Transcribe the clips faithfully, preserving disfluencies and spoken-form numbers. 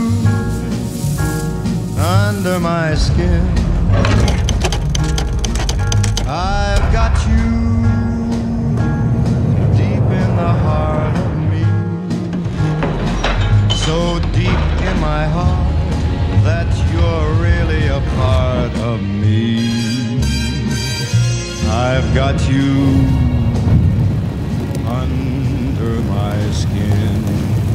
under my skin. I've got you deep in the heart of me, so deep in my heart that you're really a part of me. I've got you under my skin.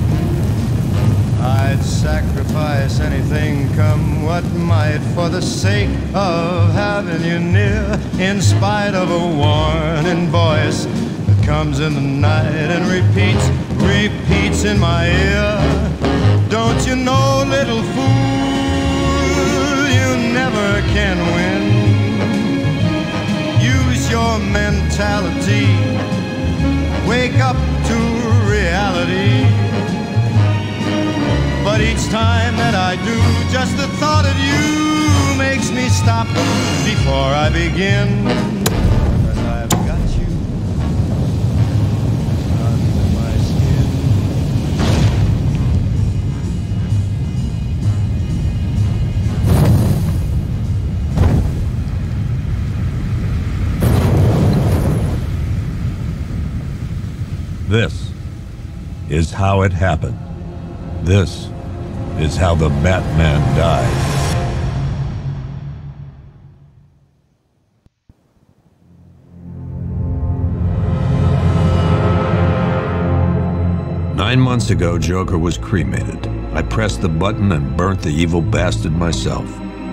I'd sacrifice anything, come what might, for the sake of having you near, in spite of a warning voice that comes in the night and repeats, repeats in my ear. Don't you know, little fool, you never can win. Use your mentality, wake up to reality. But each time that I do, just the thought of you makes me stop before I begin. 'Cause I've got you under my skin. This is how it happened. This is how the Batman died. Nine months ago, Joker was cremated. I pressed the button and burnt the evil bastard myself.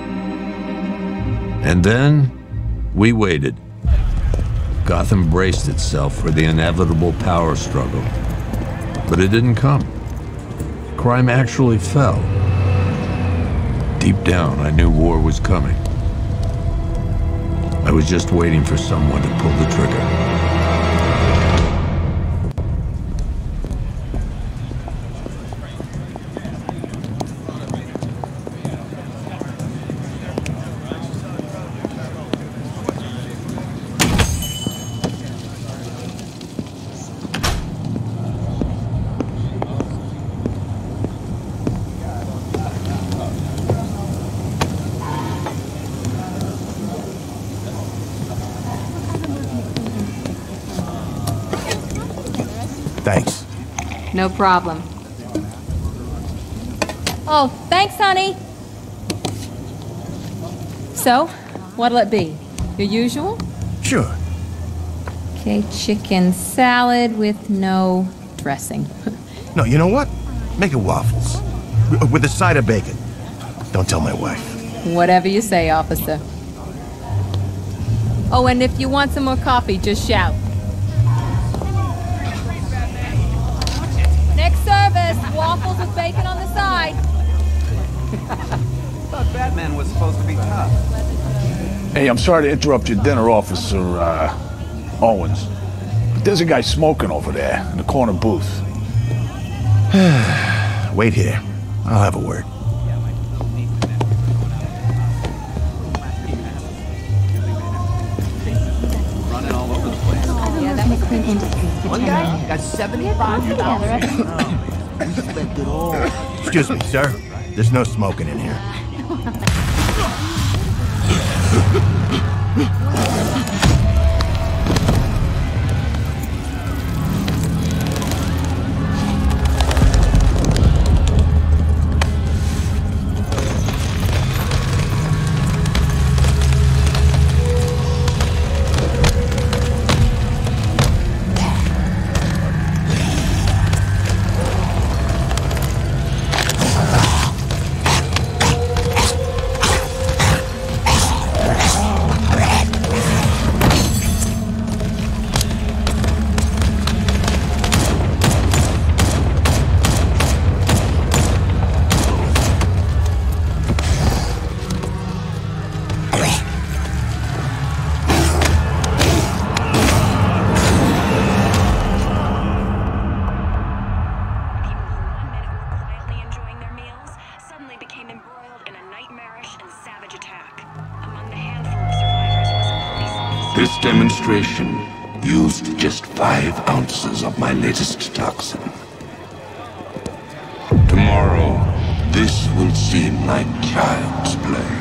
And then, we waited. Gotham braced itself for the inevitable power struggle. But it didn't come. Crime actually fell. Deep down, I knew war was coming. I was just waiting for someone to pull the trigger. Thanks. No problem. Oh, thanks, honey. So, what'll it be? Your usual? Sure. Okay, chicken salad with no dressing. No, you know what? Make it waffles. W- with a side of bacon. Don't tell my wife. Whatever you say, officer. Oh, and if you want some more coffee, just shout. Next service, waffles with bacon on the side. I thought Batman was supposed to be tough. Hey, I'm sorry to interrupt your dinner, Officer uh, Owens. But there's a guy smoking over there in the corner booth. Wait here. I'll have a word. Running all over the place. Yeah, that was clean industry. One guy got seventy-five dollars. We spent it all. Excuse me, sir. There's no smoking in here. This demonstration used just five ounces of my latest toxin. Tomorrow, this will seem like child's play.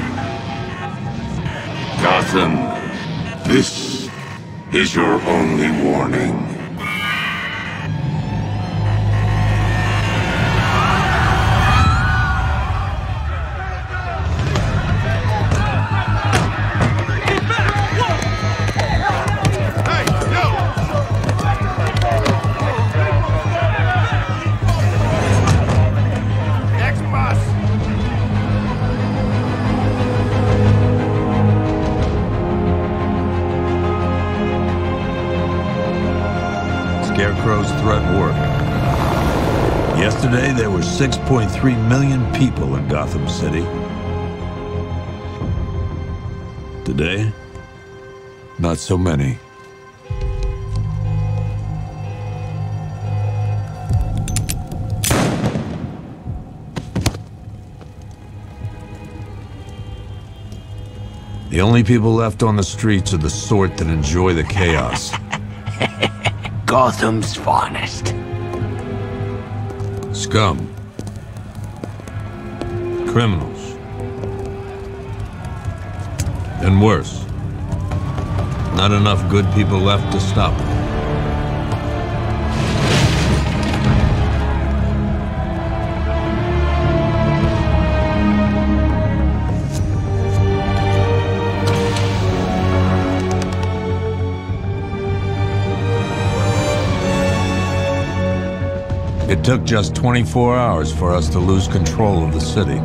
Gotham, this is your only warning. Scarecrow's threat worked. Yesterday, there were six point three million people in Gotham City. Today, not so many. The only people left on the streets are the sort that enjoy the chaos. Gotham's finest. Scum. Criminals. And worse. Not enough good people left to stop them. It took just twenty-four hours for us to lose control of the city.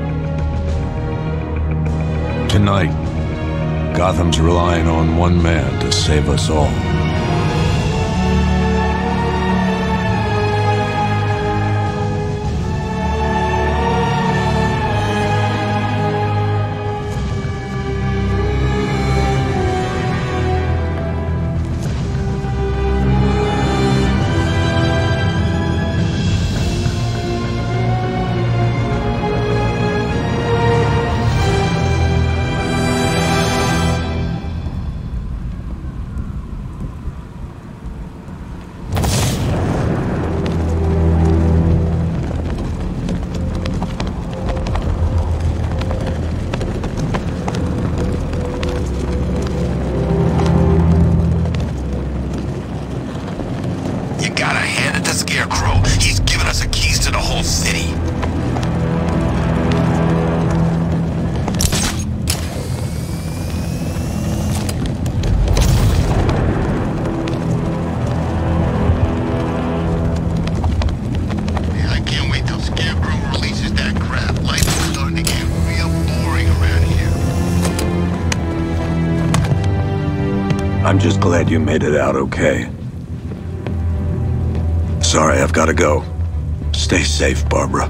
Tonight, Gotham's relying on one man to save us all. I'm just glad you made it out okay. Sorry, I've got to go. Stay safe, Barbara.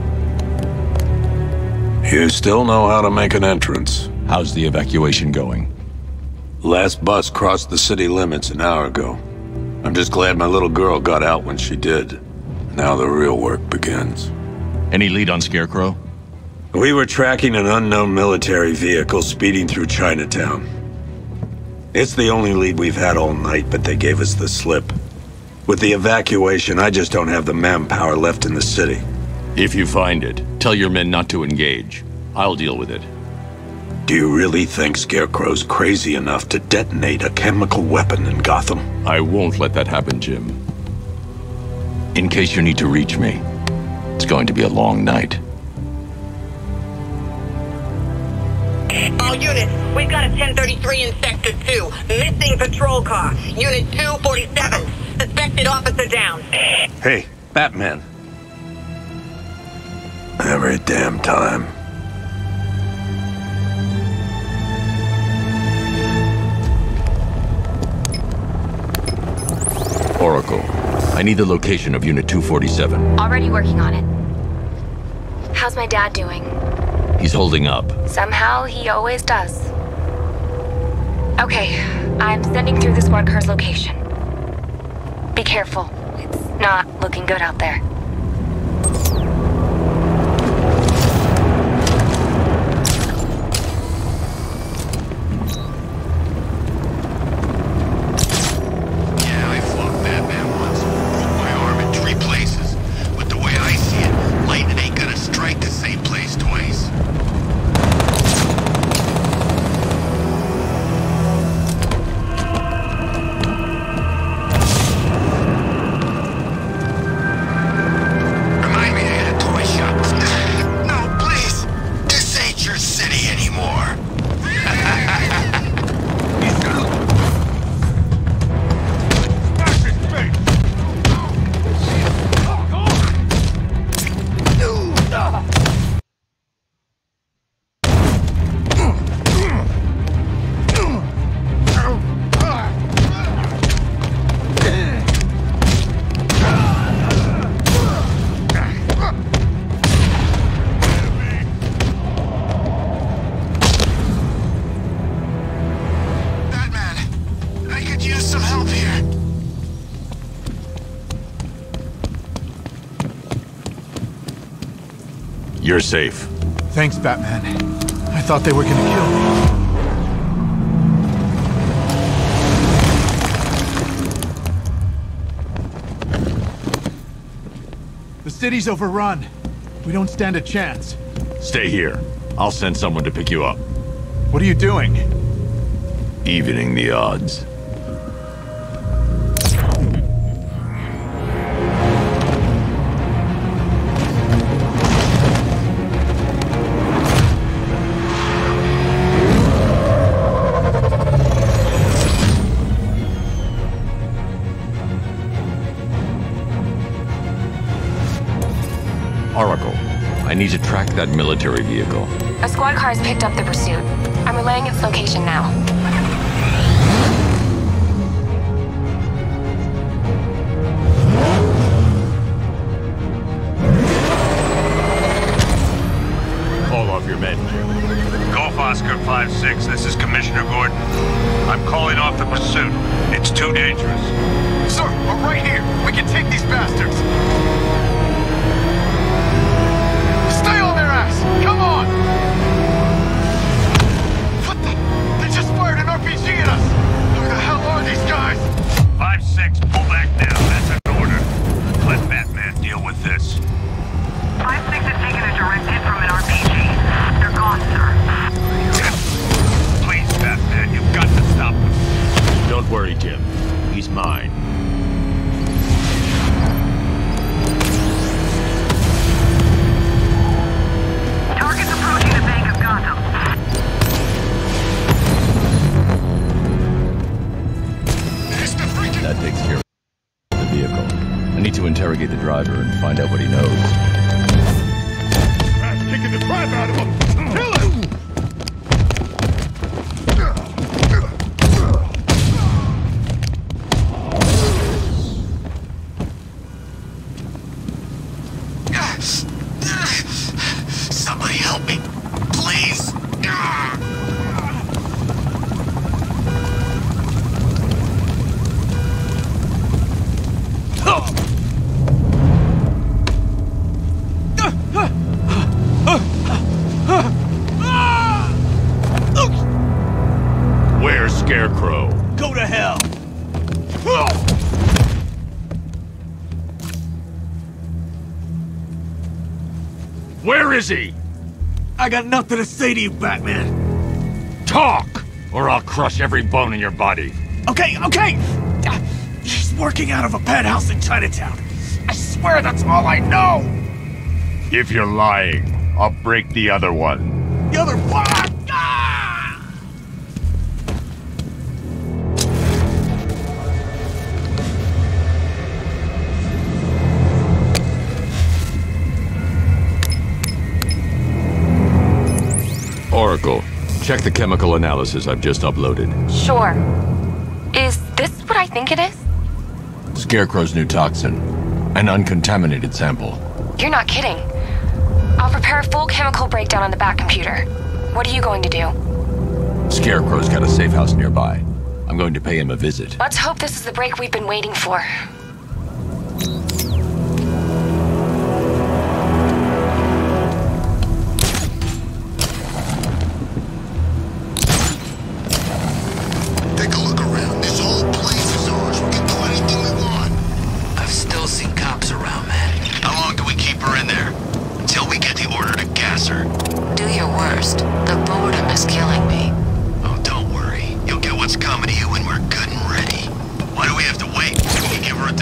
You still know how to make an entrance. How's the evacuation going? Last bus crossed the city limits an hour ago. I'm just glad my little girl got out when she did. Now the real work begins. Any lead on Scarecrow? We were tracking an unknown military vehicle speeding through Chinatown. It's the only lead we've had all night, but they gave us the slip. With the evacuation, I just don't have the manpower left in the city. If you find it, tell your men not to engage. I'll deal with it. Do you really think Scarecrow's crazy enough to detonate a chemical weapon in Gotham? I won't let that happen, Jim. In case you need to reach me, it's going to be a long night. All units, we've got a ten thirty-three in Sector two. Missing patrol car. Unit two forty-seven. Suspected officer down. Hey, Batman. Every damn time. Oracle, I need the location of Unit two forty-seven. Already working on it. How's my dad doing? He's holding up. Somehow, he always does. Okay, I'm sending through the squad car's location. Be careful. It's not looking good out there. Yeah, I fought Batman once. Broke my arm in three places. But the way I see it, lightning ain't gonna strike the same place twice. You're safe. Thanks, Batman. I thought they were gonna kill me. The city's overrun. We don't stand a chance. Stay here. I'll send someone to pick you up. What are you doing? Evening the odds. Oracle, I need to track that military vehicle. A squad car has picked up the pursuit. I'm relaying its location now. Call off your men. Golf Oscar five six, this is Commissioner Gordon. I'm calling off the pursuit. It's too dangerous. Sir, we're right here. We can take these bastards. Stay on their ass! Come on! What the? They just fired an R P G at us! Who the hell are these guys? five six, pull back now. That's an order. Let Batman deal with this. five six has taken a direct hit from an R P G. They're gone, sir. Please, Batman, you've got to stop them. Don't worry, Jim. He's mine. Target's approaching the Bank of Gotham. That takes care of the vehicle. I need to interrogate the driver and find out what he knows. That's kicking the crap out of him. Kill him! Somebody help me, please. Where's Scarecrow? Go to hell! Where is he? I got nothing to say to you, Batman. Talk, or I'll crush every bone in your body. Okay, okay! He's working out of a penthouse in Chinatown. I swear that's all I know! If you're lying, I'll break the other one. The other one! Ah! Oracle, check the chemical analysis I've just uploaded. Sure. Is this what I think it is? Scarecrow's new toxin. An uncontaminated sample. You're not kidding. I'll prepare a full chemical breakdown on the back computer. What are you going to do? Scarecrow's got a safe house nearby. I'm going to pay him a visit. Let's hope this is the break we've been waiting for. Take a look around. This whole place is ours. We can do anything we want. I've still seen cops around, man. How long do we keep her in there? Until we get the order to gas her. Do your worst. The boredom is killing me. Oh, don't worry. You'll get what's coming to you when we're good and ready. Why do we have to wait? We can give her a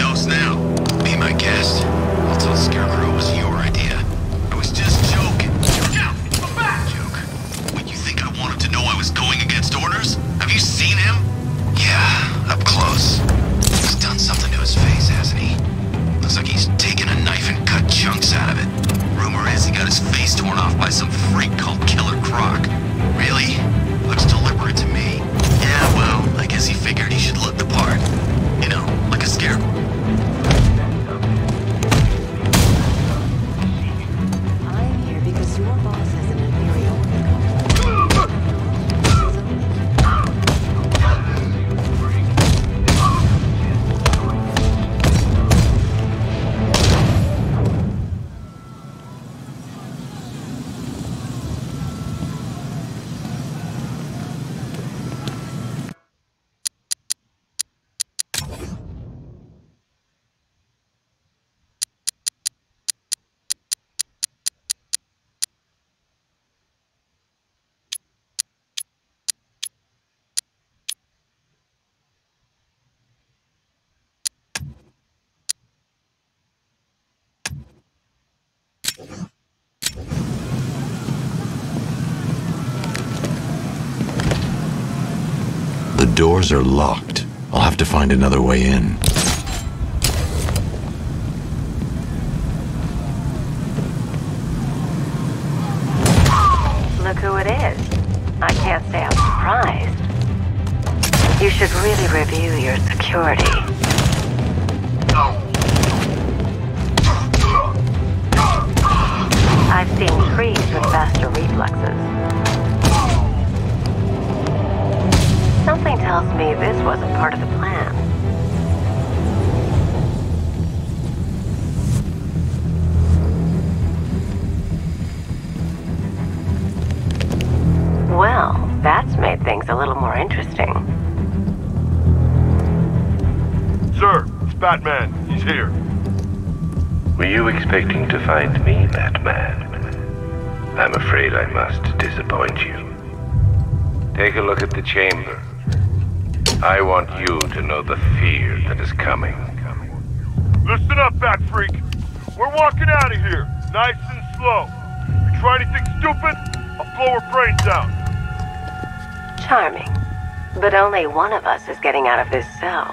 doors are locked. I'll have to find another way in. Look who it is. I can't say I'm surprised. You should really review your security. I've seen trees with faster reflexes. Something tells me this wasn't part of the plan. Well, that's made things a little more interesting. Sir, it's Batman. He's here. Were you expecting to find me, Batman? I'm afraid I must disappoint you. Take a look at the chamber. I want you to know the fear that is coming. Listen up, Bat Freak. We're walking out of here, nice and slow. You try anything stupid, I'll blow her brains out. Charming. But only one of us is getting out of this cell.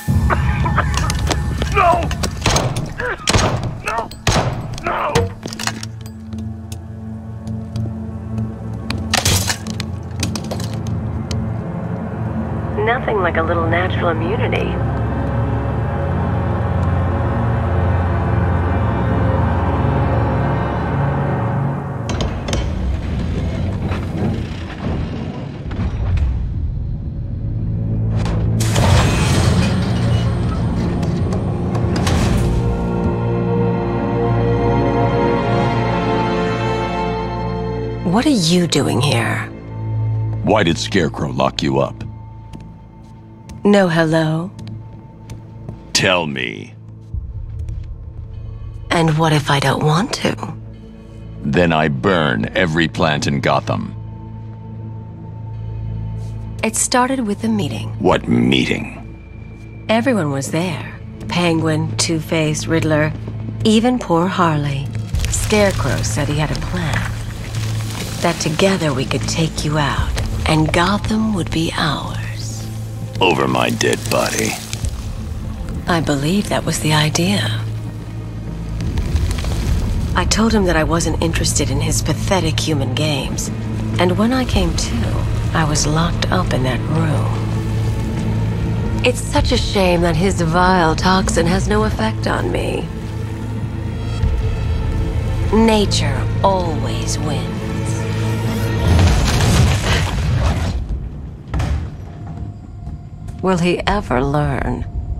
No! No! No! Nothing like a little natural immunity. What are you doing here? Why did Scarecrow lock you up? No hello? Tell me. And what if I don't want to? Then I burn every plant in Gotham. It started with a meeting. What meeting? Everyone was there. Penguin, Two-Face, Riddler, even poor Harley. Scarecrow said he had a plan. That together we could take you out, and Gotham would be ours. Over my dead body. I believe that was the idea. I told him that I wasn't interested in his pathetic human games, and when I came to, I was locked up in that room. It's such a shame that his vile toxin has no effect on me. Nature always wins. Will he ever learn?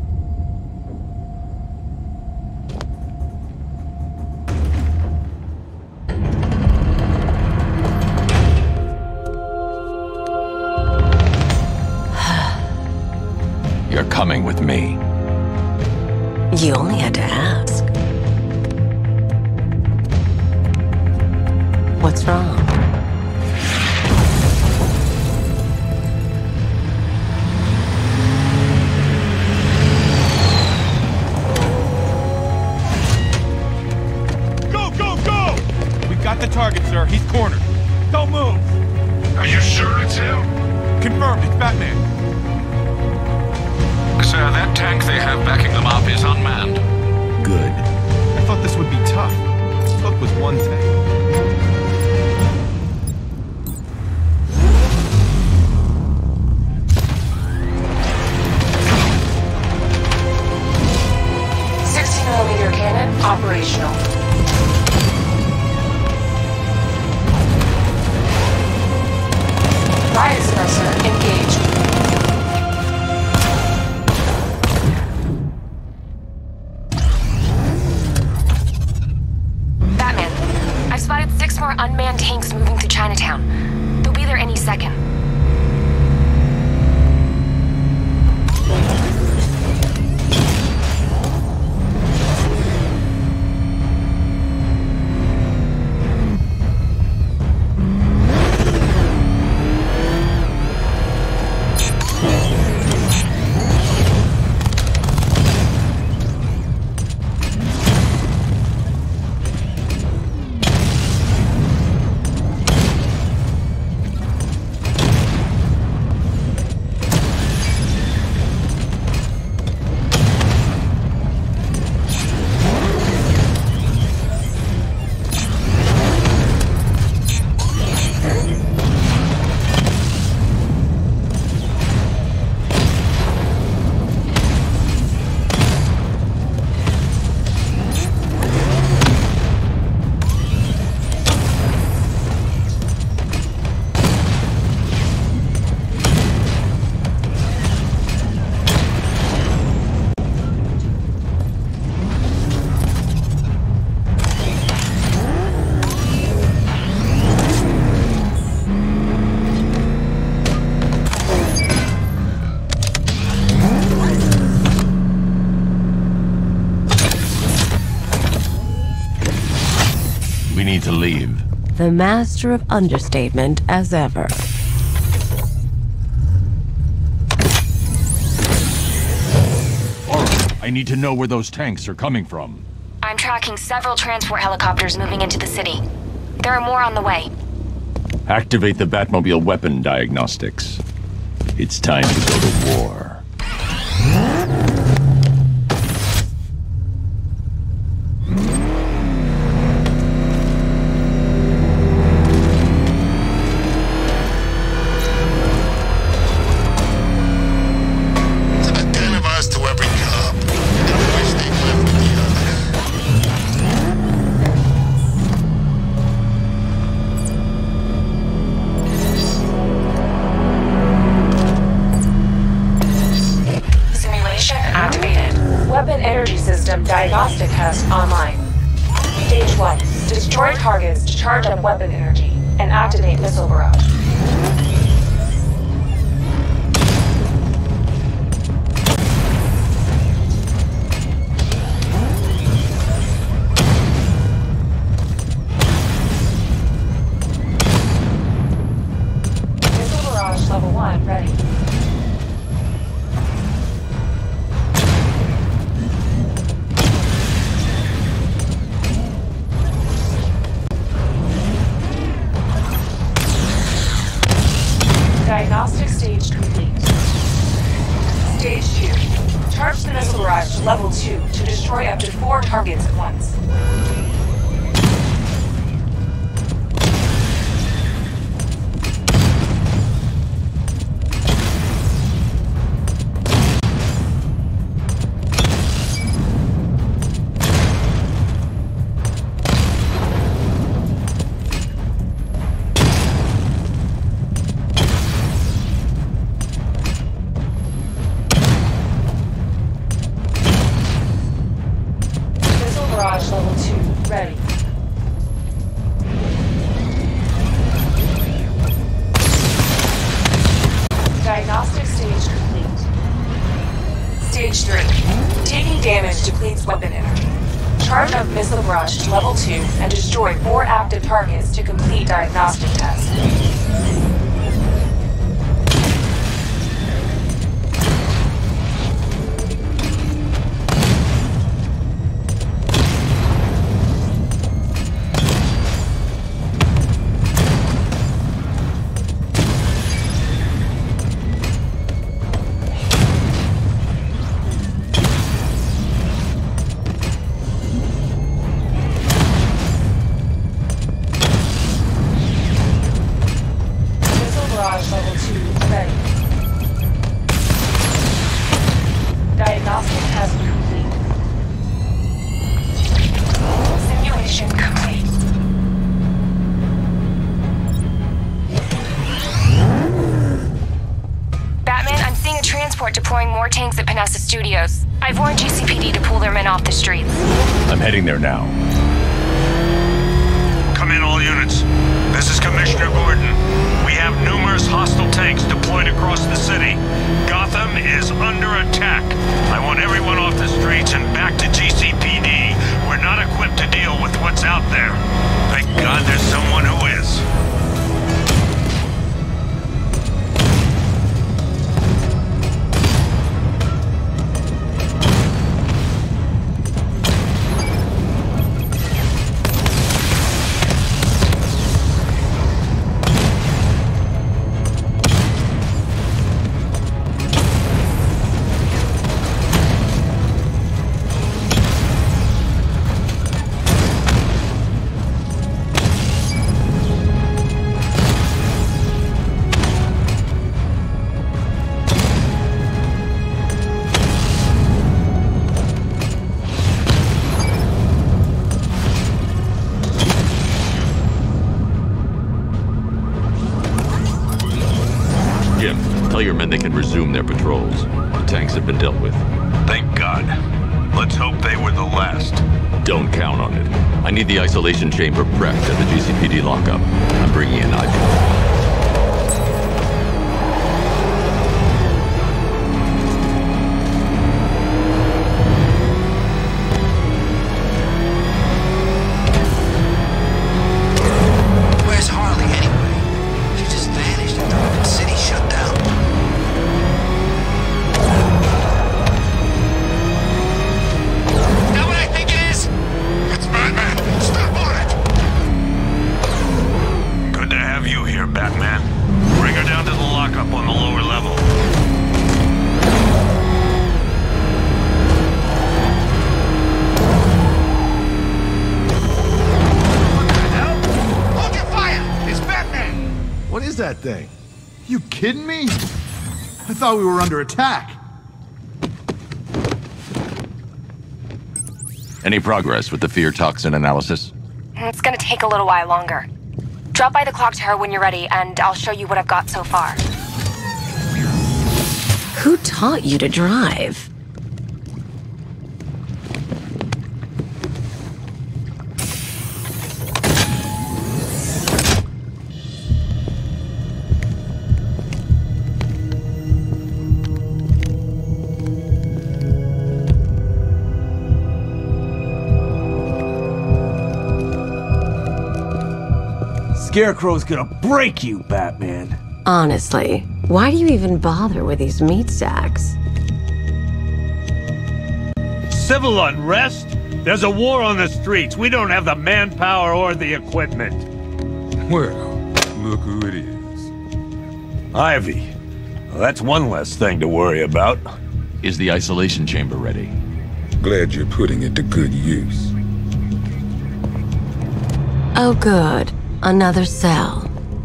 You're coming with me. You only had to ask. What's wrong? Got the target, sir. He's cornered. Don't move. Are you sure it's him? Confirmed. It's Batman. Sir, that tank they have backing them up is unmanned. Good. I thought this would be tough. Hook was one thing. sixty millimeter cannon operational. Riot suppressor engaged. Batman, I've spotted six more unmanned tanks moving through Chinatown. They'll be there any second. need to leave. The master of understatement as ever. I need to know where those tanks are coming from. I'm tracking several transport helicopters moving into the city. There are more on the way. Activate the Batmobile weapon diagnostics. It's time to go to war. Diagnostic test online. Stage one. Destroy targets to charge up weapon energy and activate missile barrage. Missile barrage level one ready. Diagnostic stage complete. Stage two. Charge the missile barrage to level two to destroy up to four targets at once. Level two, ready. Diagnostic stage complete. Stage three. Taking damage depletes weapon energy. Charge up missile barrage to level two and destroy four active targets to complete diagnostic test. Level two, ready. Diagnostic test complete. Simulation complete. Batman, I'm seeing a transport deploying more tanks at Panessa Studios. I've warned G C P D to pull their men off the streets. I'm heading there now. Come in, all units. This is Commissioner Gordon. We have numerous hostile tanks deployed across the city. Gotham is under attack. I want everyone off the streets and back to G C P D. We're not equipped to deal with what's out there. Thank God there's someone who is. Tell your men they can resume their patrols. The tanks have been dealt with. Thank God. Let's hope they were the last. Don't count on it. I need the isolation chamber prepped at the G C P D lockup. I'm bringing in Nigel. Batman. Bring her down to the lockup on the lower level. Hold your fire! It's Batman! What is that thing? You kidding me? I thought we were under attack. Any progress with the fear toxin analysis? It's gonna take a little while longer. Drop by the clock tower when you're ready, and I'll show you what I've got so far. Who taught you to drive? Scarecrow's gonna break you, Batman. Honestly, why do you even bother with these meat sacks? Civil unrest? There's a war on the streets. We don't have the manpower or the equipment. Well, look who it is. Ivy. Well, that's one less thing to worry about. Is the isolation chamber ready? Glad you're putting it to good use. Oh, good. Another cell.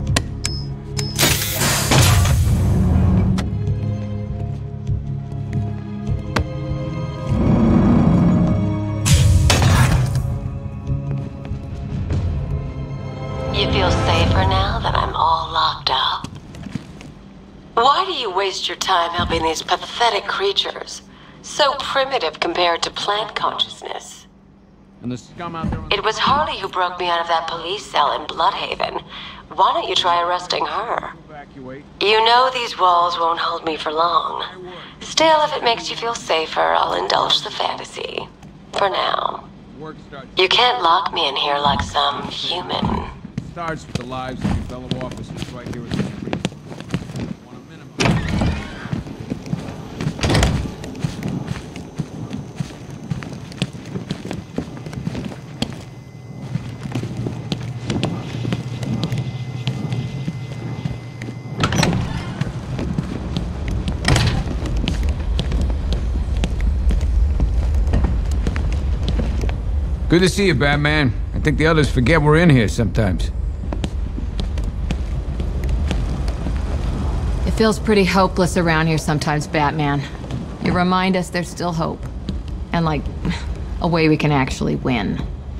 You feel safer now that I'm all locked up? Why do you waste your time helping these pathetic creatures? So primitive compared to plant consciousness. And the scum out there. It was Harley who broke me out of that police cell in Bloodhaven. Why don't you try arresting her? You know these walls won't hold me for long. Still, if it makes you feel safer, I'll indulge the fantasy. For now. You can't lock me in here like some human. Starts with the lives of your fellow officers right here at the street. Good to see you, Batman. I think the others forget we're in here sometimes. It feels pretty hopeless around here sometimes, Batman. You remind us there's still hope. And, like, a way we can actually win.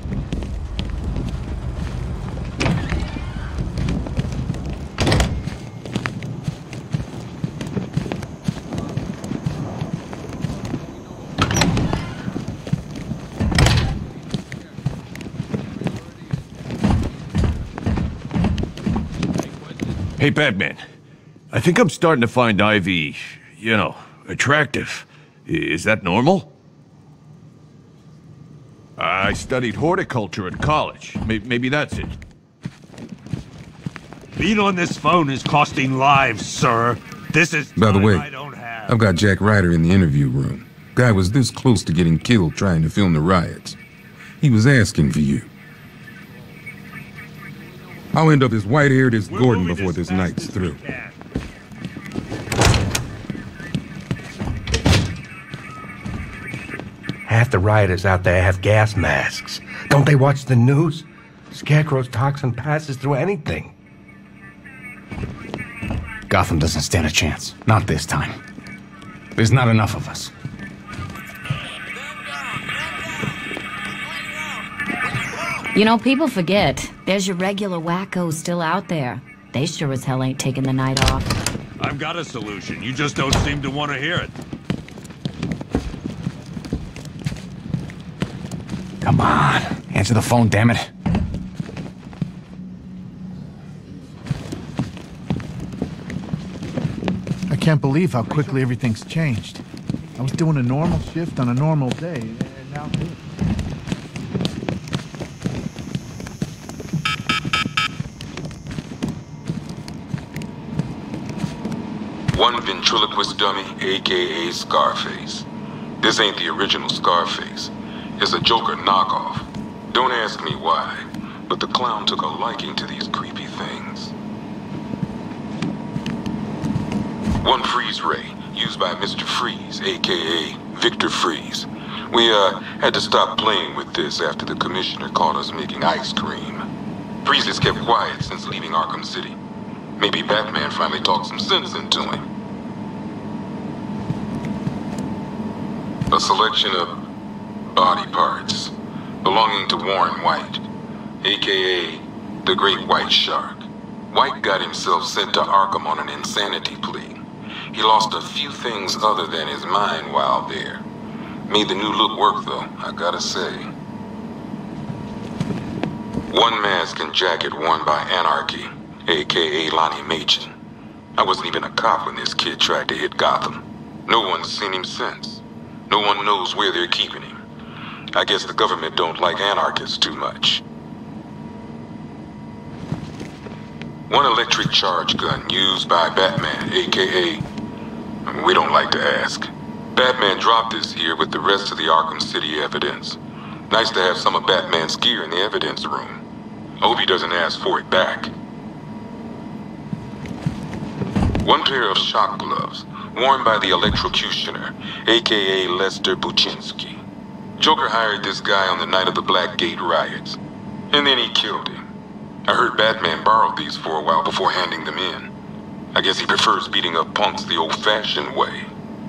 Hey, Batman. I think I'm starting to find Ivy, you know, attractive. Is that normal? I studied horticulture at college. Maybe that's it. Being on this phone is costing lives, sir. This is By the way, I don't have. I've got Jack Ryder in the interview room. Guy was this close to getting killed trying to film the riots. He was asking for you. I'll end up as white-haired as Gordon before this night's through. Half the rioters out there have gas masks. Don't they watch the news? Scarecrow's toxin passes through anything. Gotham doesn't stand a chance. Not this time. There's not enough of us. You know, people forget. There's your regular wackos still out there. They sure as hell ain't taking the night off. I've got a solution. You just don't seem to want to hear it. Come on. Answer the phone, damn it. I can't believe how quickly everything's changed. I was doing a normal shift on a normal day, and now this. One ventriloquist dummy, a k a. Scarface. This ain't the original Scarface. It's a Joker knockoff. Don't ask me why, but the clown took a liking to these creepy things. One freeze ray, used by Mister Freeze, aka Victor Freeze. We, uh, had to stop playing with this after the commissioner caught us making ice cream. Freeze has kept quiet since leaving Arkham City. Maybe Batman finally talked some sense into him. A selection of body parts belonging to Warren White, aka the Great White Shark. White got himself sent to Arkham on an insanity plea. He lost a few things other than his mind while there. Made the new look work though, I gotta say. One mask and jacket worn by Anarchy, aka Lonnie Machin. I wasn't even a cop when this kid tried to hit Gotham. No one's seen him since. No one knows where they're keeping him. I guess the government don't like anarchists too much. One electric charge gun used by Batman, aka... I mean, we don't like to ask. Batman dropped this here with the rest of the Arkham City evidence. Nice to have some of Batman's gear in the evidence room. I hope he doesn't ask for it back. One pair of shock gloves, worn by the electrocutioner, aka Lester Buczynski. Joker hired this guy on the night of the Blackgate riots, and then he killed him. I heard Batman borrowed these for a while before handing them in. I guess he prefers beating up punks the old-fashioned way.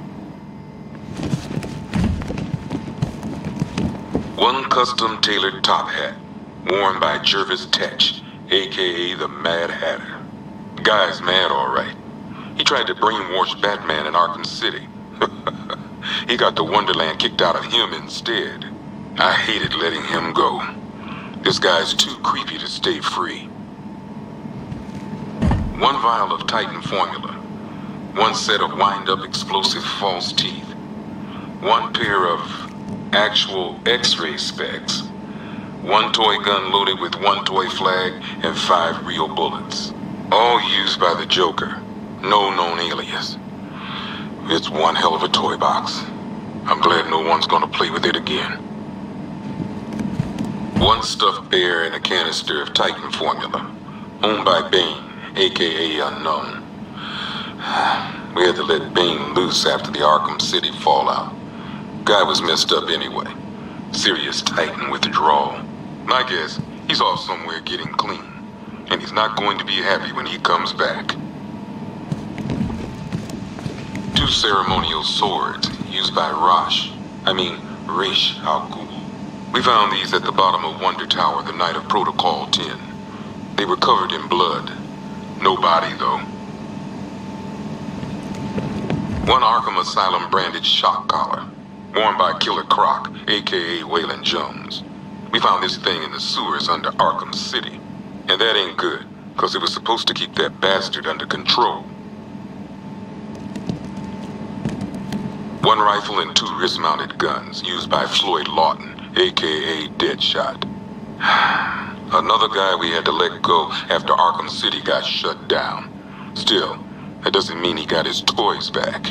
One custom-tailored top hat, worn by Jervis Tetch, aka the Mad Hatter. The guy's mad, all right. He tried to brainwash Batman in Arkham City. He got the Wonderland kicked out of him instead. I hated letting him go. This guy's too creepy to stay free. One vial of Titan formula. One set of wind-up explosive false teeth. One pair of actual X-ray specs. One toy gun loaded with one toy flag and five real bullets. All used by the Joker. No known alias. It's one hell of a toy box. I'm glad no one's gonna play with it again. One stuffed bear and a canister of Titan formula. Owned by Bane, aka Unknown. We had to let Bane loose after the Arkham City fallout. Guy was messed up anyway. Serious Titan withdrawal. My guess, he's off somewhere getting clean. And he's not going to be happy when he comes back. Two ceremonial swords used by Ra's, I mean, Ra's al Ghul. We found these at the bottom of Wonder Tower the night of Protocol ten. They were covered in blood. No body, though. One Arkham Asylum branded shock collar, worn by Killer Croc, aka Waylon Jones. We found this thing in the sewers under Arkham City. And that ain't good, because it was supposed to keep that bastard under control. One rifle and two wrist-mounted guns used by Floyd Lawton, aka Deadshot. Another guy we had to let go after Arkham City got shut down. Still, that doesn't mean he got his toys back.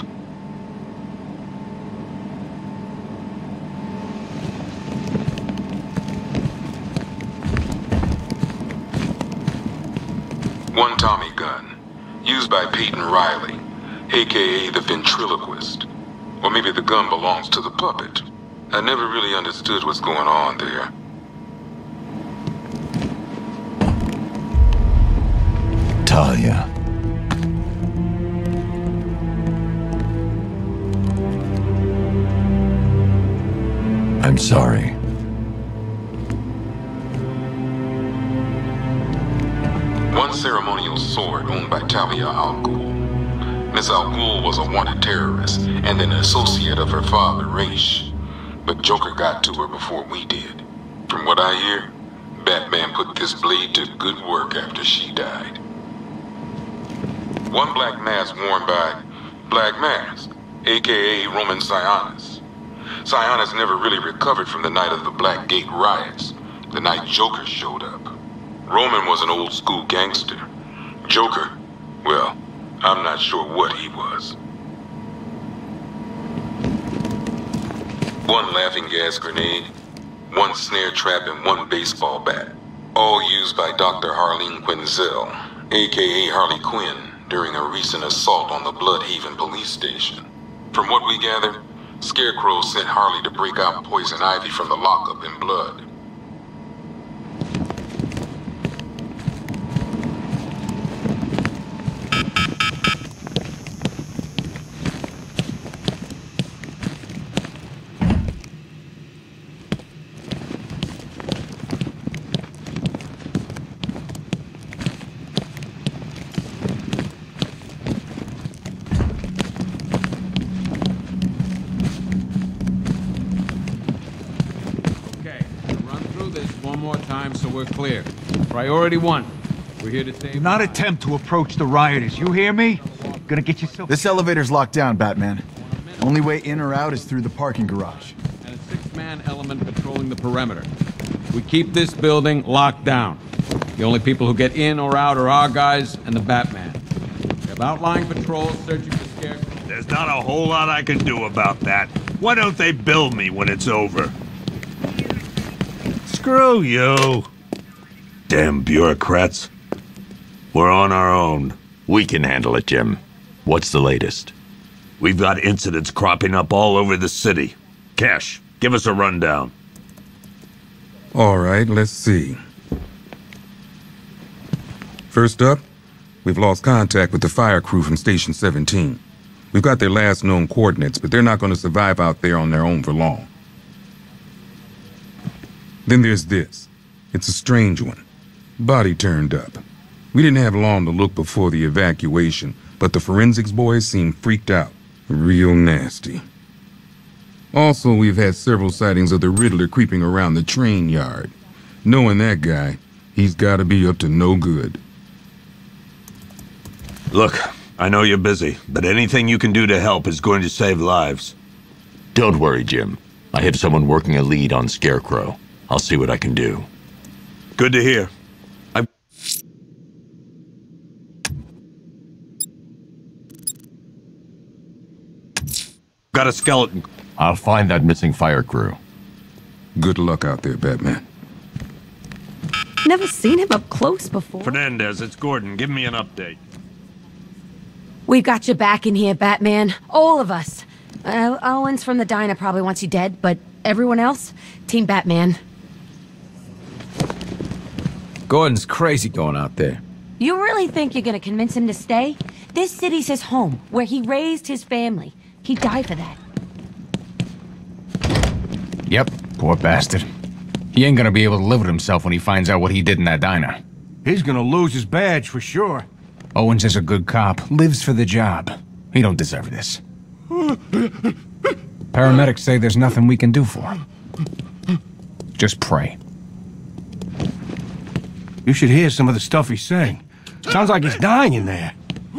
One Tommy gun, used by Peyton Riley, aka the ventriloquist. Or maybe the gun belongs to the puppet. I never really understood what's going on there. Talia. I'm sorry. One ceremonial sword owned by Talia al Ghul. Miss Al Ghul was a wanted terrorist and an associate of her father, Ra's. But Joker got to her before we did. From what I hear, Batman put this blade to good work after she died. One black mask worn by Black Mask, aka Roman Sionis. Sionis never really recovered from the night of the Blackgate riots, the night Joker showed up. Roman was an old school gangster. Joker, well, I'm not sure what he was. One laughing gas grenade, one snare trap, and one baseball bat. All used by Doctor Harleen Quinzel, aka Harley Quinn, during a recent assault on the Bloodhaven police station. From what we gathered, Scarecrow sent Harley to break out Poison Ivy from the lockup in Blood. So we're clear. Priority one. We're here to save... Do not attempt to approach the rioters. You hear me? Gonna get yourself... This elevator's locked down, Batman. Only way in or out is through the parking garage. And a six-man element patrolling the perimeter. We keep this building locked down. The only people who get in or out are our guys and the Batman. We have outlying patrols searching for Scarecrow. There's not a whole lot I can do about that. Why don't they bill me when it's over? Screw you. Damn bureaucrats. We're on our own. We can handle it, Jim. What's the latest? We've got incidents cropping up all over the city. Cash, give us a rundown. All right, let's see. First up, we've lost contact with the fire crew from Station seventeen. We've got their last known coordinates, but they're not going to survive out there on their own for long. Then there's this. It's a strange one. Body turned up. We didn't have long to look before the evacuation, but the forensics boys seemed freaked out. Real nasty. Also, we've had several sightings of the Riddler creeping around the train yard. Knowing that guy, he's gotta be up to no good. Look, I know you're busy, but anything you can do to help is going to save lives. Don't worry, Jim. I have someone working a lead on Scarecrow. I'll see what I can do. Good to hear. I've got a skeleton. I'll find that missing fire crew. Good luck out there, Batman. Never seen him up close before. Fernandez, it's Gordon. Give me an update. We've got you back in here, Batman. All of us. Uh, Owens from the diner probably wants you dead, but everyone else? Team Batman. Gordon's crazy going out there. You really think you're gonna convince him to stay? This city's his home, where he raised his family. He'd die for that. Yep, poor bastard. He ain't gonna be able to live with himself when he finds out what he did in that diner. He's gonna lose his badge for sure. Owens is a good cop, lives for the job. He don't deserve this. Paramedics say there's nothing we can do for him. Just pray. You should hear some of the stuff he's saying. Sounds like he's dying in there.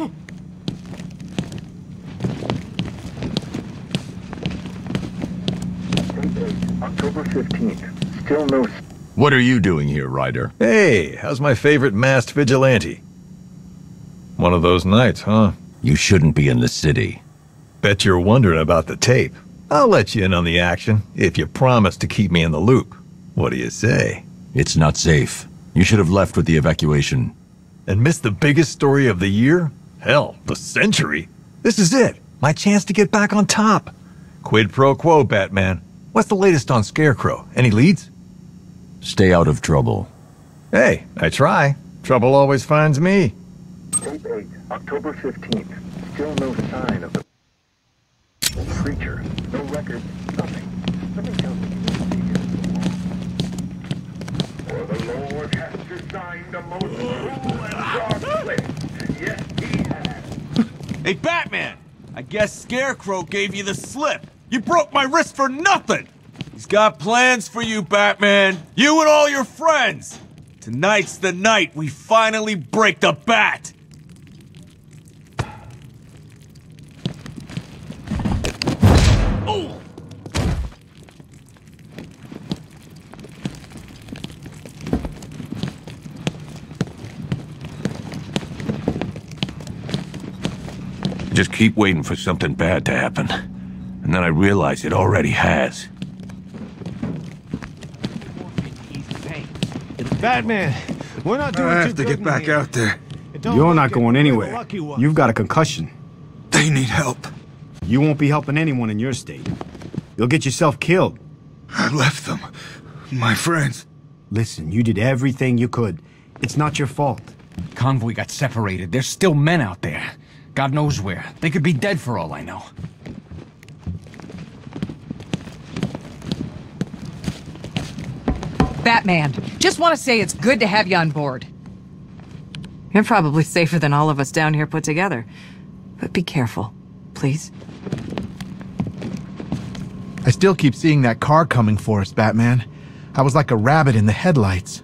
October fifteenth. Still no... What are you doing here, Ryder? Hey, how's my favorite masked vigilante? One of those nights, huh? You shouldn't be in the city. Bet you're wondering about the tape. I'll let you in on the action if you promise to keep me in the loop. What do you say? It's not safe. You should have left with the evacuation. And missed the biggest story of the year? Hell, the century. This is it. My chance to get back on top. Quid pro quo, Batman. What's the latest on Scarecrow? Any leads? Stay out of trouble. Hey, I try. Trouble always finds me. Tape eight, October fifteenth. Still no sign of the creature. No record, nothing. Something tells me for the Lord has designed the most cruel and dark place. Yes, he has. Hey, Batman! I guess Scarecrow gave you the slip. You broke my wrist for nothing! He's got plans for you, Batman. You and all your friends. Tonight's the night we finally break the bat. Oh! Just keep waiting for something bad to happen. And then I realize it already has. Batman, we're not doing I have too to good get back here. out there. You're not going anywhere. You've got a concussion. They need help. You won't be helping anyone in your state. You'll get yourself killed. I left them. My friends. Listen, you did everything you could. It's not your fault. Convoy got separated. There's still men out there. God knows where. They could be dead for all I know. Batman, just want to say it's good to have you on board. You're probably safer than all of us down here put together. But be careful, please. I still keep seeing that car coming for us, Batman. I was like a rabbit in the headlights.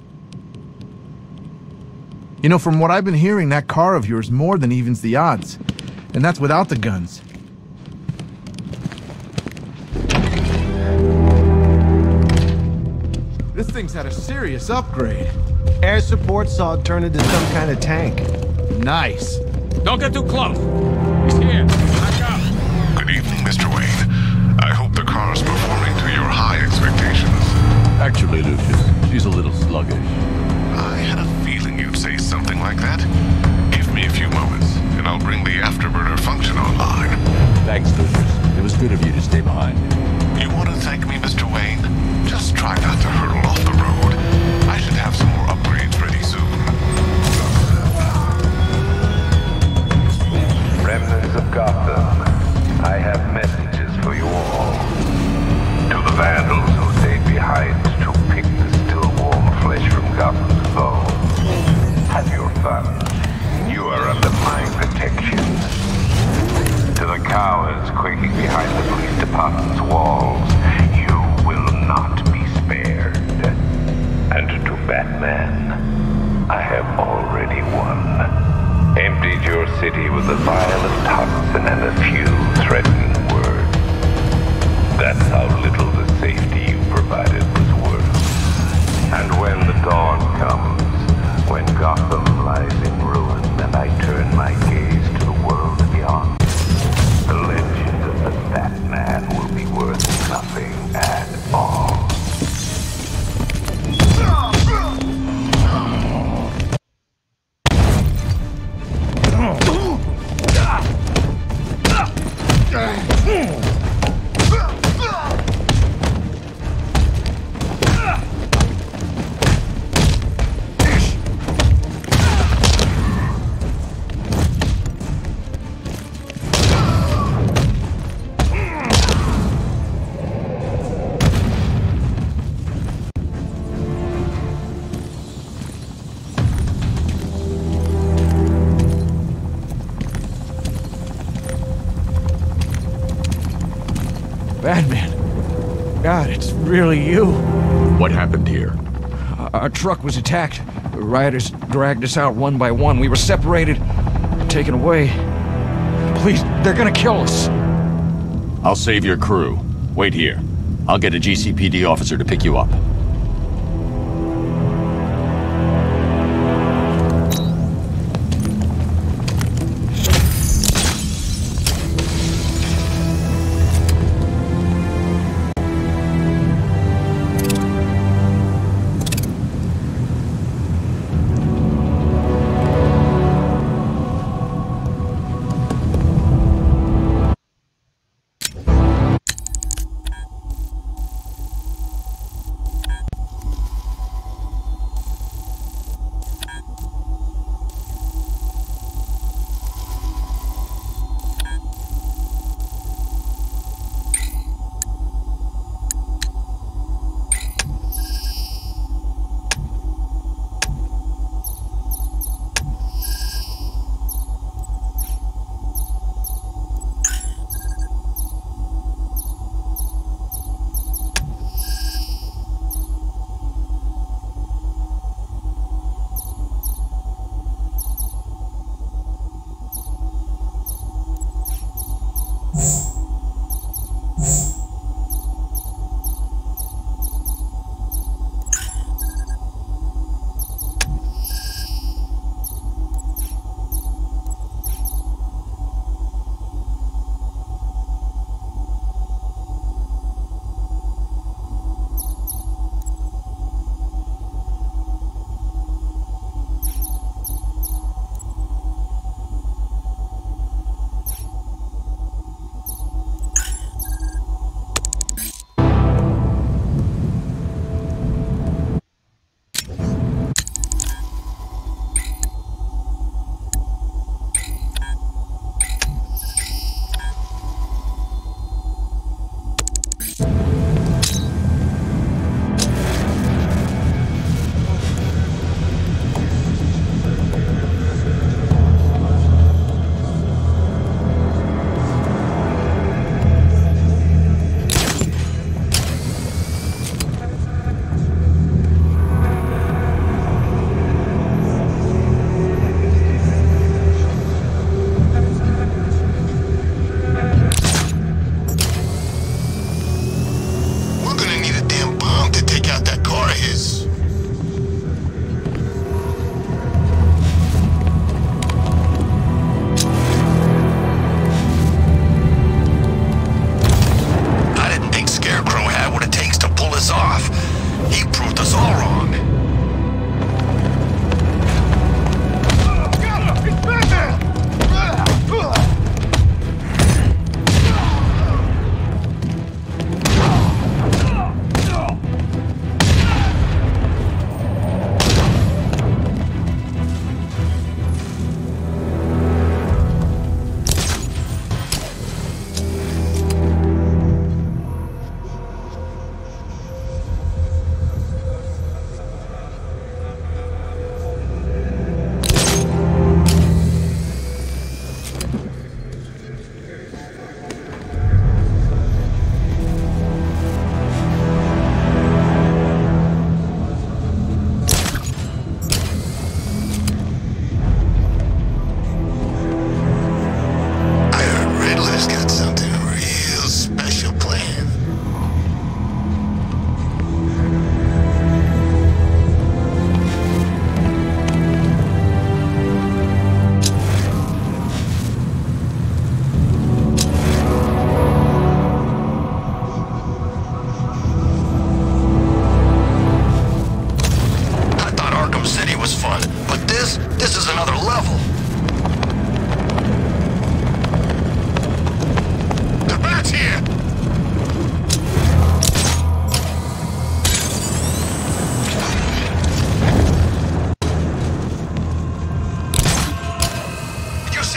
You know, from what I've been hearing, that car of yours more than evens the odds. And that's without the guns. This thing's had a serious upgrade. Air support saw it turn into some kind of tank. Nice. Don't get too close. He's here. Back up. Good evening, Mister Wayne. I hope the car's performing to your high expectations. Actually, Lucius, she's a little sluggish. I had a feeling you'd say something like that. Give me a few moments, and I'll bring the afterburner function online. Thanks, Lucius. It was good of you to stay behind. You want to thank me, Mister Wayne? Just try not to hurtle off the road. I should have some more upgrades ready soon. Remnants of Gotham, I have messages for you all. To the vandals who stayed behind to pick the still warm flesh from Gotham's bones, have your fun. You are under my protection. To the cowards quaking behind the police department's walls, you will not be spared. And to Batman, I have already won. Emptied your city with a violent toxin and a few threatening words. That's how little the safety you provided was worth. And when the dawn comes, when Gotham lies in ruin and I turn my gaze to the world beyond, the legend of the Batman will be worth nothing at all. Batman. God, it's really you. What happened here? Our truck was attacked. The rioters dragged us out one by one. We were separated, taken away. Please, they're gonna kill us. I'll save your crew. Wait here. I'll get a G C P D officer to pick you up.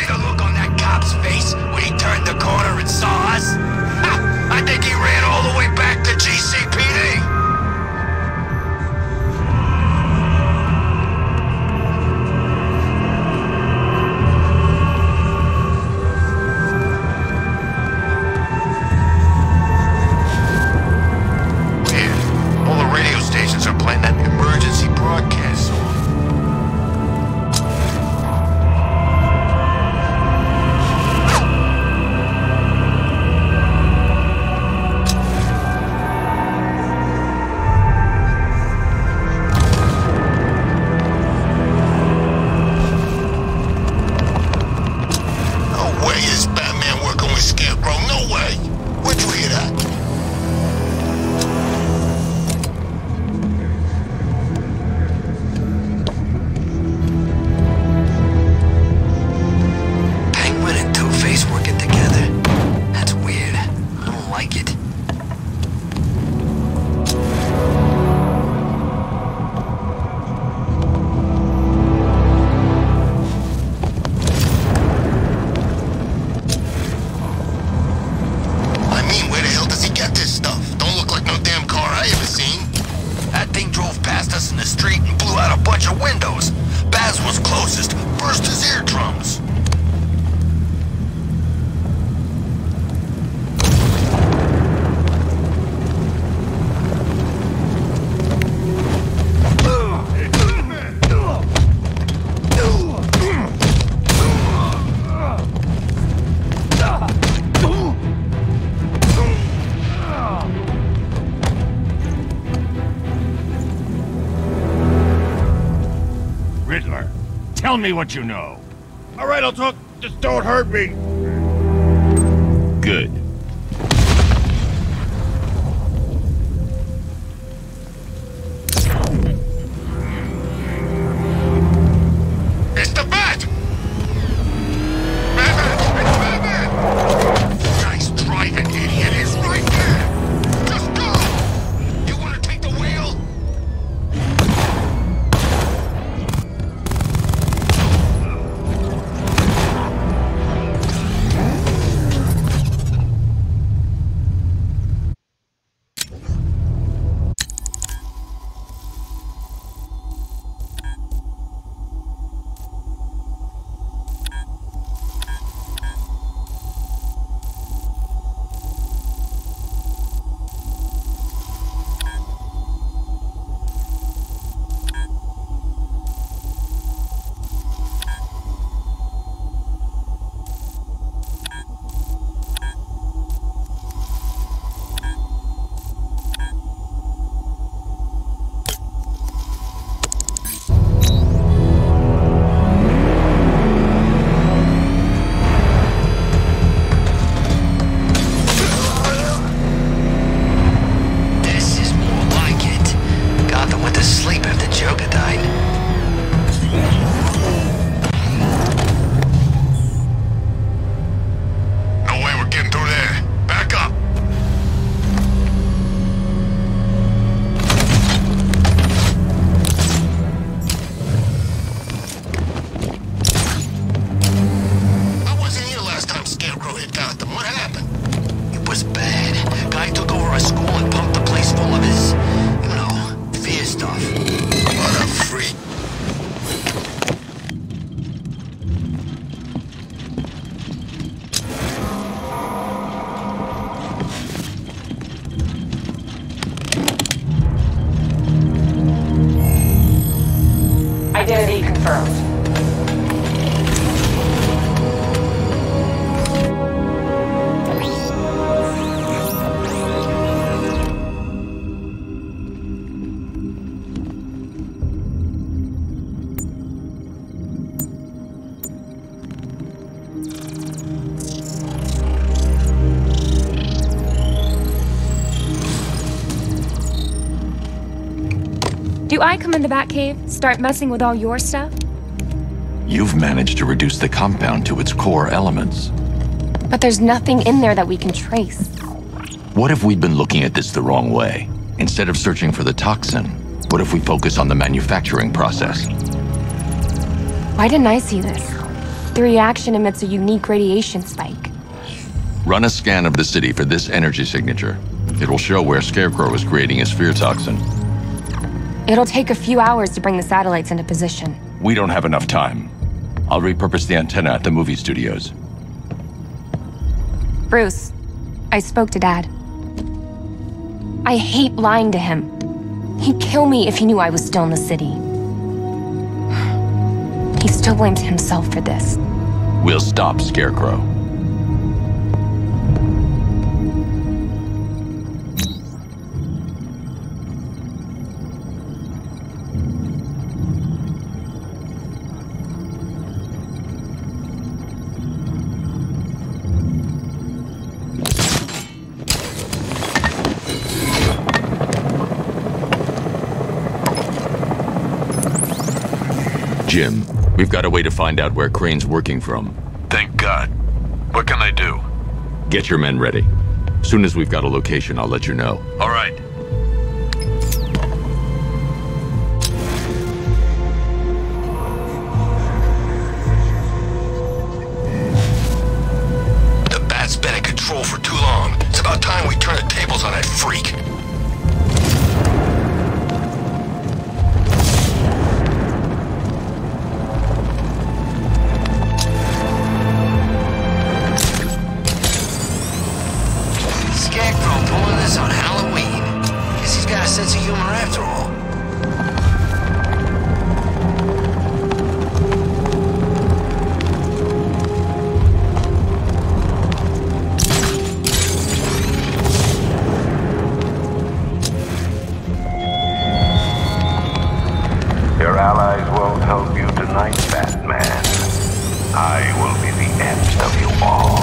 see the look on that cop's face when he turned the corner and saw us? Ha! I think he ran all the way back to G C P D. Tell me what you know. All right, I'll talk. Just don't hurt me. Good. It's the Bat! Batman! It's Batman! Nice driving, idiot. It's right there. Just go! You want to take the wheel? Identity confirmed. Do I come in the Batcave, start messing with all your stuff? You've managed to reduce the compound to its core elements. But there's nothing in there that we can trace. What if we'd been looking at this the wrong way? Instead of searching for the toxin, what if we focus on the manufacturing process? Why didn't I see this? The reaction emits a unique radiation spike. Run a scan of the city for this energy signature. It will show where Scarecrow is creating his fear toxin. It'll take a few hours to bring the satellites into position. We don't have enough time. I'll repurpose the antenna at the movie studios. Bruce, I spoke to Dad. I hate lying to him. He'd kill me if he knew I was still in the city. He still blames himself for this. We'll stop Scarecrow. Jim, we've got a way to find out where Crane's working from. Thank God. What can I do? Get your men ready. Soon as we've got a location, I'll let you know. All right. The Bat's been in control for too long. It's about time we turn the tables on that freak. On Halloween. Guess he's got a sense of humor after all. Your allies won't help you tonight, Batman. I will be the end of you all.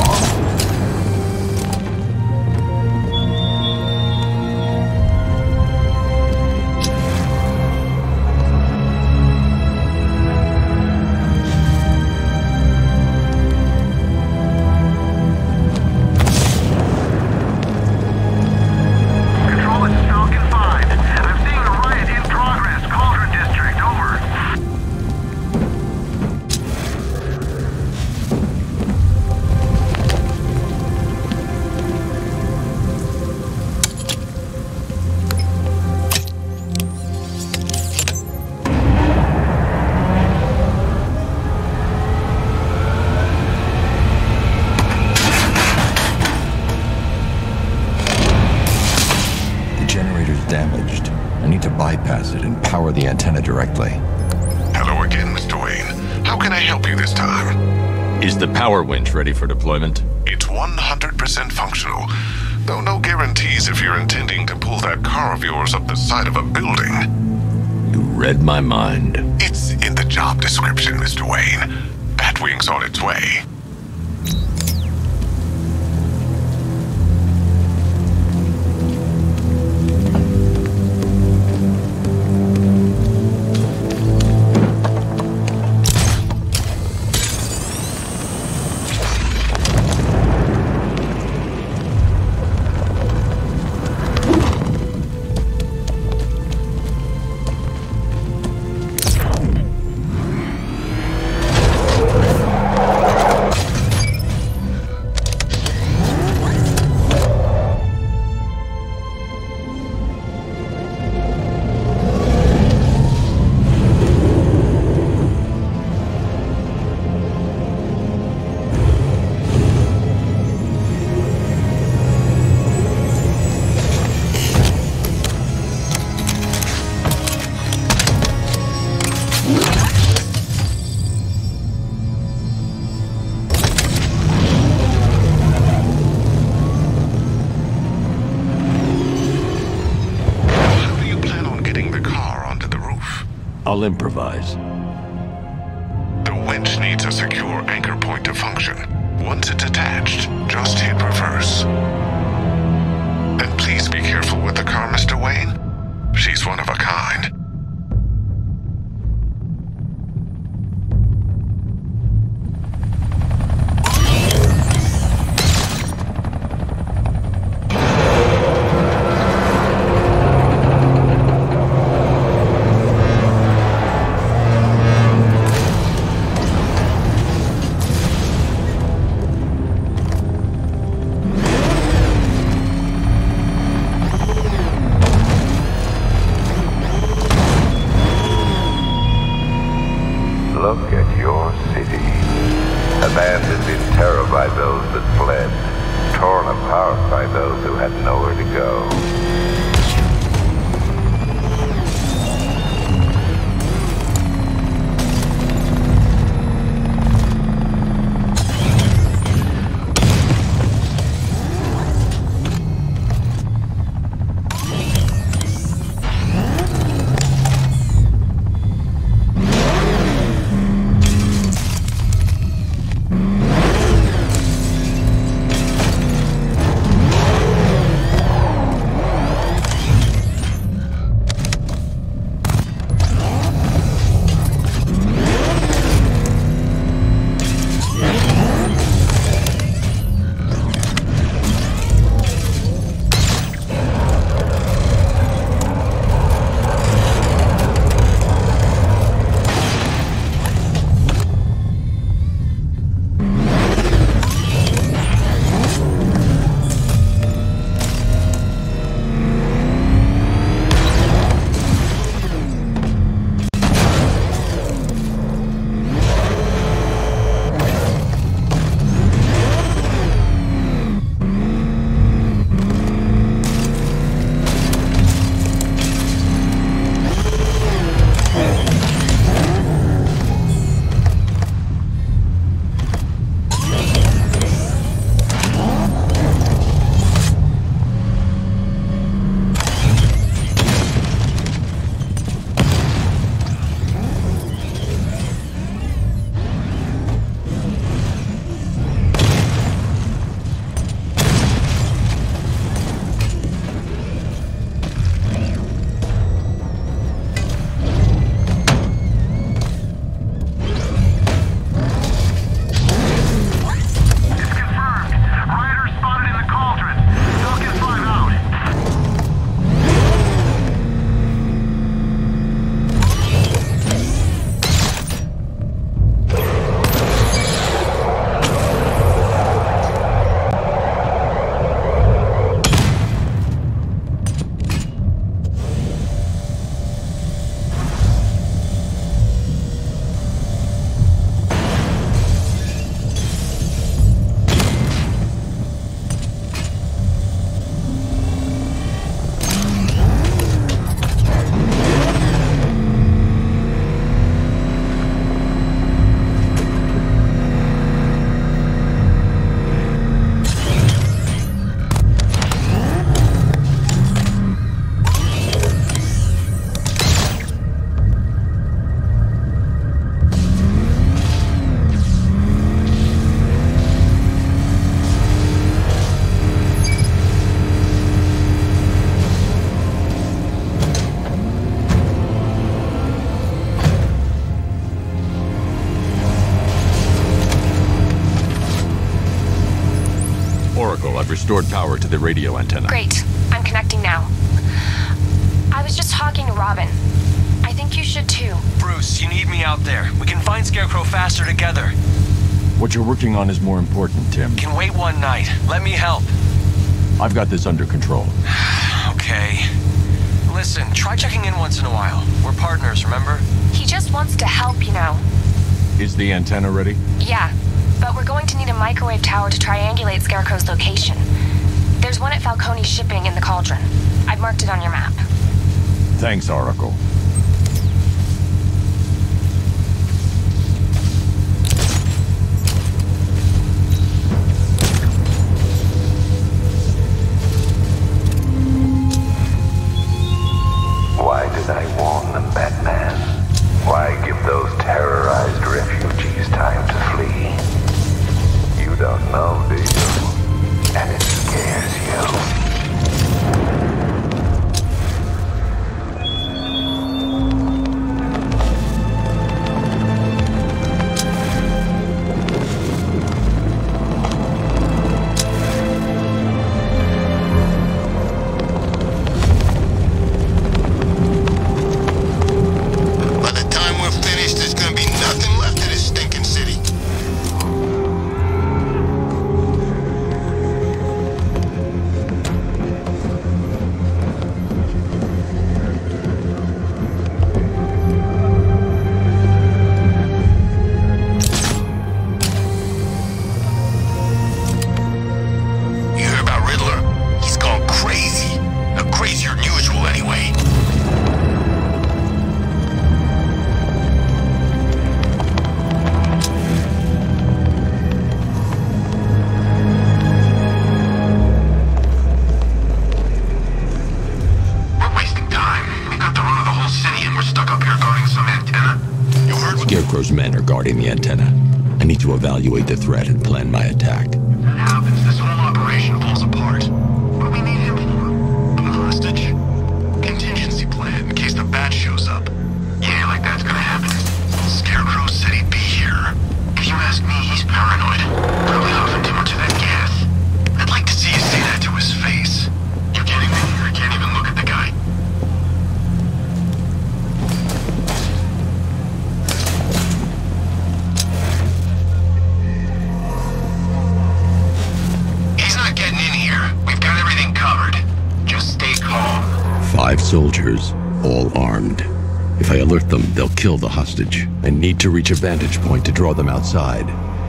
Damaged. I need to bypass it and power the antenna directly. Hello again, Mister Wayne. How can I help you this time? Is the power winch ready for deployment? It's one hundred percent functional, though no guarantees if you're intending to pull that car of yours up the side of a building. You read my mind. It's in the job description, Mister Wayne. Batwing's on its way. I'll improvise. The winch needs a secure anchor point to function. Once it's attached, just hit reverse. And please be careful with the car, Mister Wayne. She's one of a kind. terror by those that fled, torn apart by those who had nowhere to go. I've restored power to the radio antenna. Great. I'm connecting now. I was just talking to Robin. I think you should too. Bruce, you need me out there. We can find Scarecrow faster together. What you're working on is more important, Tim. Can wait one night. Let me help. I've got this under control. Okay. Listen, try checking in once in a while. We're partners, remember? He just wants to help, you know. Is the antenna ready? Yeah, but we're going to need a microwave tower to triangulate Scarecrow's location. There's one at Falcone's shipping in the Cauldron. I've marked it on your map. Thanks, Oracle. Why did I warn them, Batman? Why give those terrorized refugees time to flee? You don't know, do you? And it scares you. Scarecrow's men are guarding the antenna. I need to evaluate the threat and plan my attack. If that happens, this whole operation falls apart. What do we need him for? A hostage? Contingency plan in case the bat shows up. Yeah, like that's gonna happen. Scarecrow said he'd be here. If you ask me, he's paranoid. Probably huffing too much of that gas. I'd like to see you say that to his face. You kidding me? I can't even look at the guy. He's not getting in here. We've got everything covered. Just stay calm. Five soldiers, all armed. If I alert them, they'll kill the hostage. I need to reach a vantage point to draw them outside.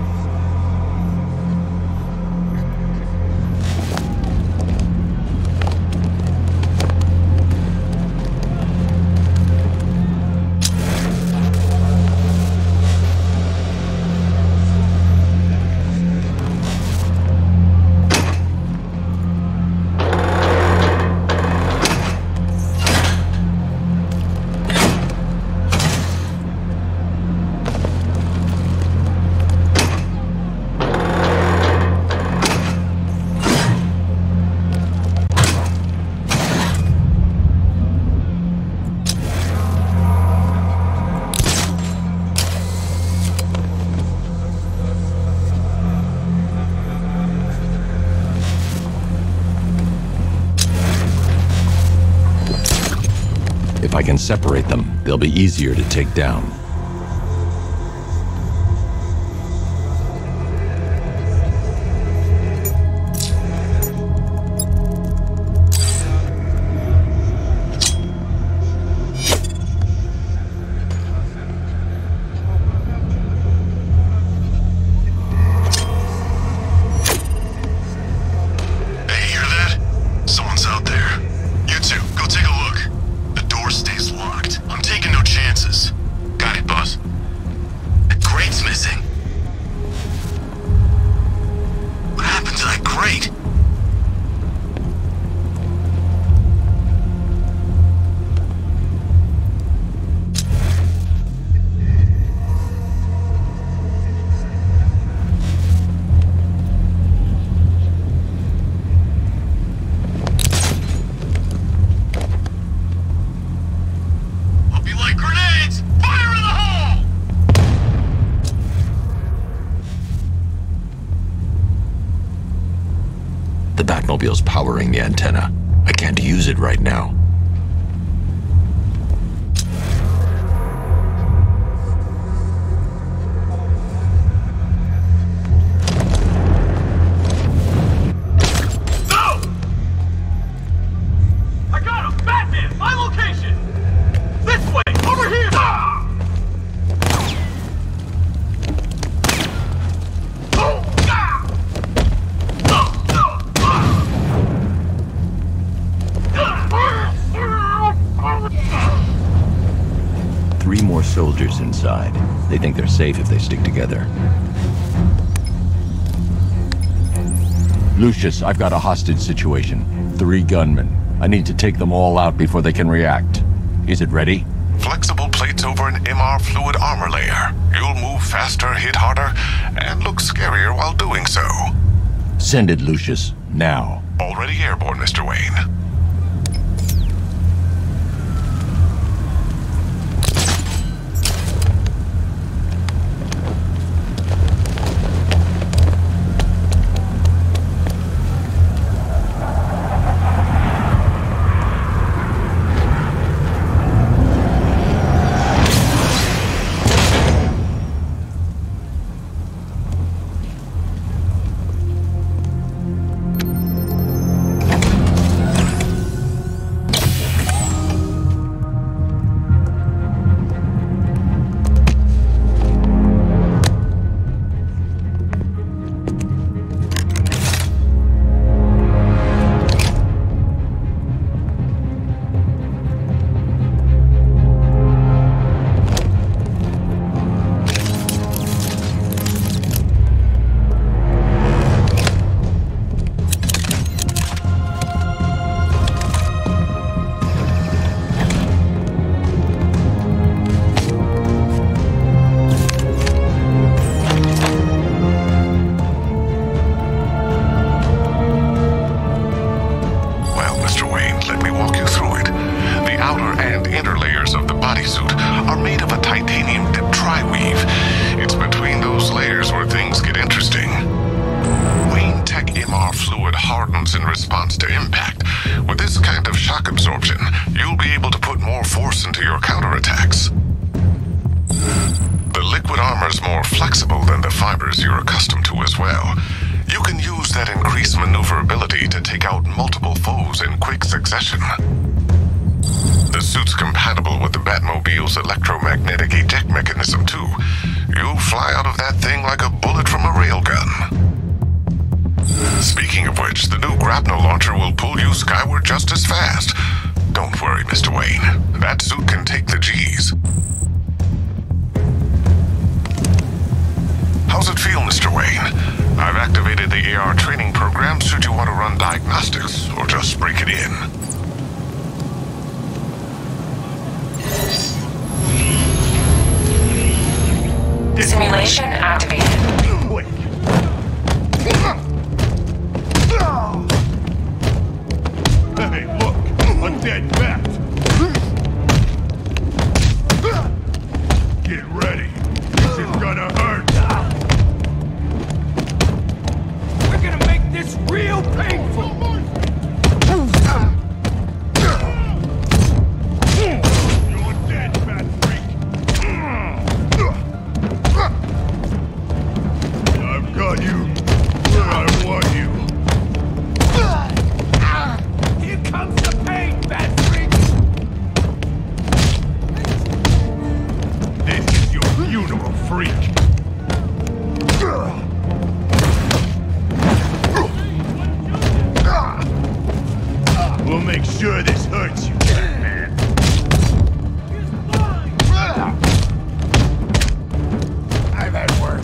If I can separate them, they'll be easier to take down. The Batmobile's powering the antenna. I can't use it right now. No! I got him! Batman! My location! This way! Over here! Ah! Three more soldiers inside. They think they're safe if they stick together. Lucius, I've got a hostage situation. Three gunmen. I need to take them all out before they can react. Is it ready? Flexible plates over an M R fluid armor layer. You'll move faster, hit harder, and look scarier while doing so. Send it, Lucius. Now. Already airborne, Mister Wayne. hurts in response to impact. With this kind of shock absorption, you'll be able to put more force into your counterattacks. The liquid armor's more flexible than the fibers you're accustomed to as well. You can use that increased maneuverability to take out multiple foes in quick succession. The suit's compatible with the Batmobile's electromagnetic eject mechanism, too. You'll fly out of that thing like a bullet from a railgun. Speaking of which, the new grapnel launcher will pull you skyward just as fast. Don't worry, Mister Wayne. That suit can take the G's. How's it feel, Mister Wayne? I've activated the A R training program should you want to run diagnostics or just break it in. Simulation activated. Hey, look! A dead bat! Get ready! This is gonna hurt! We're gonna make this real painful! You're dead, bat freak! I've got you where I want you. Here comes the pain, bat freak! This is your funeral, freak! We'll make sure this hurts you, Batman. I've had worse.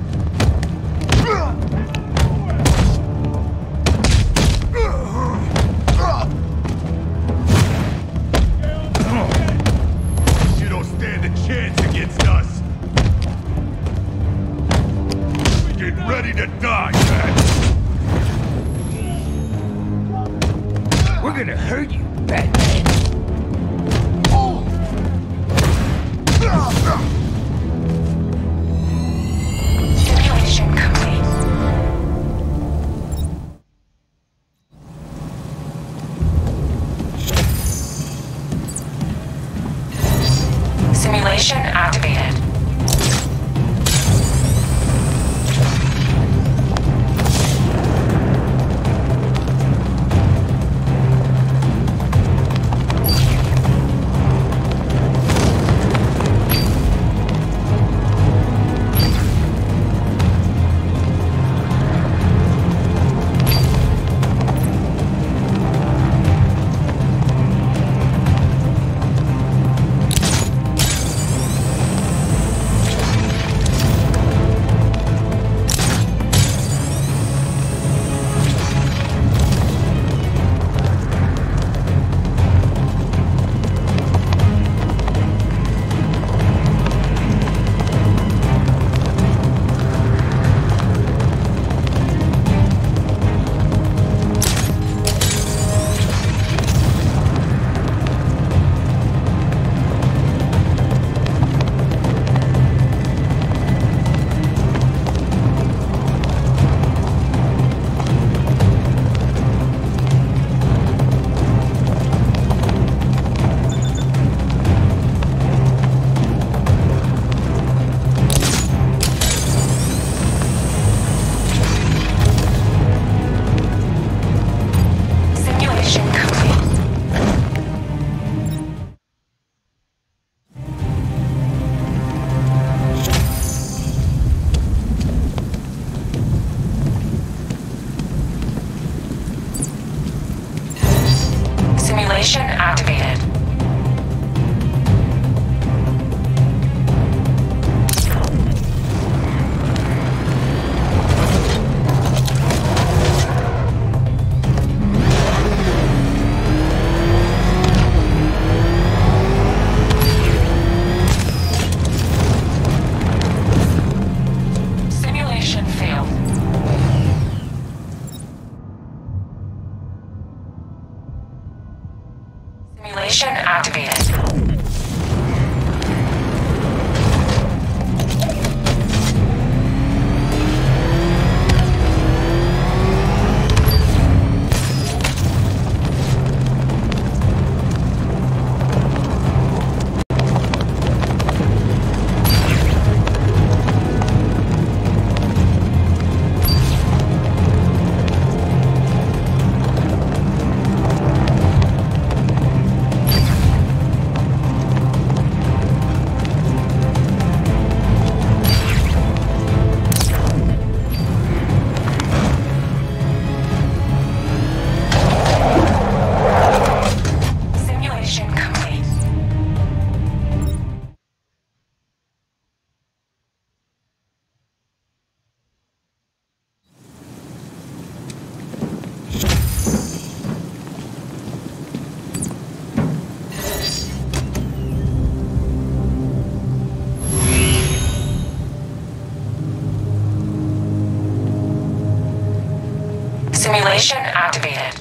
You don't stand a chance against us. Get ready to die, Bat. We're gonna hurt you, Batman. Simulation complete. Simulation activated. Simulation activated. Simulation failed. Simulation activated. Simulation activated.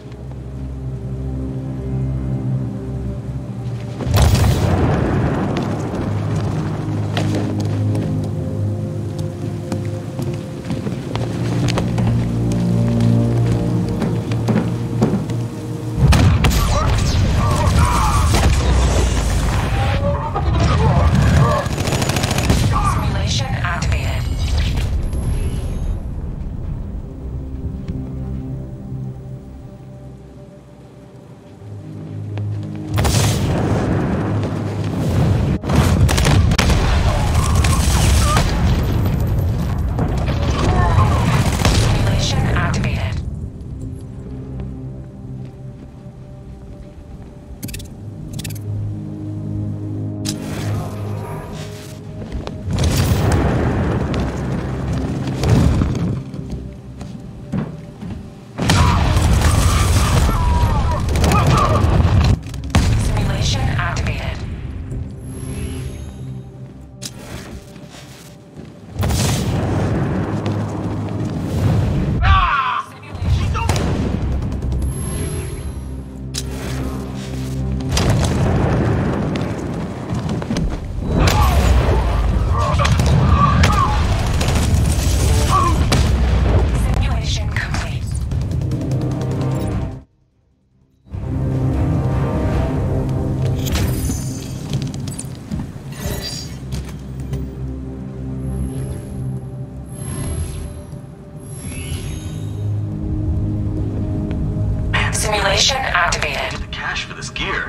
Simulation activated. The cash for this gear.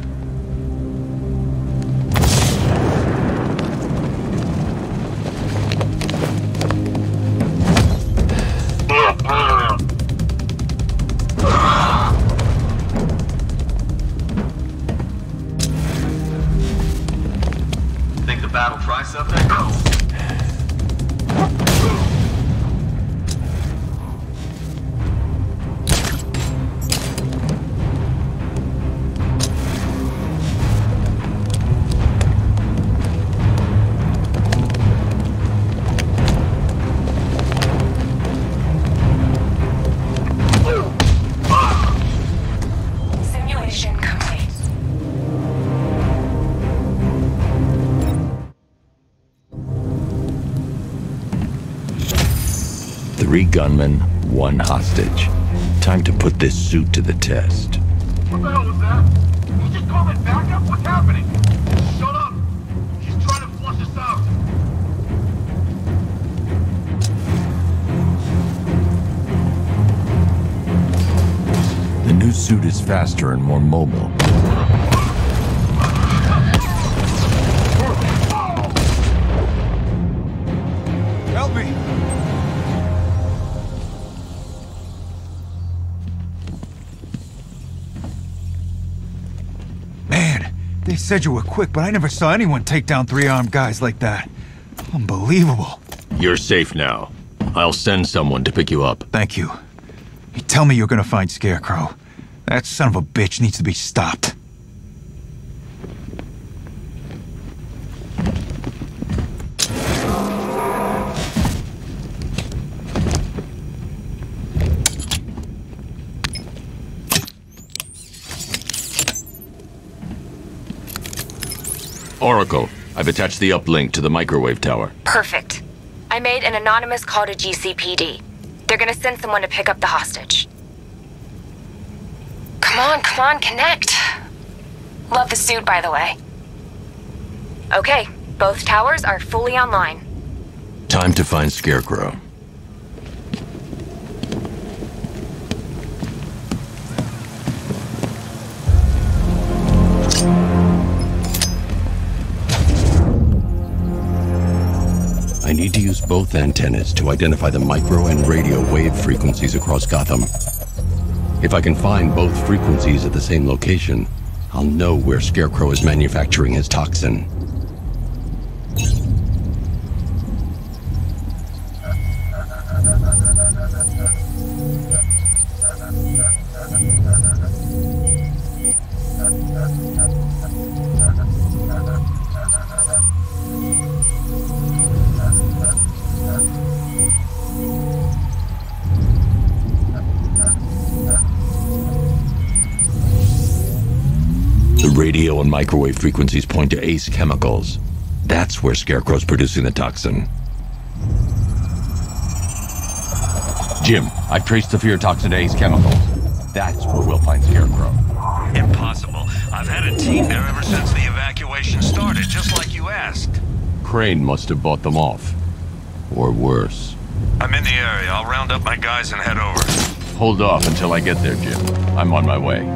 Think the bat'll try something? Three gunmen, one hostage. Time to put this suit to the test. What the hell was that? You just called it backup? What's happening? Shut up! She's trying to flush us out. The new suit is faster and more mobile. Help me! They said you were quick, but I never saw anyone take down three armed guys like that. Unbelievable. You're safe now. I'll send someone to pick you up. Thank you. You tell me you're gonna find Scarecrow. That son of a bitch needs to be stopped. Oracle, I've attached the uplink to the microwave tower. Perfect. I made an anonymous call to G C P D. They're gonna send someone to pick up the hostage. Come on, come on, connect. Love the suit, by the way. Okay, both towers are fully online. Time to find Scarecrow. I need to use both antennas to identify the micro and radio wave frequencies across Gotham. If I can find both frequencies at the same location, I'll know where Scarecrow is manufacturing his toxin. Radio and microwave frequencies point to Ace Chemicals. That's where Scarecrow's producing the toxin. Jim, I've traced the fear toxin to Ace Chemicals. That's where we'll find Scarecrow. Impossible. I've had a team there ever since the evacuation started, just like you asked. Crane must have bought them off. Or worse. I'm in the area. I'll round up my guys and head over. Hold off until I get there, Jim. I'm on my way.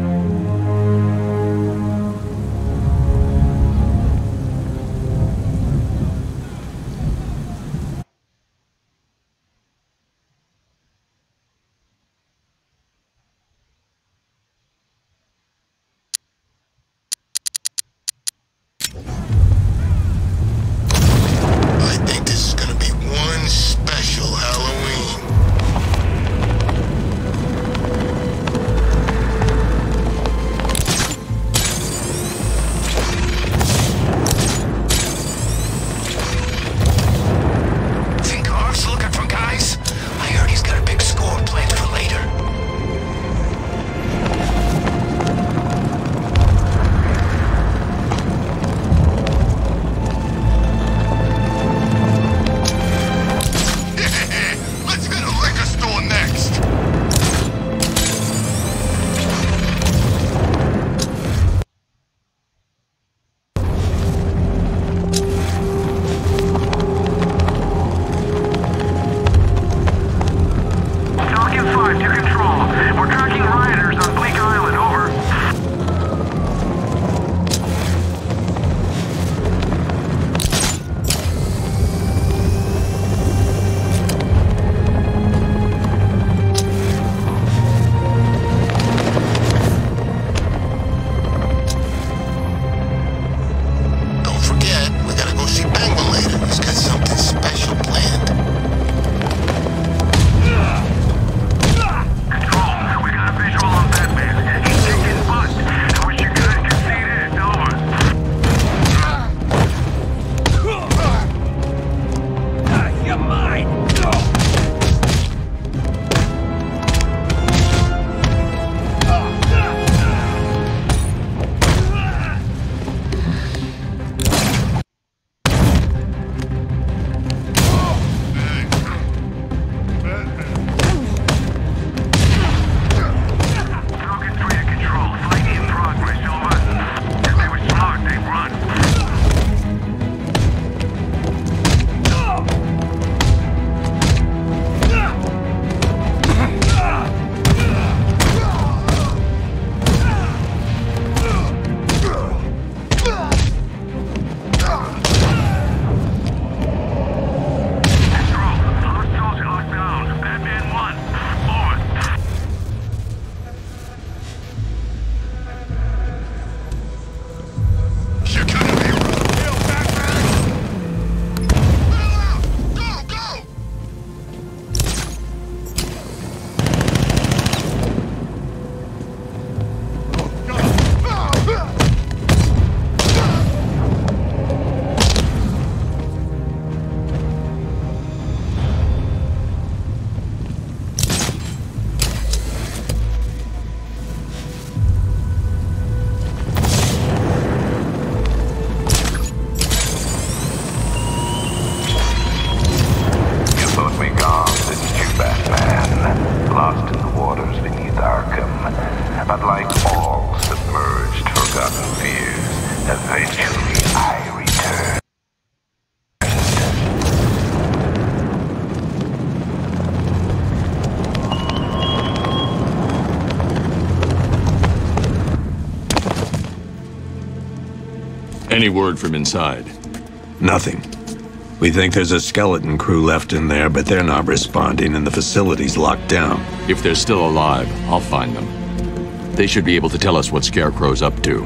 Any word from inside? Nothing. We think there's a skeleton crew left in there, but they're not responding and the facility's locked down. If they're still alive, I'll find them. They should be able to tell us what Scarecrow's up to.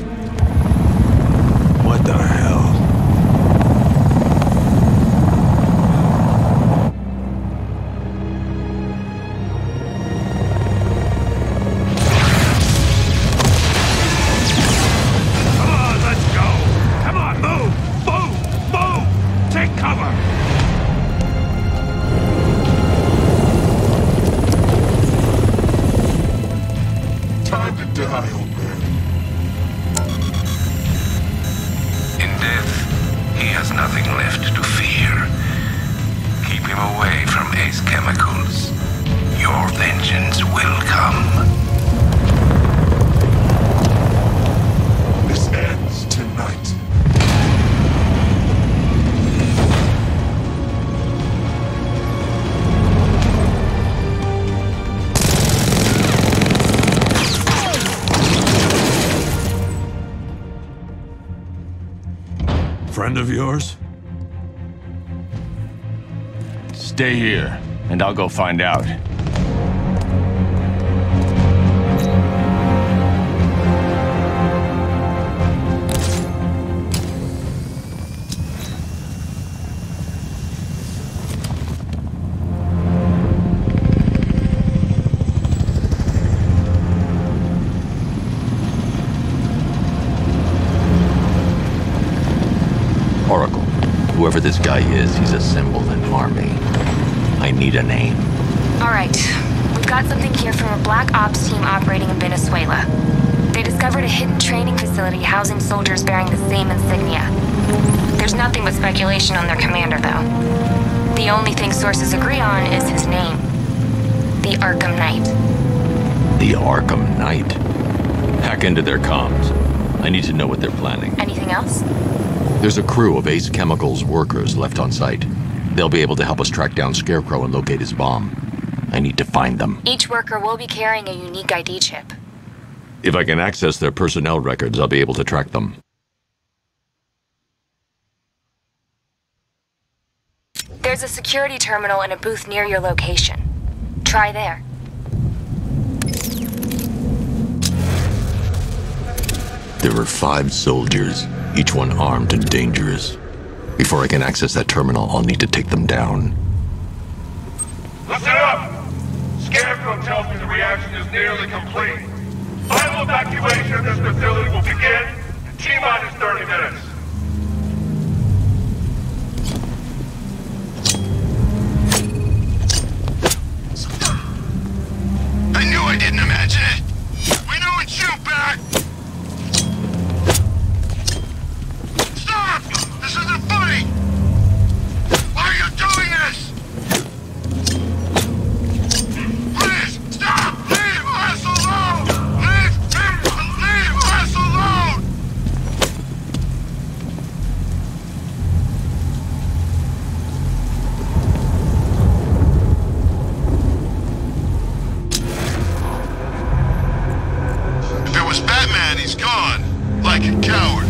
What the hell? friend of yours? Stay here, and I'll go find out. Oracle, whoever this guy is, he's assembled an army. I need a name. All right. We've got something here from a Black Ops team operating in Venezuela. They discovered a hidden training facility housing soldiers bearing the same insignia. There's nothing but speculation on their commander, though. The only thing sources agree on is his name. The Arkham Knight. The Arkham Knight? Hack into their comms. I need to know what they're planning. Anything else? There's a crew of Ace Chemicals workers left on site. They'll be able to help us track down Scarecrow and locate his bomb. I need to find them. Each worker will be carrying a unique I D chip. If I can access their personnel records, I'll be able to track them. There's a security terminal in a booth near your location. Try there. There are five soldiers, each one armed and dangerous. Before I can access that terminal, I'll need to take them down. Listen up! Scarecrow tells me the reaction is nearly complete. Final evacuation of this facility will begin in T-minus thirty minutes. I knew I didn't imagine it! We know it's you, Bat! Stop! This isn't funny! Why are you doing this? Please, stop! Leave us alone! Leave him! Leave us alone! If it was Batman, he's gone. Like a coward.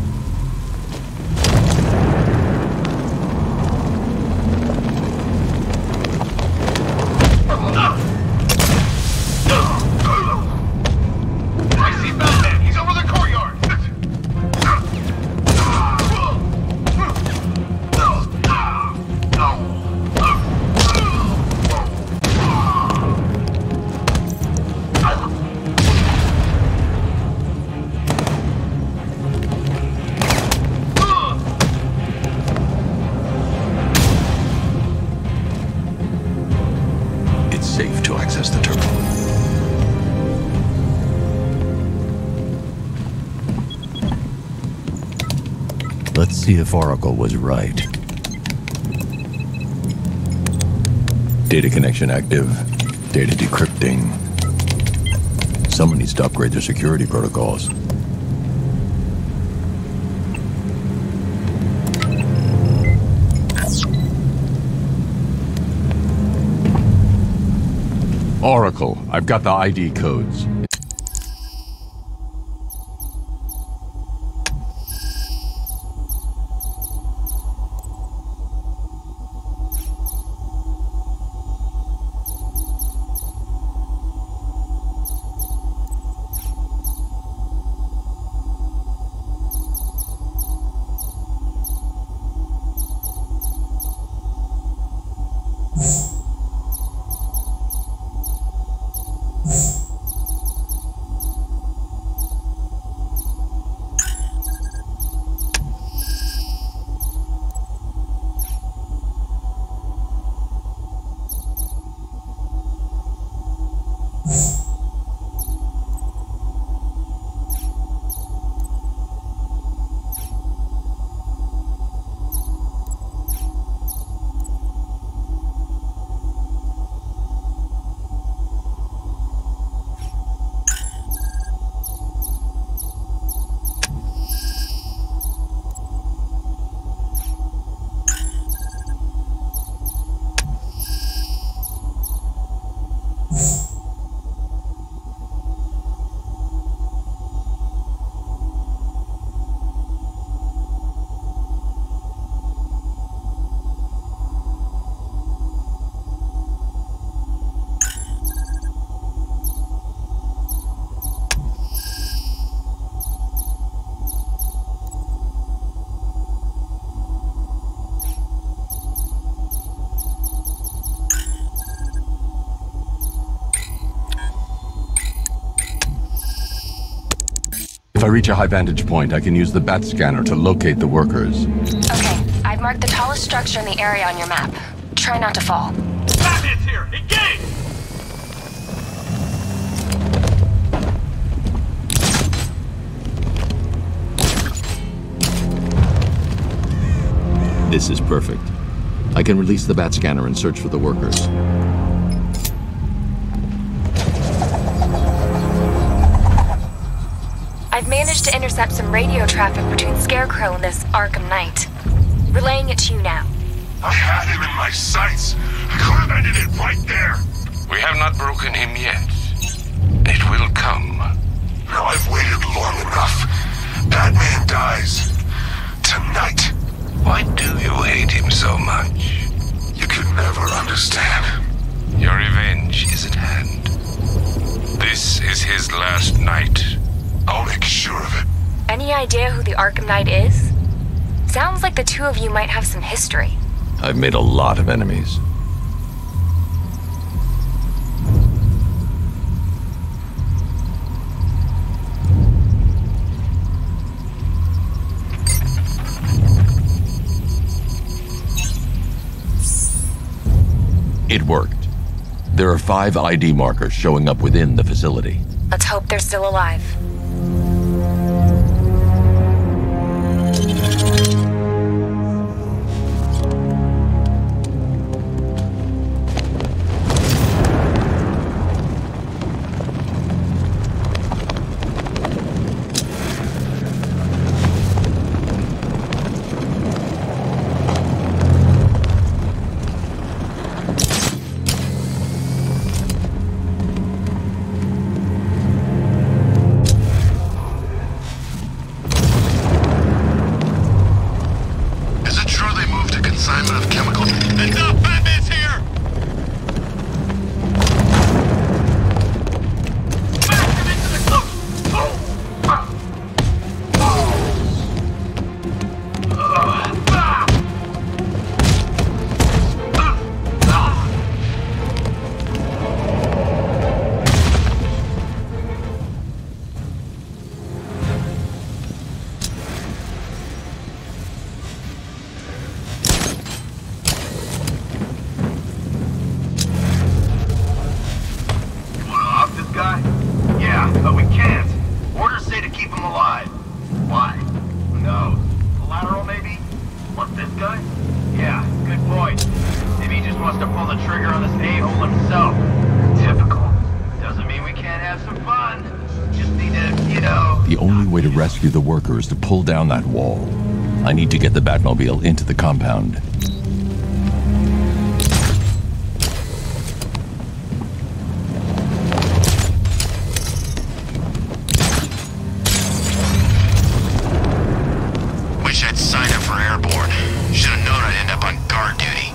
I see Batman! He's over the courtyard! It's safe to access the terminal. Let's see if Oracle was right. Data connection active. Data decrypting. Someone needs to upgrade their security protocols. Oracle, I've got the I D codes. I reach a high vantage point, I can use the bat scanner to locate the workers. Okay, I've marked the tallest structure in the area on your map. Try not to fall. Batman's here! Engage! This is perfect. I can release the bat scanner and search for the workers. I've managed to intercept some radio traffic between Scarecrow and this Arkham Knight. Relaying it to you now. I had him in my sights. I could have ended it right there. We have not broken him yet. It will come. Now I've waited long enough. Batman dies. Tonight. Why do you hate him so much? You could never understand. Your revenge is at hand. This is his last night. I'll make sure of it. Any idea who the Arkham Knight is? Sounds like the two of you might have some history. I've made a lot of enemies. It worked. There are five I D markers showing up within the facility. Let's hope they're still alive. The workers to pull down that wall. I need to get the Batmobile into the compound. Wish I'd signed up for airborne. Should have known I'd end up on guard duty.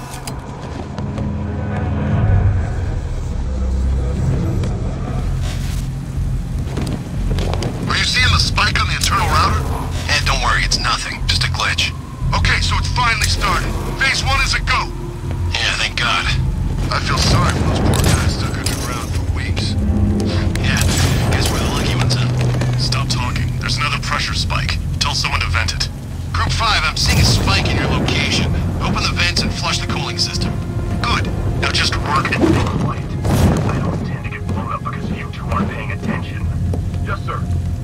Spike on the internal router? And don't worry, it's nothing. Just a glitch. Okay, so it's finally started. Phase one is a go. Yeah, thank God. I feel sorry for those poor guys stuck underground for weeks. Yeah, guess we're the lucky ones, huh? Stop talking. There's another pressure spike. Tell someone to vent it. Group five, I'm seeing a spike in your location. Open the vents and flush the cooling system. Good. Now just work it. Be quiet. I don't intend to get blown up because you two aren't paying attention. Yes, sir.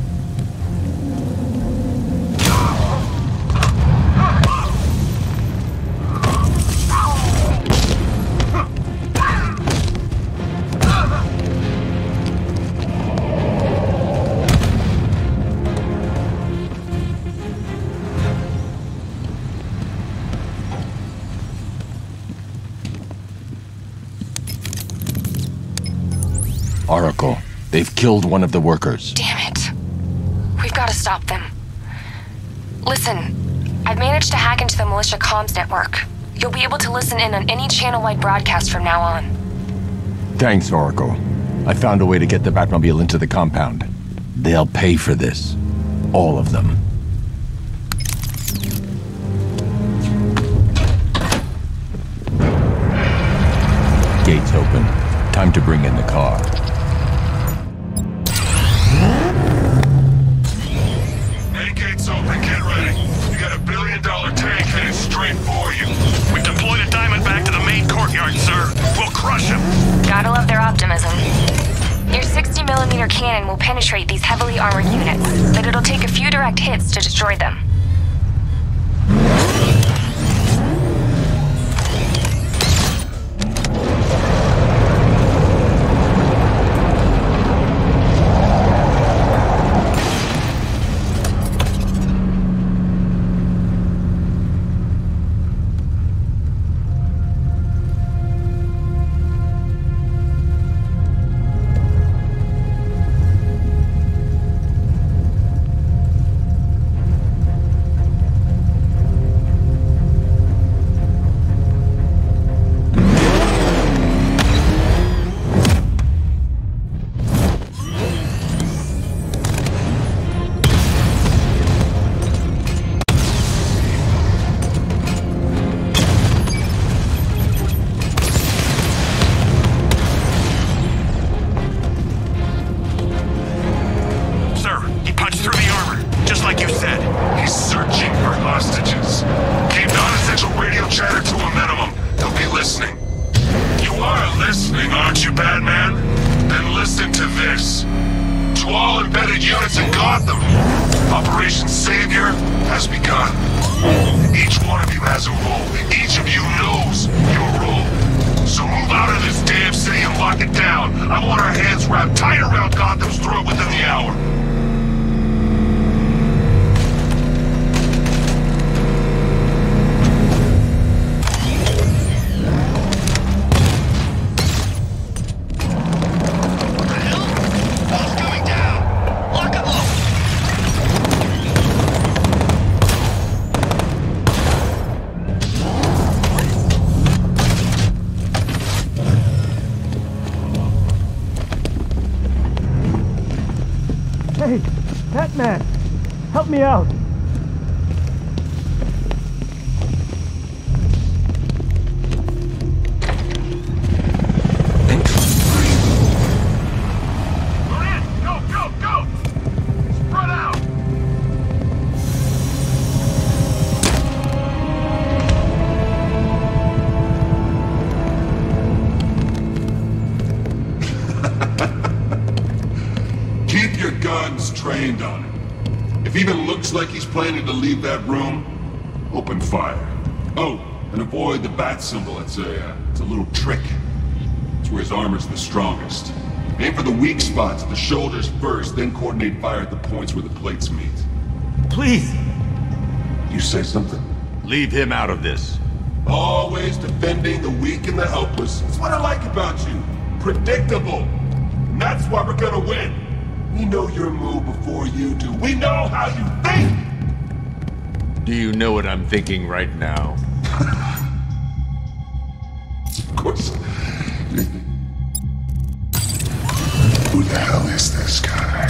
Oracle, they've killed one of the workers. Damn it. We've got to stop them. Listen, I've managed to hack into the militia comms network. You'll be able to listen in on any channel-wide broadcast from now on. Thanks, Oracle. I found a way to get the Batmobile into the compound. They'll pay for this. All of them. Gates open. Time to bring in the car. gates open, get ready. You got a billion dollar tank headed straight for you. We've deployed a Diamondback to the main courtyard, sir. We'll crush him. Gotta love their optimism. Your sixty millimeter cannon will penetrate these heavily armored units, but it'll take a few direct hits to destroy them. Hey, Batman! Help me out! Go, go, go! Spread out! Keep your guns trained on him. If even looks like he's planning to leave that room, open fire. Oh, and avoid the bat symbol. It's a, uh, it's a little trick. It's where his armor's the strongest. Aim for the weak spots at the shoulders first, then coordinate fire at the points where the plates meet. Please! You say something? Leave him out of this. Always defending the weak and the helpless. That's what I like about you. Predictable. And that's why we're gonna win. We know your move before you do. We know how you think! Do you know what I'm thinking right now? Of course. Who the hell is this guy?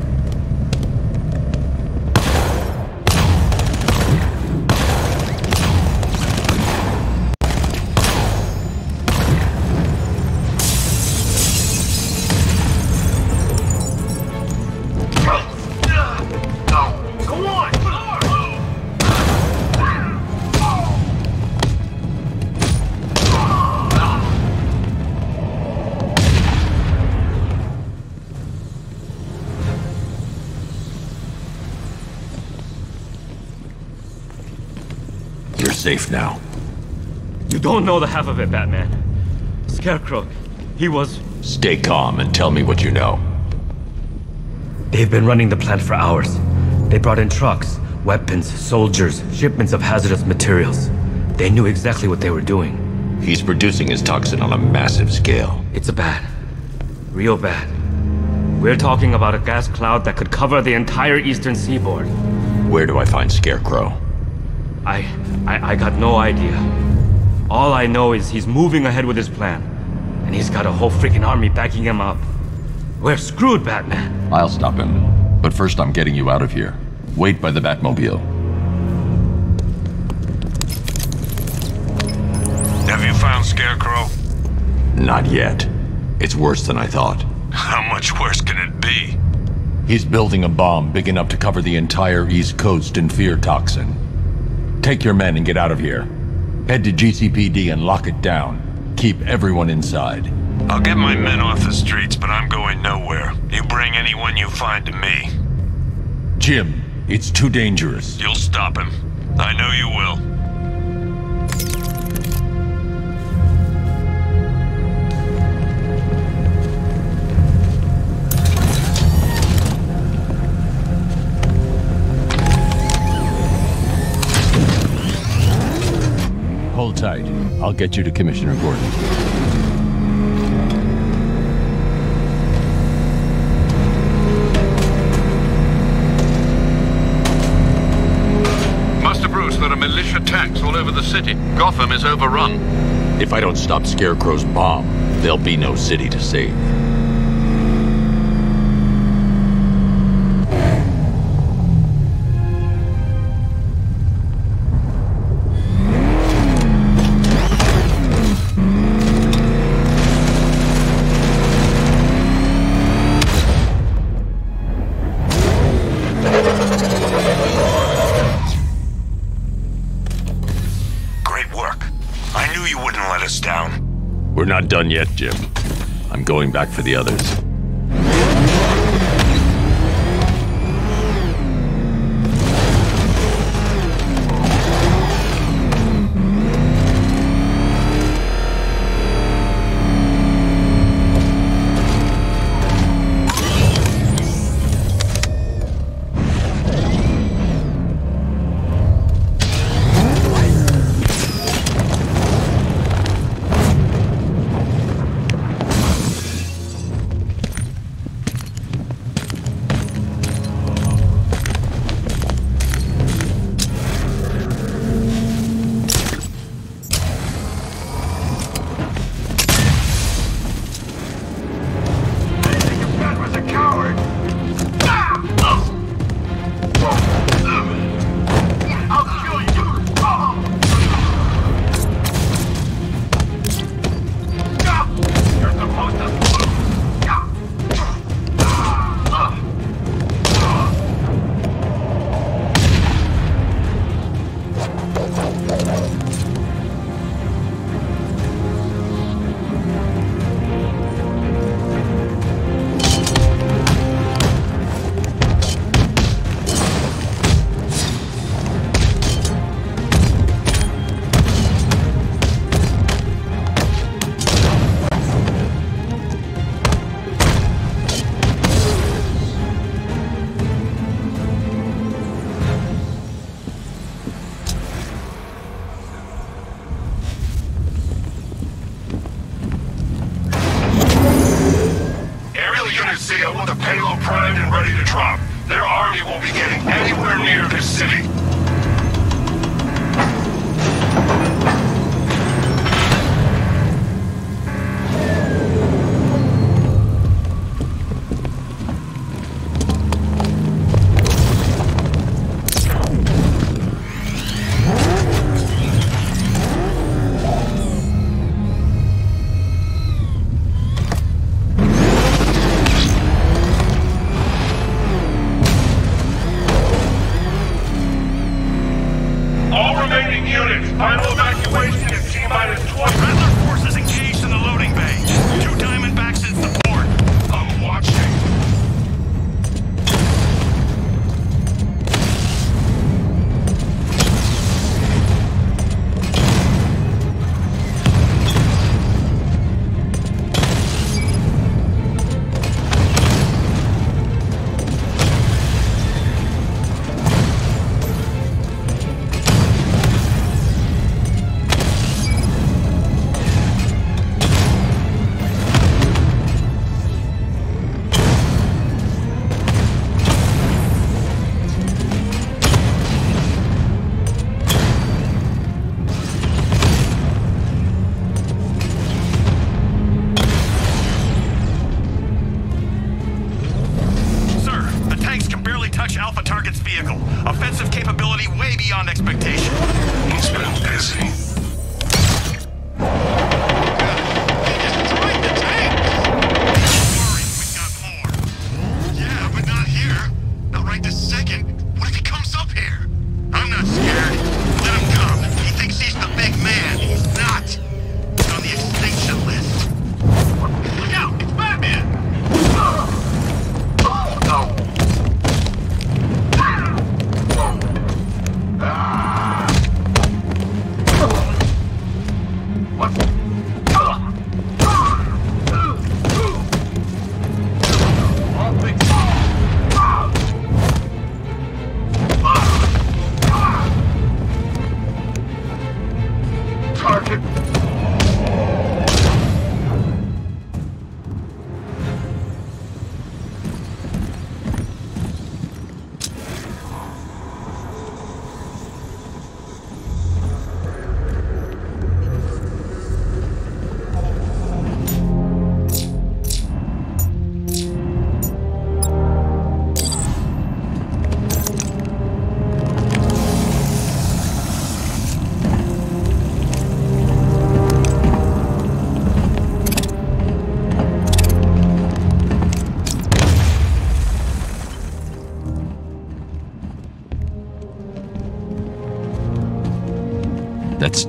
Safe now. You don't know the half of it, Batman. Scarecrow, he was... Stay calm and tell me what you know. They've been running the plant for hours. They brought in trucks, weapons, soldiers, shipments of hazardous materials. They knew exactly what they were doing. He's producing his toxin on a massive scale. It's bad. Real bad. We're talking about a gas cloud that could cover the entire eastern seaboard. Where do I find Scarecrow? I, I... I got no idea. All I know is he's moving ahead with his plan. And he's got a whole freaking army backing him up. We're screwed, Batman. I'll stop him. But first I'm getting you out of here. Wait by the Batmobile. Have you found Scarecrow? Not yet. It's worse than I thought. How much worse can it be? He's building a bomb big enough to cover the entire East Coast in fear toxin. Take your men and get out of here. Head to G C P D and lock it down. Keep everyone inside. I'll get my men off the streets, but I'm going nowhere. You bring anyone you find to me. Jim, it's too dangerous. You'll stop him. I know you will. Hold tight. I'll get you to Commissioner Gordon. Master Bruce, there are militia tanks all over the city. Gotham is overrun. If I don't stop Scarecrow's bomb, there'll be no city to save. We're not done yet, Jim. I'm going back for the others. Not here.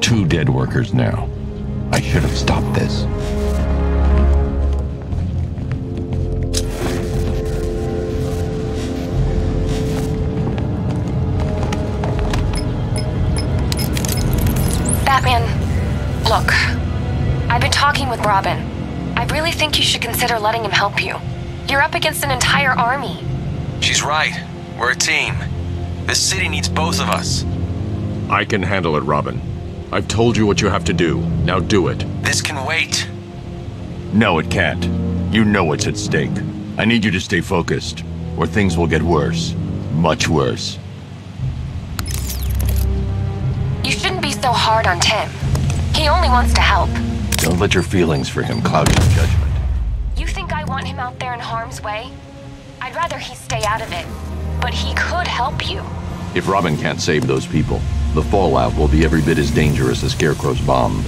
two dead workers now. I should have stopped this. Batman, look. I've been talking with Robin. I really think you should consider letting him help you. You're up against an entire army. She's right. We're a team. This city needs both of us. I can handle it, Robin. I've told you what you have to do. Now do it. This can wait. No, it can't. You know what's at stake. I need you to stay focused, or things will get worse. Much worse. You shouldn't be so hard on Tim. He only wants to help. Don't let your feelings for him cloud your judgment. You think I want him out there in harm's way? I'd rather he stay out of it. But he could help you. If Robin can't save those people, the fallout will be every bit as dangerous as Scarecrow's bomb.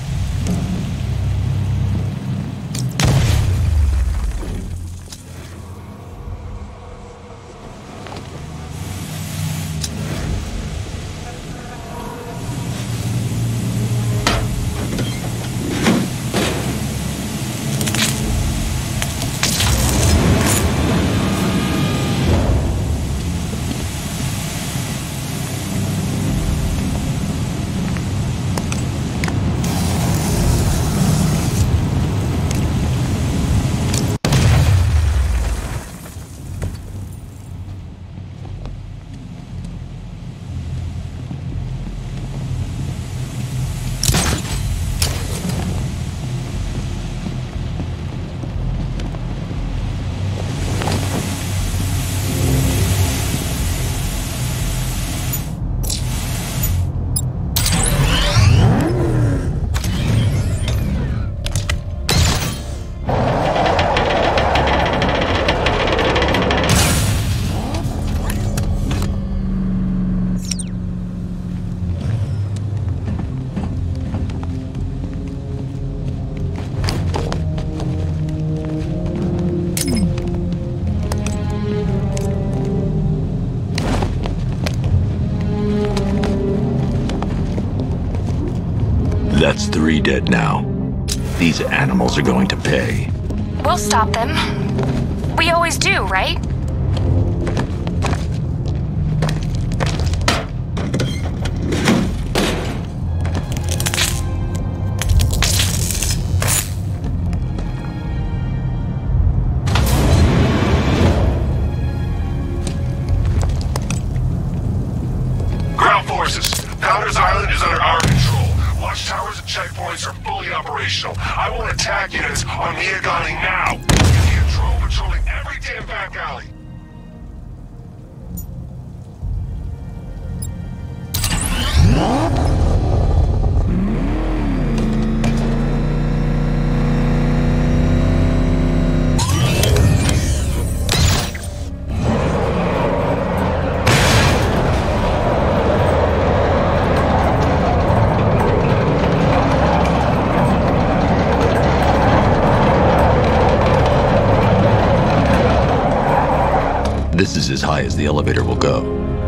That's three dead now. These animals are going to pay. We'll stop them. We always do, right? Ground forces, Founders Island is under our control. Watchtowers and checkpoints are fully operational. I want attack units on Miagani now. Get the drone patrolling every damn back alley. This is as high as the elevator will go.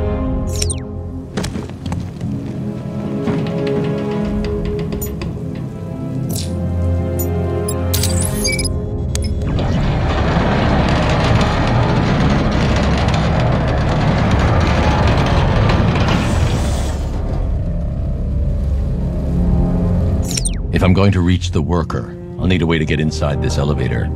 If I'm going to reach the worker, I'll need a way to get inside this elevator.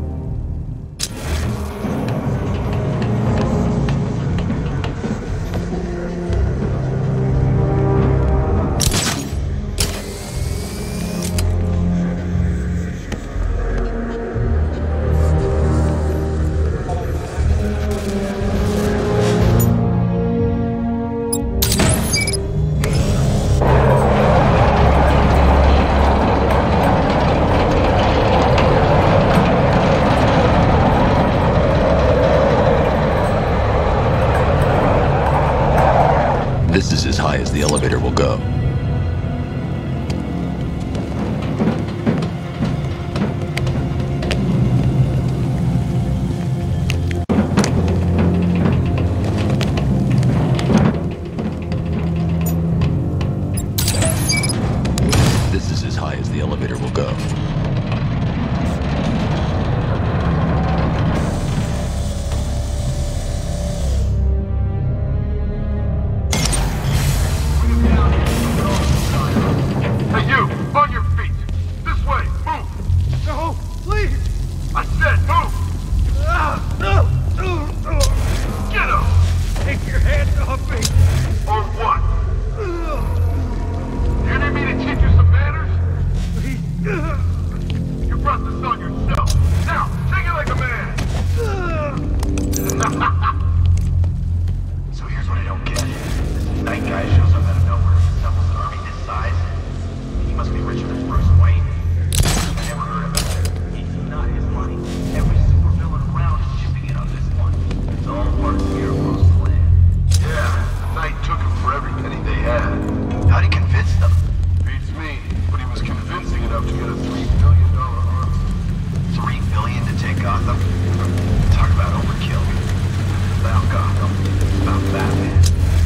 This is as high as the elevator will go. So here's what I don't get. This night guy shows up out of nowhere and assembles an army this size. He must be richer than Bruce Wayne. I never heard of it. It's not his money. Every supervillain around is chipping in on this one. It's all part of Scarecrow's plan. Yeah, the Knight took him for every penny they had. How'd he convince them? Beats me, but he was convincing enough to get a three billion dollar army. Three billion to take Gotham? Talk about overkill. About Gotham. About Batman.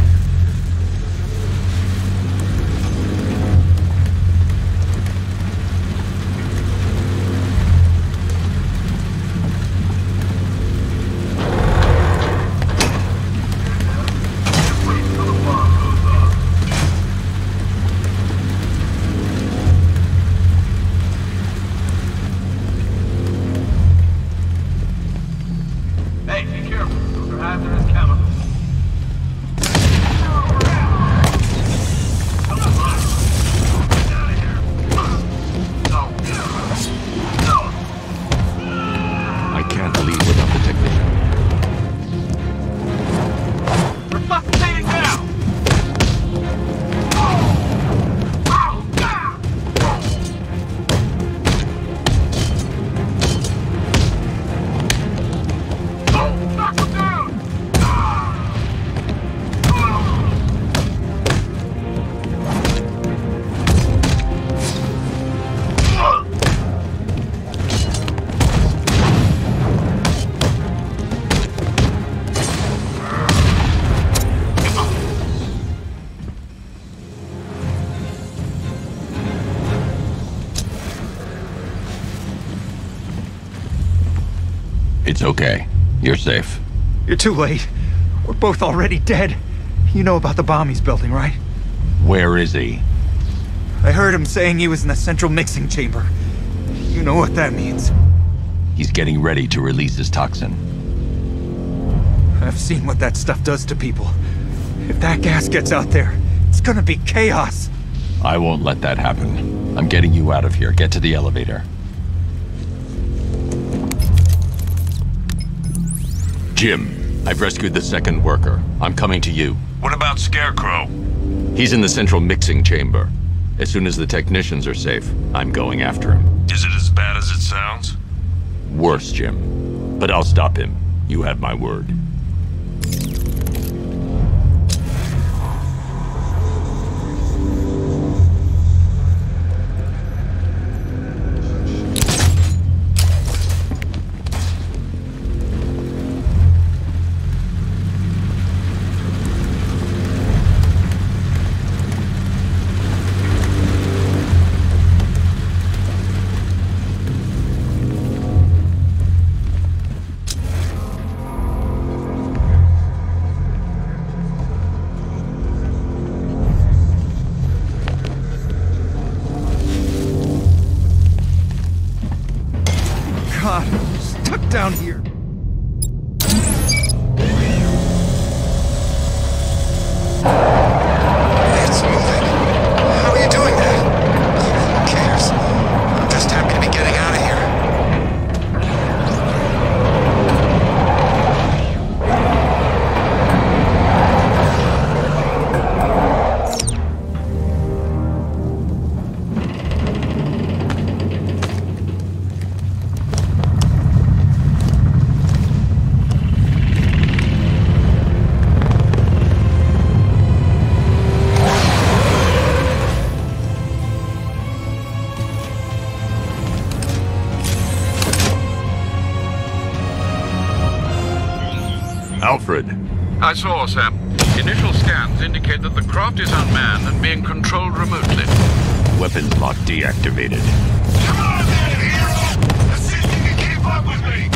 It's okay. You're safe. You're too late. We're both already dead. You know about the bomb he's building, right? Where is he? I heard him saying he was in the central mixing chamber. You know what that means. He's getting ready to release his toxin. I've seen what that stuff does to people. If that gas gets out there, it's gonna be chaos. I won't let that happen. I'm getting you out of here. Get to the elevator. Jim, I've rescued the second worker. I'm coming to you. What about Scarecrow? He's in the central mixing chamber. As soon as the technicians are safe, I'm going after him. Is it as bad as it sounds? Worse, Jim. But I'll stop him. You have my word. Down here. It's moving. How are you doing that? Who cares? I'm just happy to be getting out of here. Alfred. I saw, Sam. Initial scans indicate that the craft is unmanned and being controlled remotely. Weapons lock deactivated. Come on then, hero! Let's see if you can keep up with me!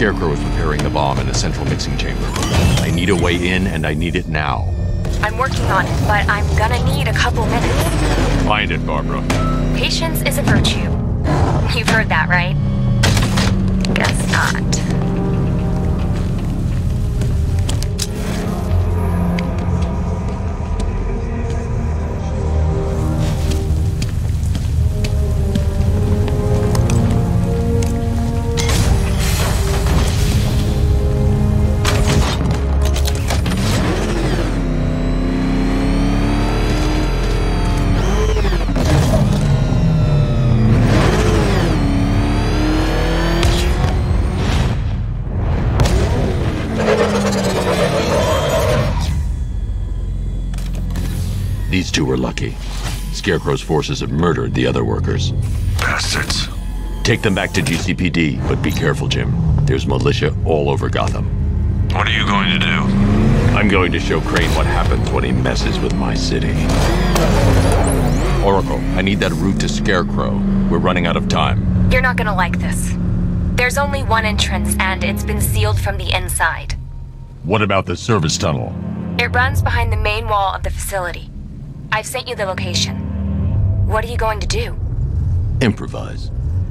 Scarecrow is preparing the bomb in a central mixing chamber. I need a way in, and I need it now. I'm working on it, but I'm gonna need a couple minutes. Find it, Barbara. Patience is a virtue. You've heard that, right? Guess not. These two were lucky. Scarecrow's forces have murdered the other workers. Bastards. Take them back to G C P D, but be careful, Jim. There's militia all over Gotham. What are you going to do? I'm going to show Crane what happens when he messes with my city. Oracle, I need that route to Scarecrow. We're running out of time. You're not gonna like this. There's only one entrance, and it's been sealed from the inside. What about the service tunnel? It runs behind the main wall of the facility. I've sent you the location. What are you going to do? Improvise.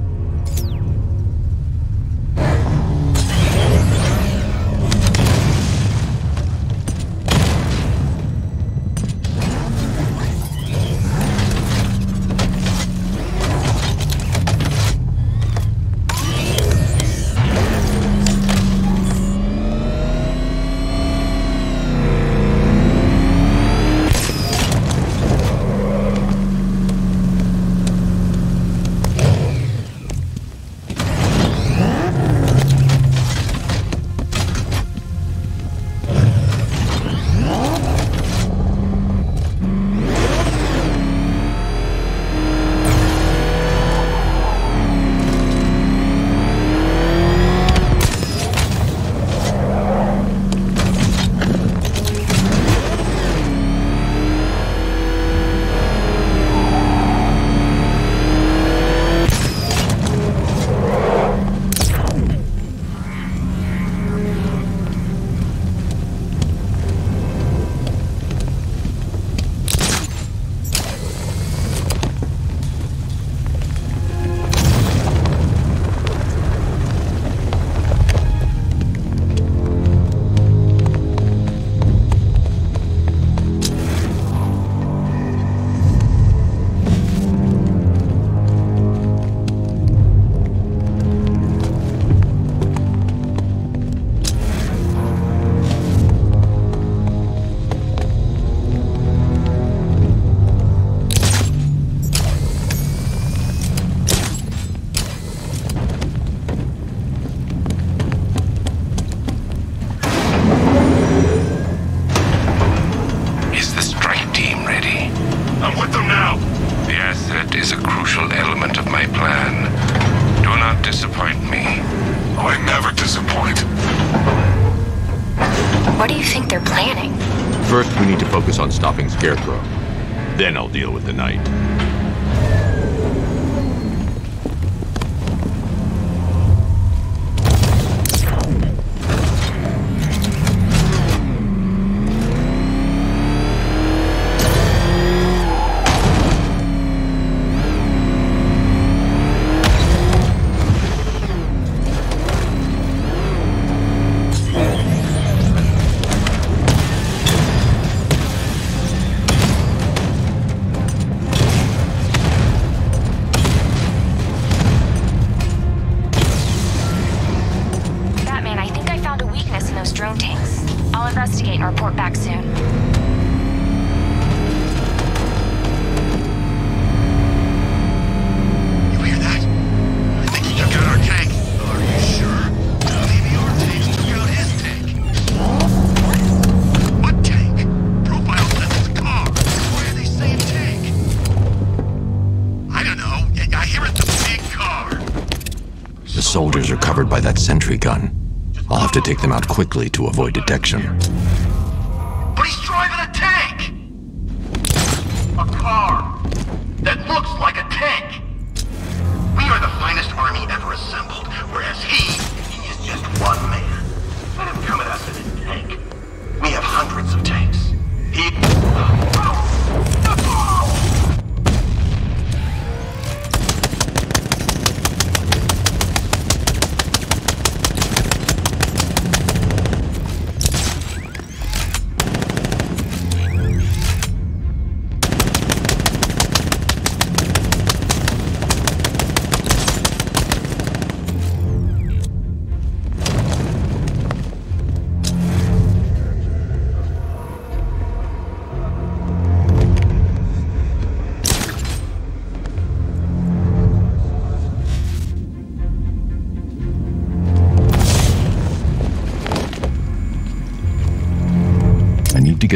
What do you think they're planning? First, we need to focus on stopping Scarecrow. Then I'll deal with the Knight. Soldiers are covered by that sentry gun. I'll have to take them out quickly to avoid detection. But he's driving a tank! A car that looks like a tank! We are the finest army ever assembled, whereas he, he is just one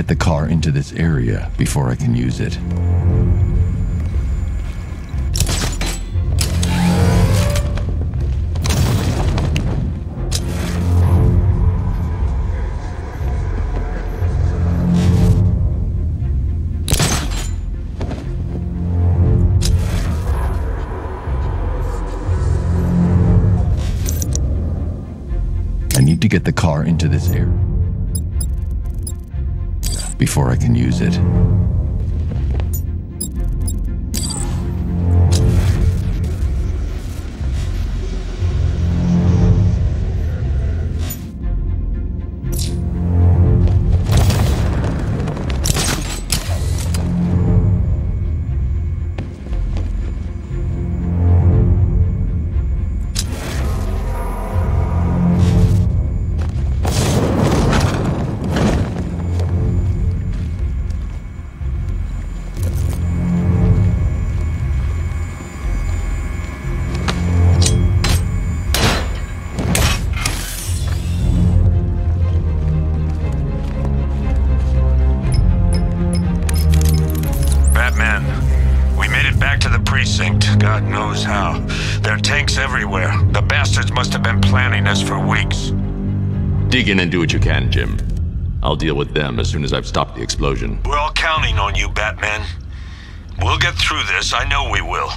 get the car into this area before I can use it. I need to get the car into this area before I can use it. God knows how. There are tanks everywhere. The bastards must have been planning this for weeks. Dig in and do what you can, Jim. I'll deal with them as soon as I've stopped the explosion. We're all counting on you, Batman. We'll get through this, I know we will.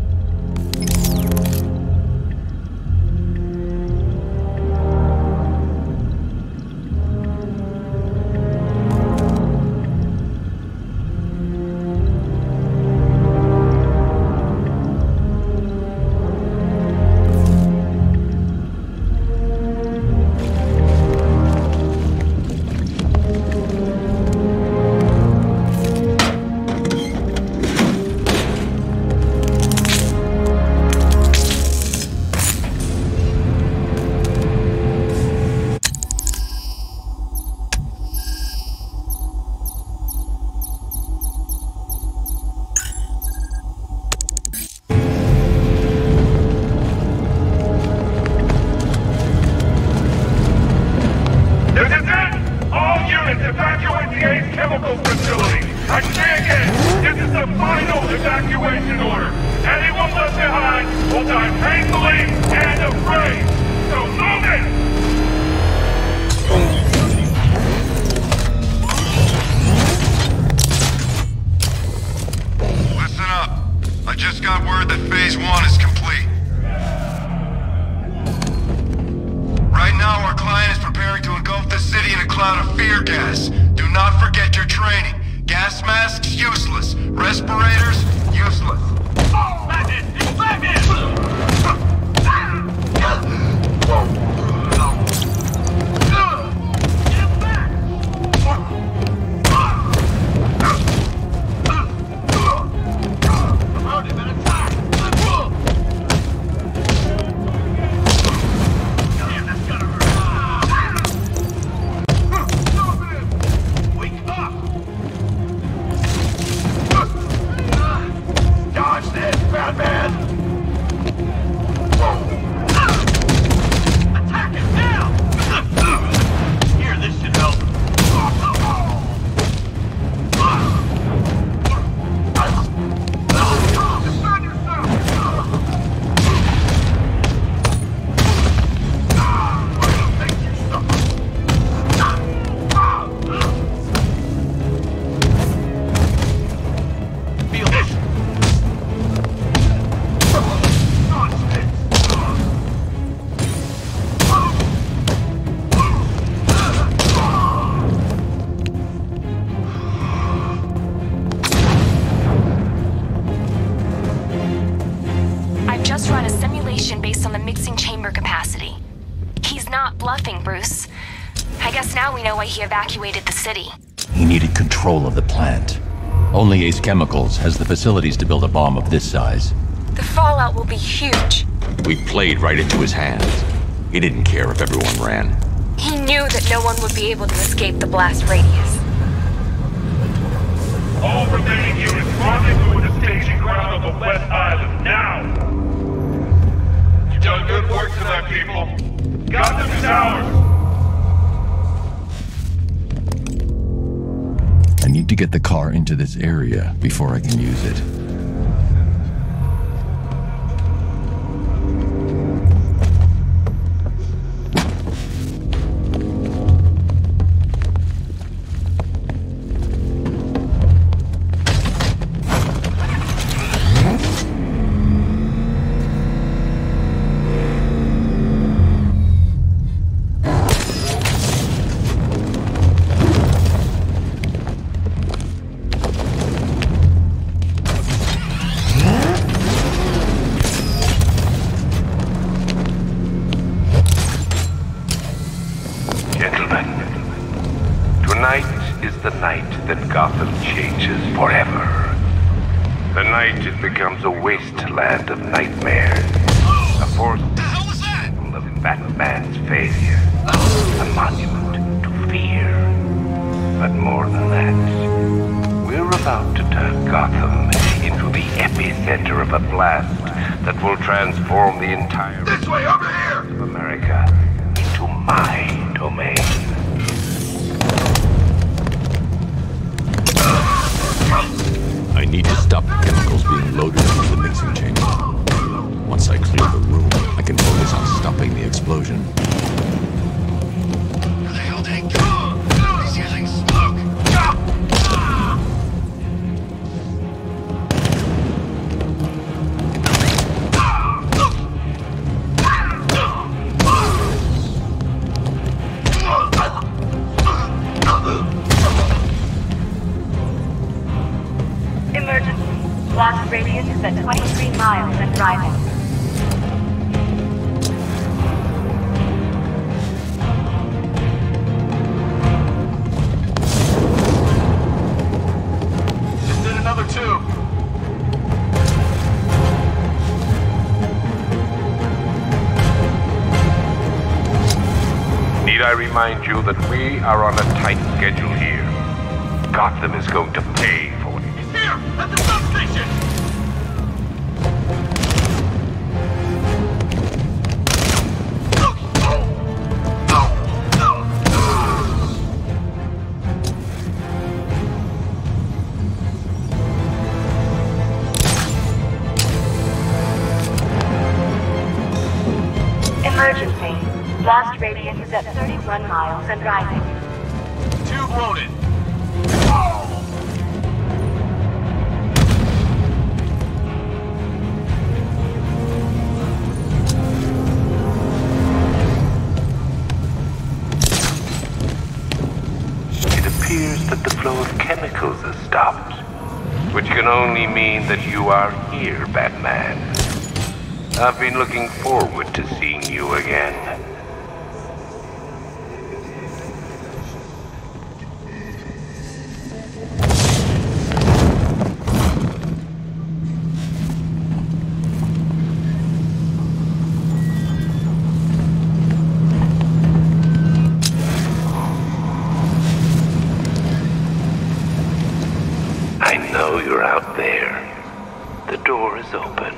He evacuated the city. He needed control of the plant. Only Ace Chemicals has the facilities to build a bomb of this size. The fallout will be huge. We played right into his hands. He didn't care if everyone ran. He knew that no one would be able to escape the blast radius. All remaining units rendezvous at the staging ground on the West Island, now! You've done good work tonight, people. Gotham is ours! need to get the car into this area before I can use it. Becomes a wasteland of nightmares. A force symbol of Batman's failure. A monument to fear. But more than that, we're about to turn Gotham into the epicenter of a blast that will transform the entire this way over here of America into my domain. I need to stop the chemicals being loaded into the mixing chamber. Once I clear the room, I can focus on stopping the explosion. Where the hell did he go? He's using smoke! Blast radius is at twenty-three miles and rising. Just did another two. Need I remind you that we are on a tight schedule here? Gotham is going to pay for it. He's here! At the substation! Emergency. Blast radius is at thirty-one miles and rising. Tube loaded. It appears that the flow of chemicals has stopped, which can only mean that you are here, Batman. I've been looking forward to seeing you again. I know you're out there. The door is open.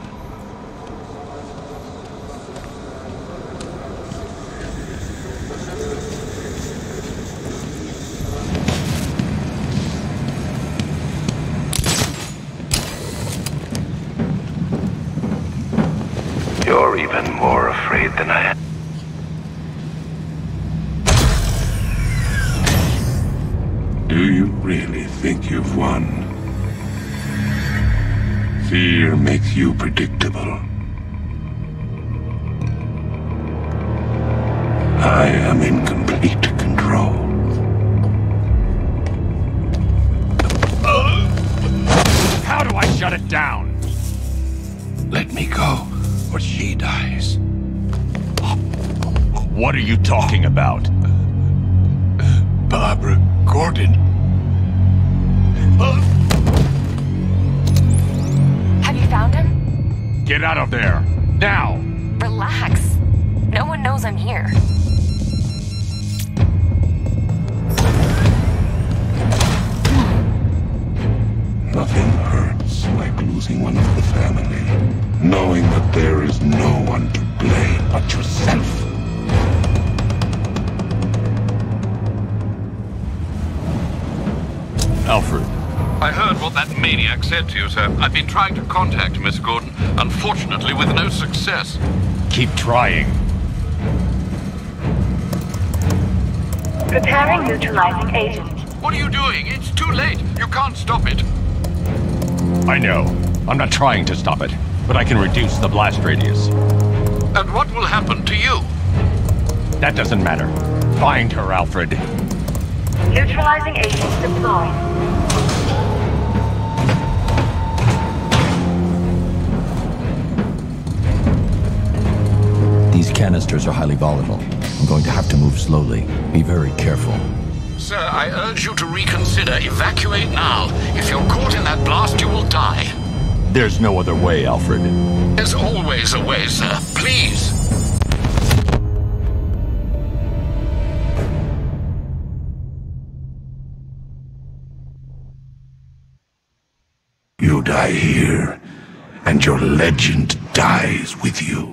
You're even more afraid than I am. Do you really think you've won? Fear makes you predictable. I am in complete control. How do I shut it down? Let me go, or she dies. What are you talking about? Barbara Gordon. Have you found him? Get out of there, now! Relax. No one knows I'm here. Nothing hurts like losing one of the family, knowing that there is no one to blame but yourself. Alfred. I heard what that maniac said to you, sir. I've been trying to contact Miss Gordon, unfortunately with no success. Keep trying. Preparing neutralizing agent. What are you doing? It's too late. You can't stop it. I know. I'm not trying to stop it, but I can reduce the blast radius. And what will happen to you? That doesn't matter. Find her, Alfred. Neutralizing agent deployed. These canisters are highly volatile. I'm going to have to move slowly. Be very careful. Sir, I urge you to reconsider. Evacuate now. If you're caught in that blast, you will die. There's no other way, Alfred. There's always a way, sir. Please. You die here, and your legend dies with you.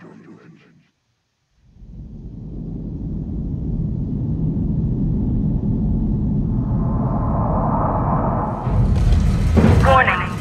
Warning.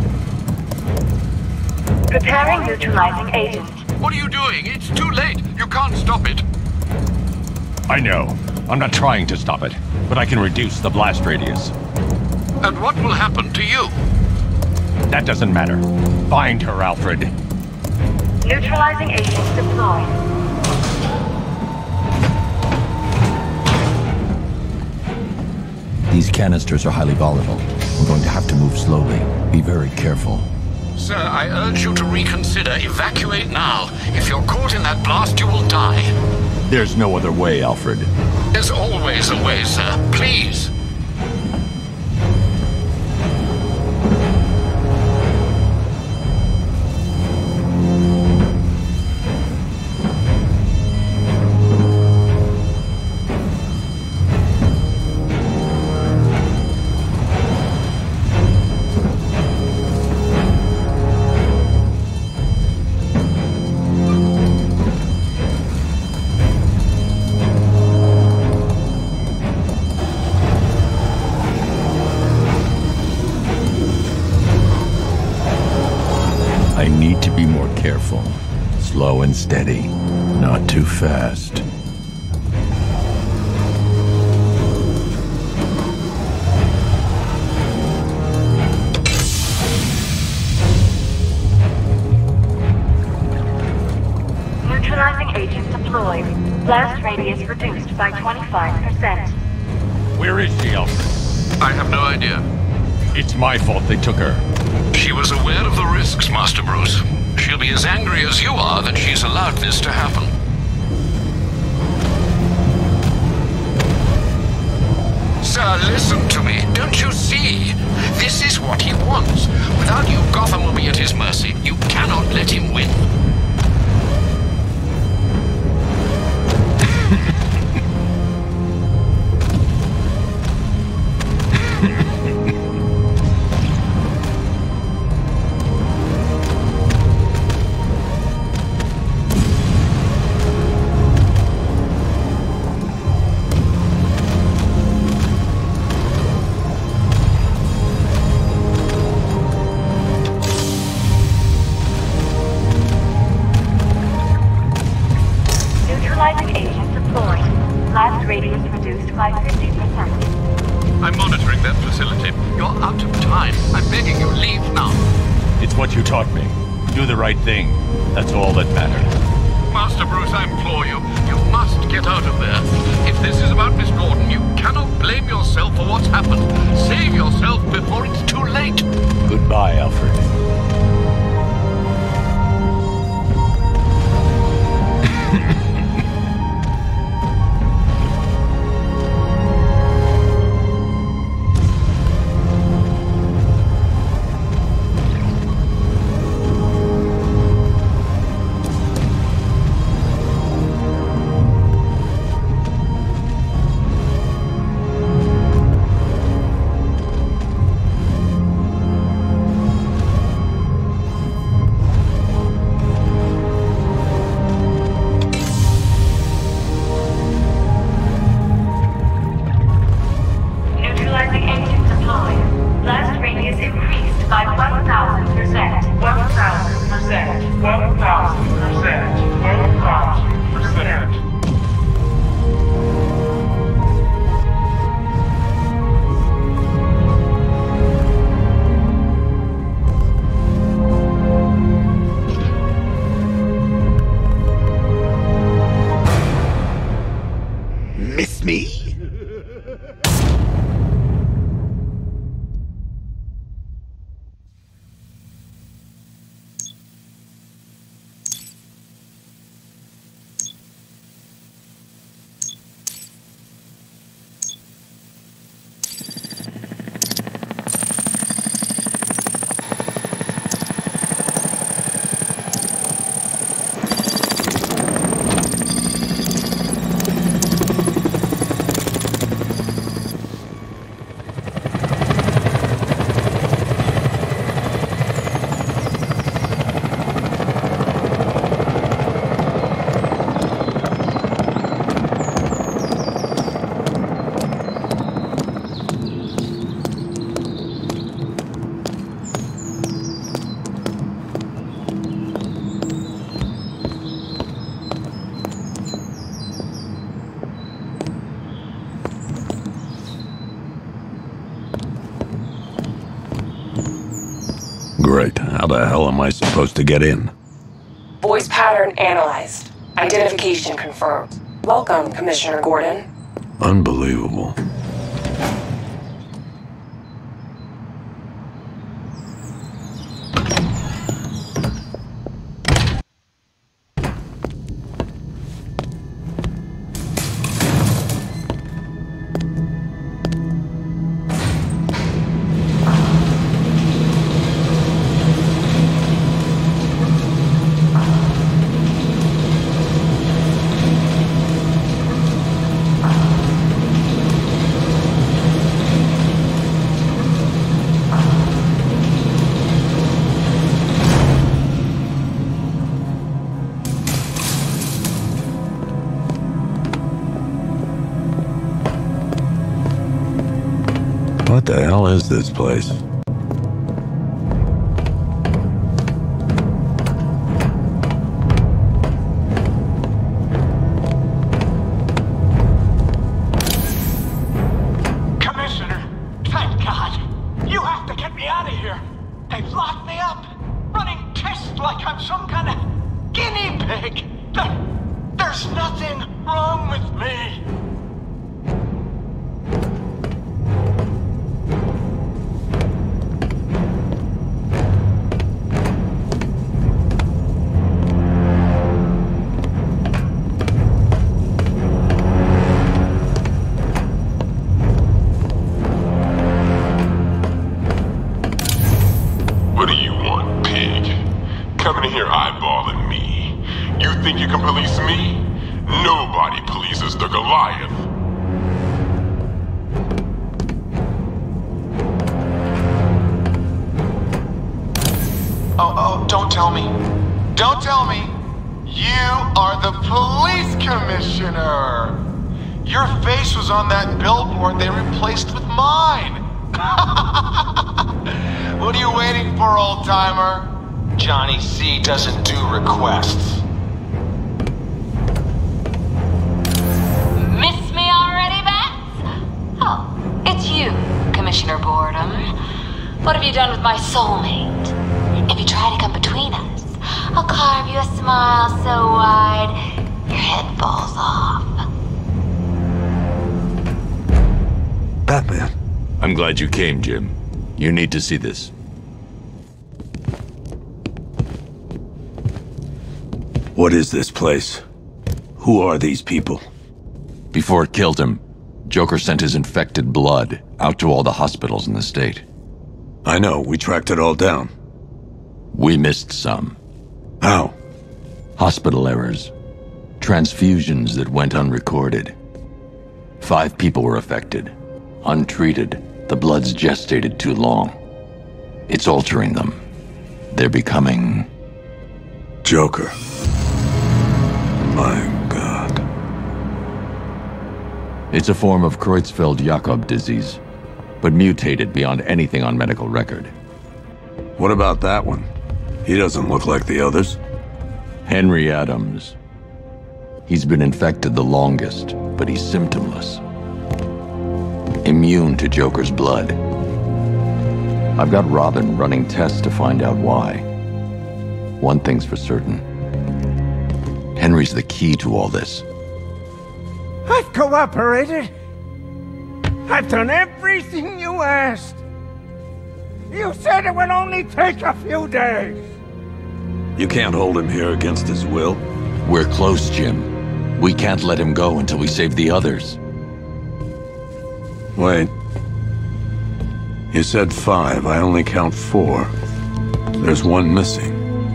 Preparing neutralizing agent. What are you doing? It's too late. You can't stop it. I know. I'm not trying to stop it, but I can reduce the blast radius. And what will happen to you? That doesn't matter. Find her, Alfred. Neutralizing agent deployed. These canisters are highly volatile. I'm going to have to move slowly. Be very careful. Sir, I urge you to reconsider. Evacuate now. If you're caught in that blast, you will die. There's no other way, Alfred. There's always a way, sir. Please. I need to be more careful. Slow and steady. Not too fast. Neutralizing agent deployed. Blast radius reduced by twenty-five percent. Where is she, Alfred? I have no idea. It's my fault they took her. She was aware of the risks, Master Bruce. She'll be as angry as you are that she's allowed this to happen. Sir, listen to me. Don't you see? This is what he wants. Without you, Gotham will be at his mercy. You cannot let him win. Radius reduced by fifty percent. I'm monitoring that facility. You're out of time. I'm begging you, leave now. It's what you taught me. Do the right thing. That's all that matters. Master Bruce, I implore you. You must get out of there. If this is about Miss Gordon, you cannot blame yourself for what's happened. Save yourself before it's too late. Goodbye, Alfred. Great. How the hell am I supposed to get in? Voice pattern analyzed. Identification confirmed. Welcome, Commissioner Gordon. Unbelievable. What the hell is this place? Commissioner, thank God. You have to get me out of here. They've locked me up, running tests like I'm some kind of guinea pig. There, there's nothing wrong with me. What do you want, pig? Coming in here eyeballing me. You think you can police me? Nobody polices the Goliath. Oh, oh, don't tell me. Don't tell me. You are the police commissioner. Your face was on that billboard they replaced with mine. What are you waiting for, old-timer? Johnny C doesn't do requests. Miss me already, Bats? Oh, it's you, Commissioner Boredom. What have you done with my soulmate? If you try to come between us, I'll carve you a smile so wide, your head falls off. Batman. I'm glad you came, Jim. You need to see this. What is this place? Who are these people? Before it killed him, Joker sent his infected blood out to all the hospitals in the state. I know, we tracked it all down. We missed some. How? Hospital errors. Transfusions that went unrecorded. Five people were affected. Untreated, the blood's gestated too long. It's altering them. They're becoming... Joker. My God. It's a form of Creutzfeldt-Jakob disease, but mutated beyond anything on medical record. What about that one? He doesn't look like the others. Henry Adams. He's been infected the longest, but he's symptomless. Immune to Joker's blood. I've got Robin running tests to find out why. One thing's for certain. Henry's the key to all this. I've cooperated. I've done everything you asked. You said it would only take a few days. You can't hold him here against his will. We're close, Jim. We can't let him go until we save the others. Wait. You said five. I only count four. There's one missing.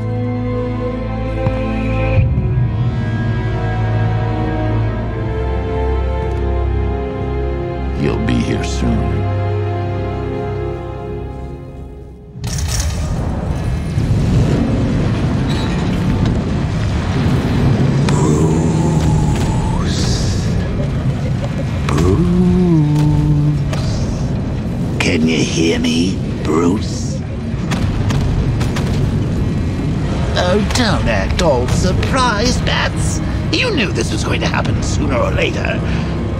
He'll be here soon. Can you hear me, Bruce? Oh, don't act all surprised, Bats. You knew this was going to happen sooner or later.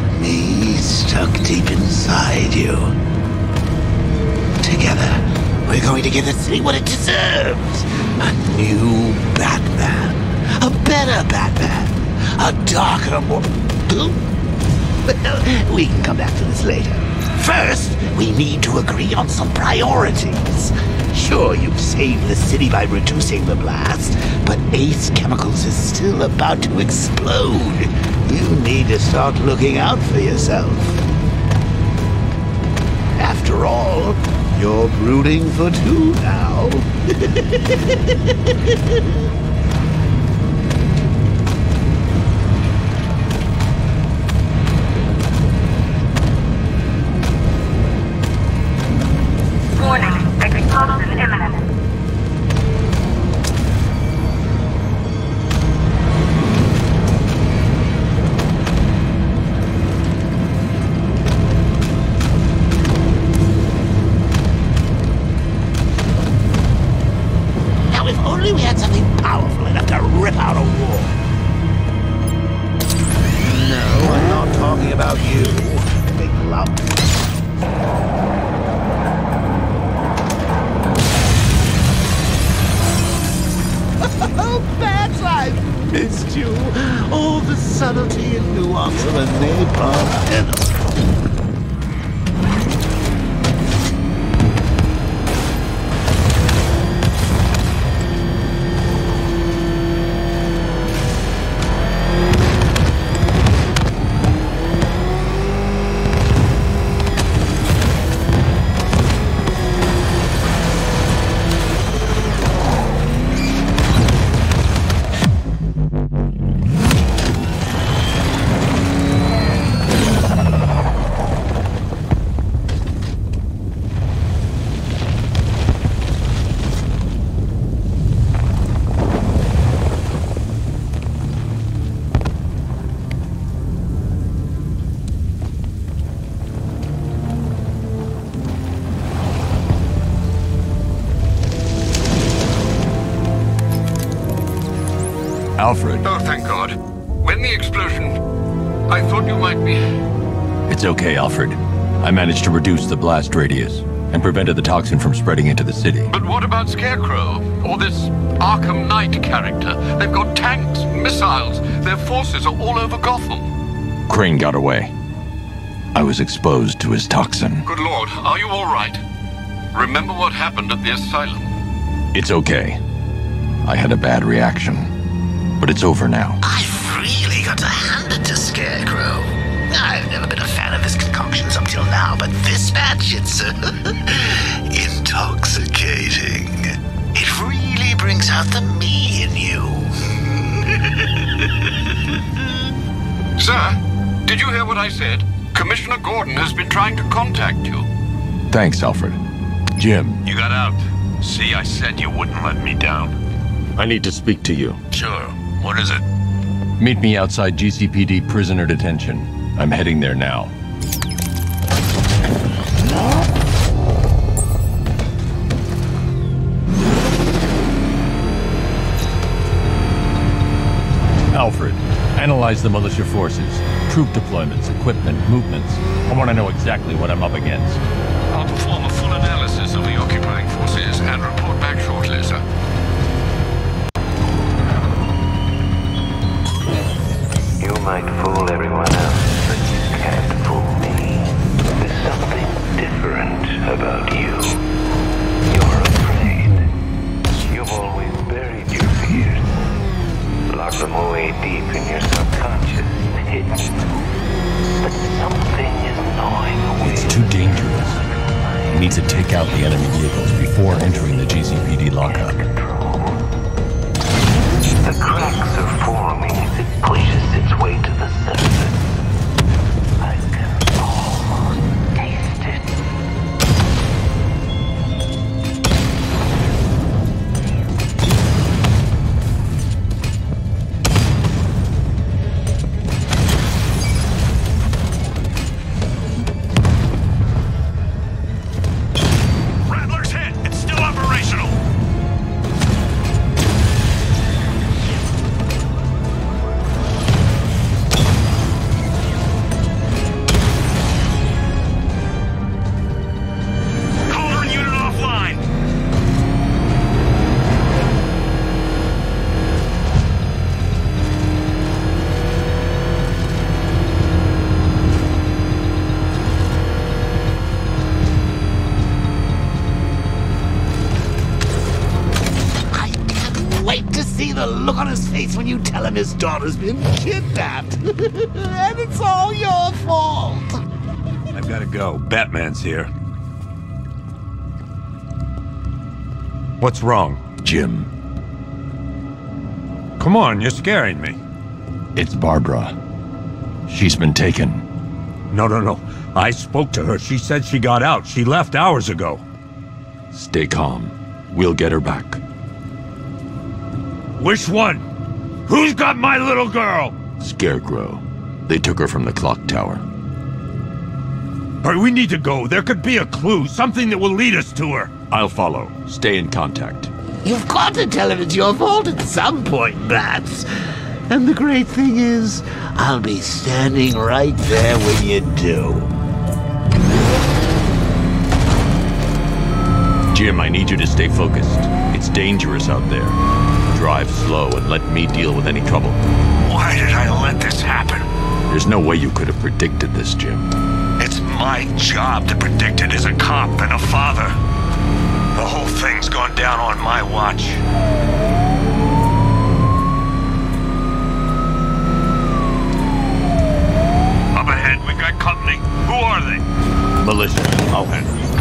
Me stuck deep inside you. Together, We're going to give the city what it deserves. A new Batman. A better Batman. A darker, more... Well, we can come back to this later. First, we need to agree on some priorities. Sure, you've saved the city by reducing the blast, but Ace Chemicals is still about to explode. You need to start looking out for yourself. After all, you're brooding for two now. Warning, explosion imminent. Now, if only we had something powerful enough to rip out a wall. No, I'm not talking about you, big lump. Oh, Bats, I've missed you. All the subtlety and nuance of a napalm enema. Alfred. Oh, thank God. When the explosion... I thought you might be... It's okay, Alfred. I managed to reduce the blast radius and prevented the toxin from spreading into the city. But what about Scarecrow? Or this Arkham Knight character? They've got tanks, missiles. Their forces are all over Gotham. Crane got away. I was exposed to his toxin. Good Lord, are you all right? Remember what happened at the asylum? It's okay. I had a bad reaction. But it's over now. I've really got to hand it to Scarecrow. I've never been a fan of his concoctions up till now, but this batch, it's uh, intoxicating. It really brings out the me in you. Sir, did you hear what I said? Commissioner Gordon has been trying to contact you. Thanks, Alfred. Jim. You got out. See, I said you wouldn't let me down. I need to speak to you. Sure. What is it? Meet me outside G C P D prisoner detention. I'm heading there now. Alfred, analyze the militia forces, troop deployments, equipment, movements. I want to know exactly what I'm up against. I'll perform a full analysis of the occupying forces and report back shortly, sir. You might fool everyone else, but you can't fool me. There's something different about you. You're afraid. You've always buried your fears. Locked them away deep in your subconscious, hidden. But something is gnawing away. It's too dangerous. I need to take out the enemy vehicles before entering the G C P D lockup. The cracks are forming as it pushes its way to the surface. I can almost taste it. Rattler's hit! It's still operational! see the look on his face when you tell him his daughter's been kidnapped. And it's all your fault. I've gotta go. Batman's here. What's wrong? Jim. Come on, you're scaring me. It's Barbara. She's been taken. No, no, no. I spoke to her. She said she got out. She left hours ago. Stay calm. We'll get her back. Which one? Who's got my little girl? Scarecrow. They took her from the clock tower. All right, we need to go. There could be a clue, something that will lead us to her. I'll follow. Stay in contact. You've got to tell him it's your fault at some point, Bats. And the great thing is, I'll be standing right there when you do. Jim, I need you to stay focused. It's dangerous out there. Drive slow and let me deal with any trouble. Why did I let this happen? There's no way you could have predicted this, Jim. It's my job to predict it as a cop and a father. The whole thing's gone down on my watch. Up ahead, we got company. Who are they? Militia. I'll handle it.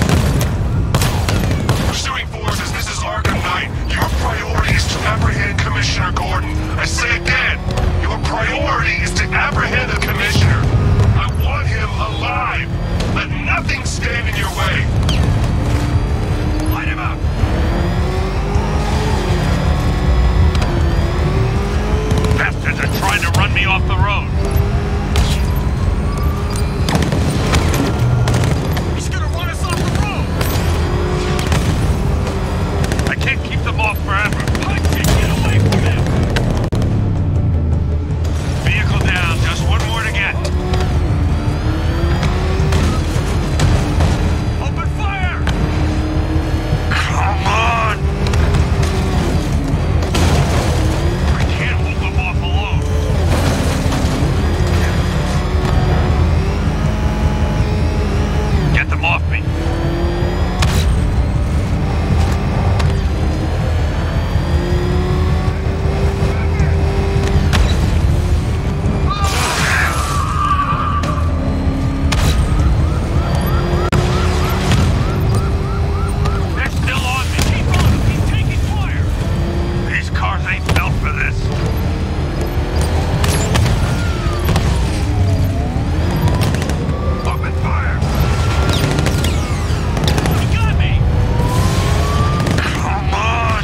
Pursuing forces, this is Arkham Knight. Your priority is to apprehend Commissioner Gordon. I say again, your priority is to apprehend the Commissioner. I want him alive. Let nothing stand in your way. Light him up. Bastards are trying to run me off the road. He's gonna run us off the road. I can't keep them off forever. I can't get away from him. Vehicle down, just one more to get. Open fire! Come on! I can't hold them off alone. Get them off me. They're still on me. Keep on. He's taking fire. These cars ain't built for this. Open fire. He got me. Come on.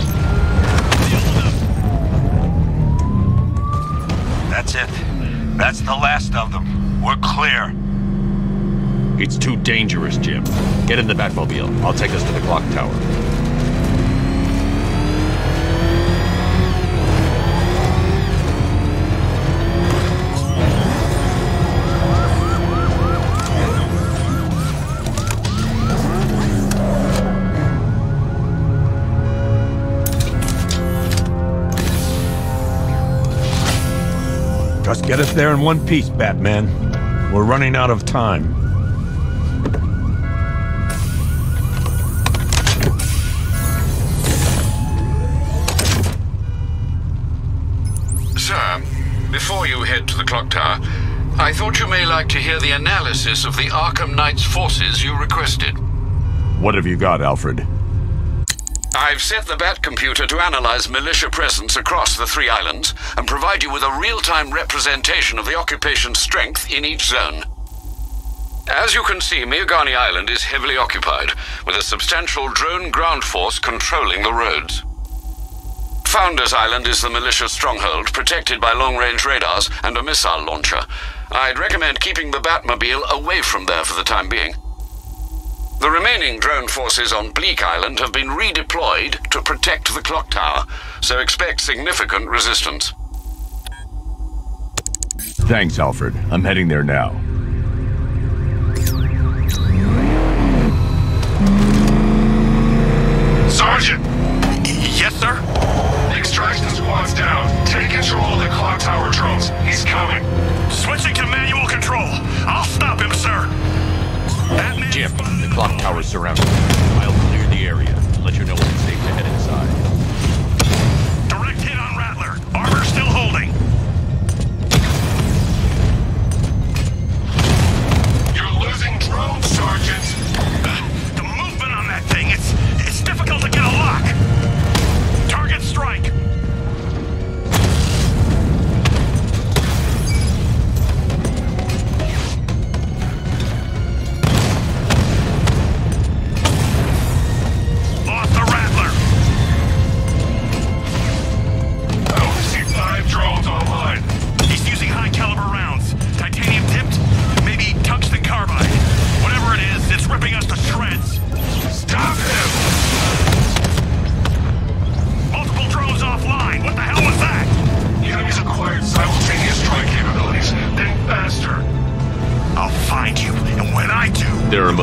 That's it. That's the last of them. We're clear. It's too dangerous, Jim. Get in the Batmobile. I'll take us to the clock tower. Just get us there in one piece, Batman. We're running out of time. Sir, before you head to the clock tower, I thought you may like to hear the analysis of the Arkham Knight's forces you requested. What have you got, Alfred? I've set the Bat computer to analyze militia presence across the three islands and provide you with a real-time representation of the occupation strength in each zone. As you can see, Miagani Island is heavily occupied, with a substantial drone ground force controlling the roads. Founders Island is the militia stronghold, protected by long-range radars and a missile launcher. I'd recommend keeping the Batmobile away from there for the time being. The remaining drone forces on Bleak Island have been redeployed to protect the clock tower, so expect significant resistance. Thanks, Alfred. I'm heading there now. Sergeant! Yes, sir? The extraction squad's down. Take control of the clock tower drones. He's coming. Switching to manual control. I'll stop him, sir. Batman. Jim, the clock tower's surrounded. I'll clear the area. Let you know when it's safe to head inside. Direct hit.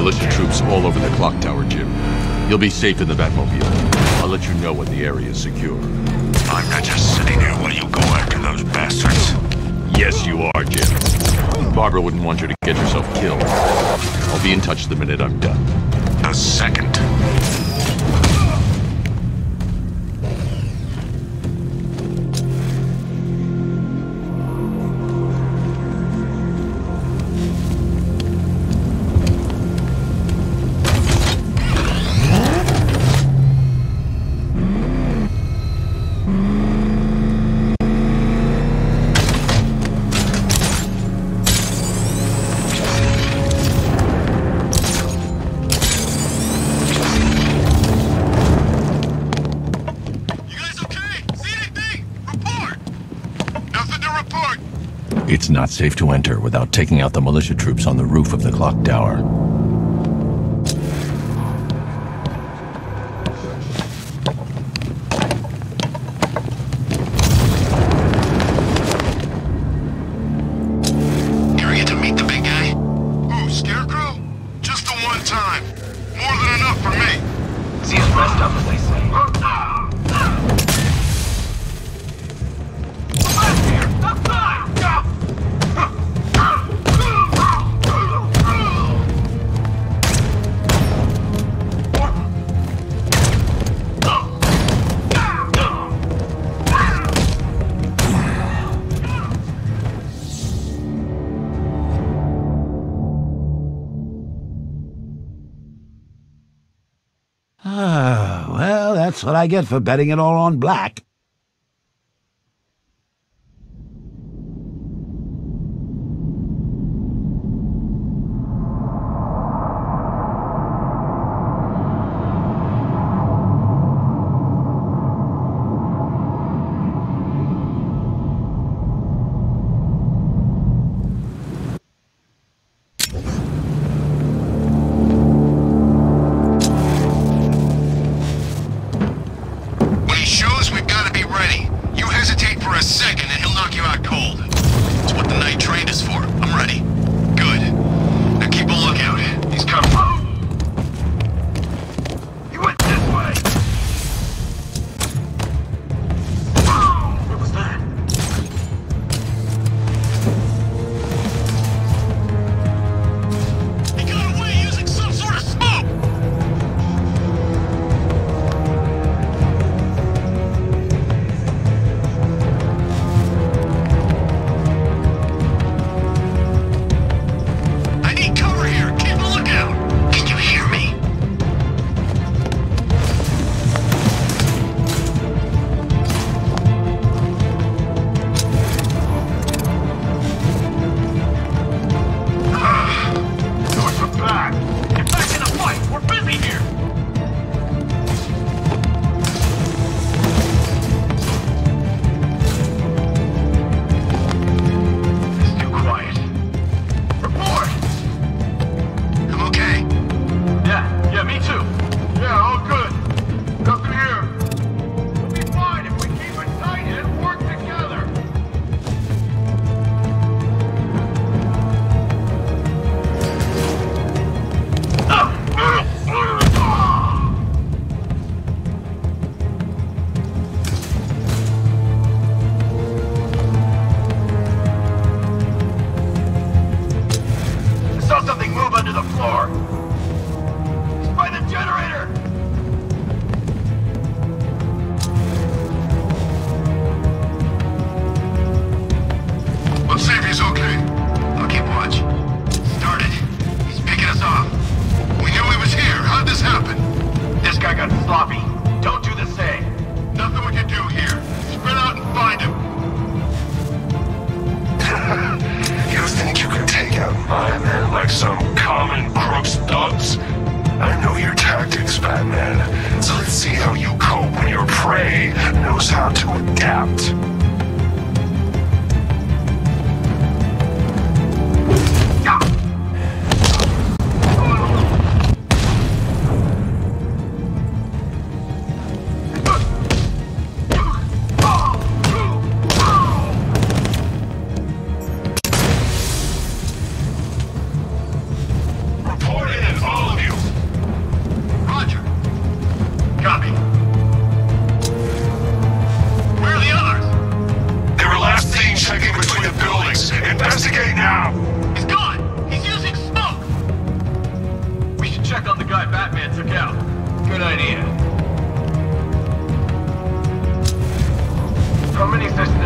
Militia troops all over the clock tower, Jim. You'll be safe in the Batmobile. I'll let you know when the area is secure. I'm not just sitting here while you go after those bastards. Yes, you are, Jim. Barbara wouldn't want you to get yourself killed. I'll be in touch the minute I'm done. The second. It's not safe to enter without taking out the militia troops on the roof of the clock tower. You ever get to meet the big guy? Who, Scarecrow? Just the one time. More than enough for me. See, it's messed up, as they say. Ah, well, that's what I get for betting it all on black.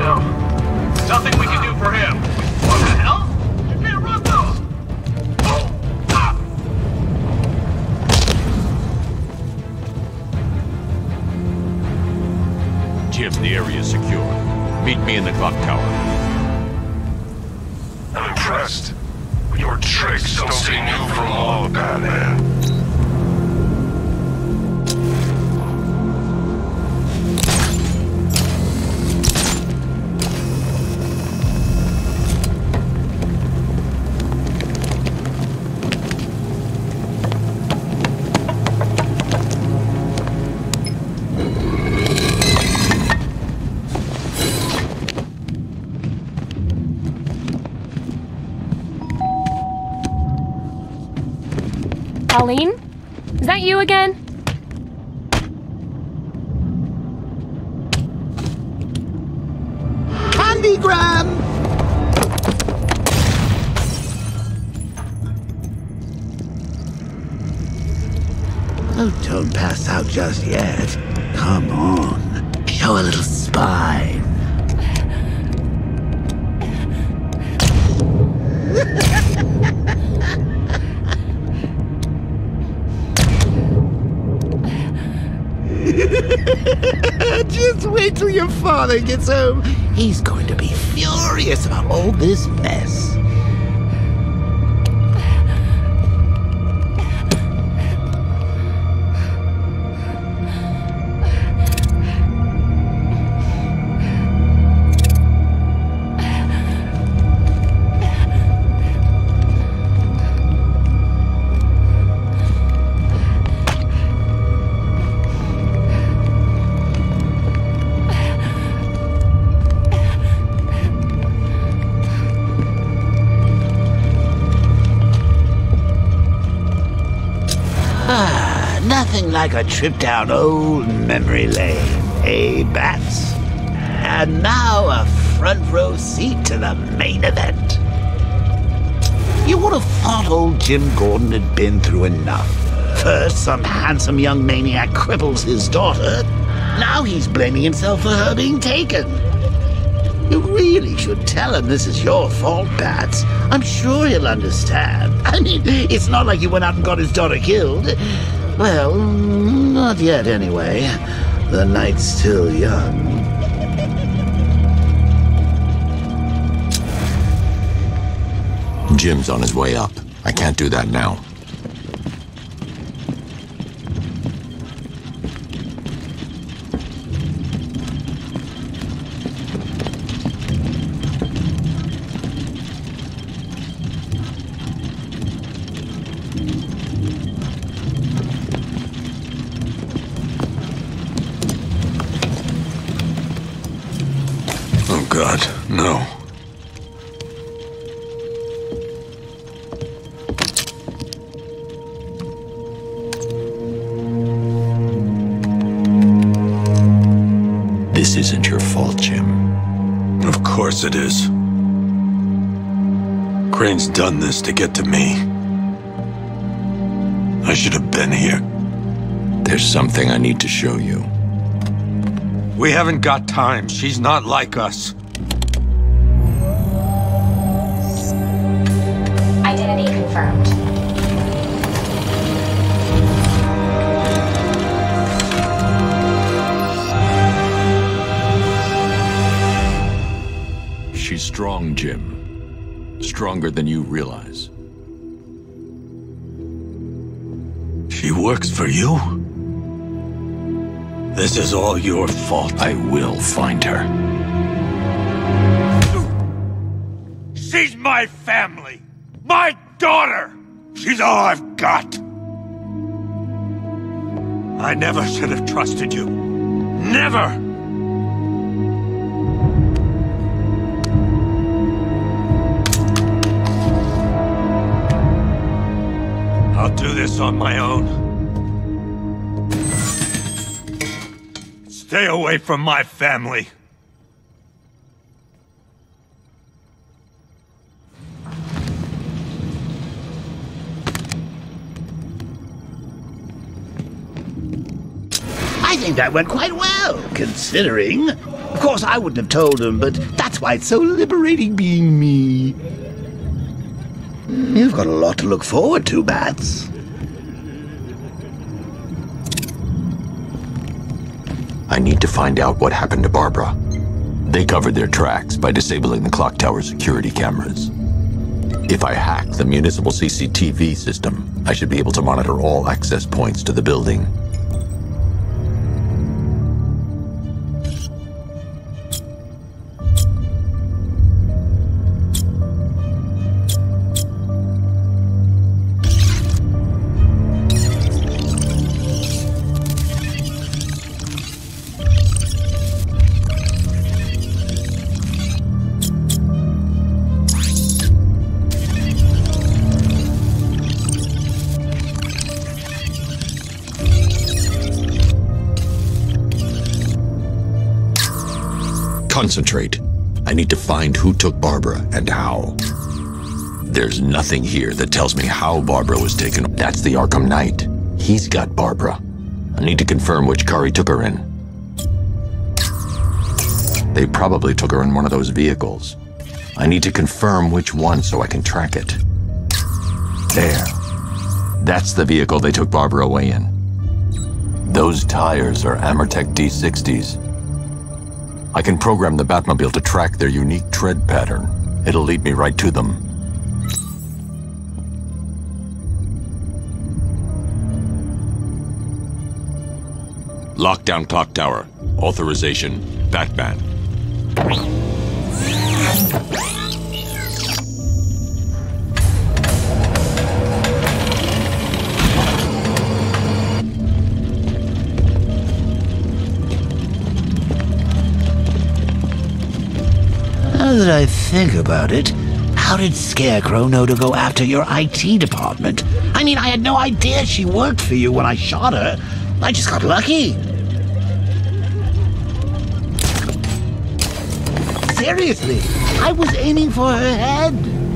hell? Nothing we can do for him. What the hell? You can't run those! Oh! Ah! Jim, the area is secure. Meet me in the clock tower. I'm impressed. Your tricks don't seem new for long, Batman. Pauline? Is that you again? Candygram! Oh, don't pass out just yet. Come on. Show a little spine. Just wait till your father gets home. He's going to be furious about all this mess. Nothing like a trip down old memory lane, eh, Bats? And now a front row seat to the main event. You would have thought old Jim Gordon had been through enough. First, some handsome young maniac cripples his daughter. Now he's blaming himself for her being taken. You really should tell him this is your fault, Bats. I'm sure he'll understand. I mean, it's not like you went out and got his daughter killed. Well, not yet anyway. The night's still young. Jim's on his way up. I can't do that now. God, no. This isn't your fault, Jim. Of course it is. Crane's done this to get to me. I should have been here. There's something I need to show you. We haven't got time. She's not like us. Identity confirmed. She's strong, Jim. Stronger than you realize. She works for you? This is all your fault. I will find her. She's my family! My daughter! She's all I've got! I never should have trusted you. Never! I'll do this on my own. Stay away from my family. I think that went quite well, considering. Of course, I wouldn't have told him, but that's why it's so liberating being me. You've got a lot to look forward to, Bats. I need to find out what happened to Barbara. They covered their tracks by disabling the clock tower security cameras. If I hack the municipal C C T V system, I should be able to monitor all access points to the building. Concentrate. I need to find who took Barbara and how. There's nothing here that tells me how Barbara was taken. That's the Arkham Knight. He's got Barbara. I need to confirm which car he took her in. They probably took her in one of those vehicles. I need to confirm which one so I can track it. There. That's the vehicle they took Barbara away in. Those tires are Amertech D sixties. I can program the Batmobile to track their unique tread pattern. It'll lead me right to them. Lockdown clock tower. Authorization, Batman. Now that I think about it, how did Scarecrow know to go after your I T department? I mean, I had no idea she worked for you when I shot her. I just got lucky. Seriously, I was aiming for her head.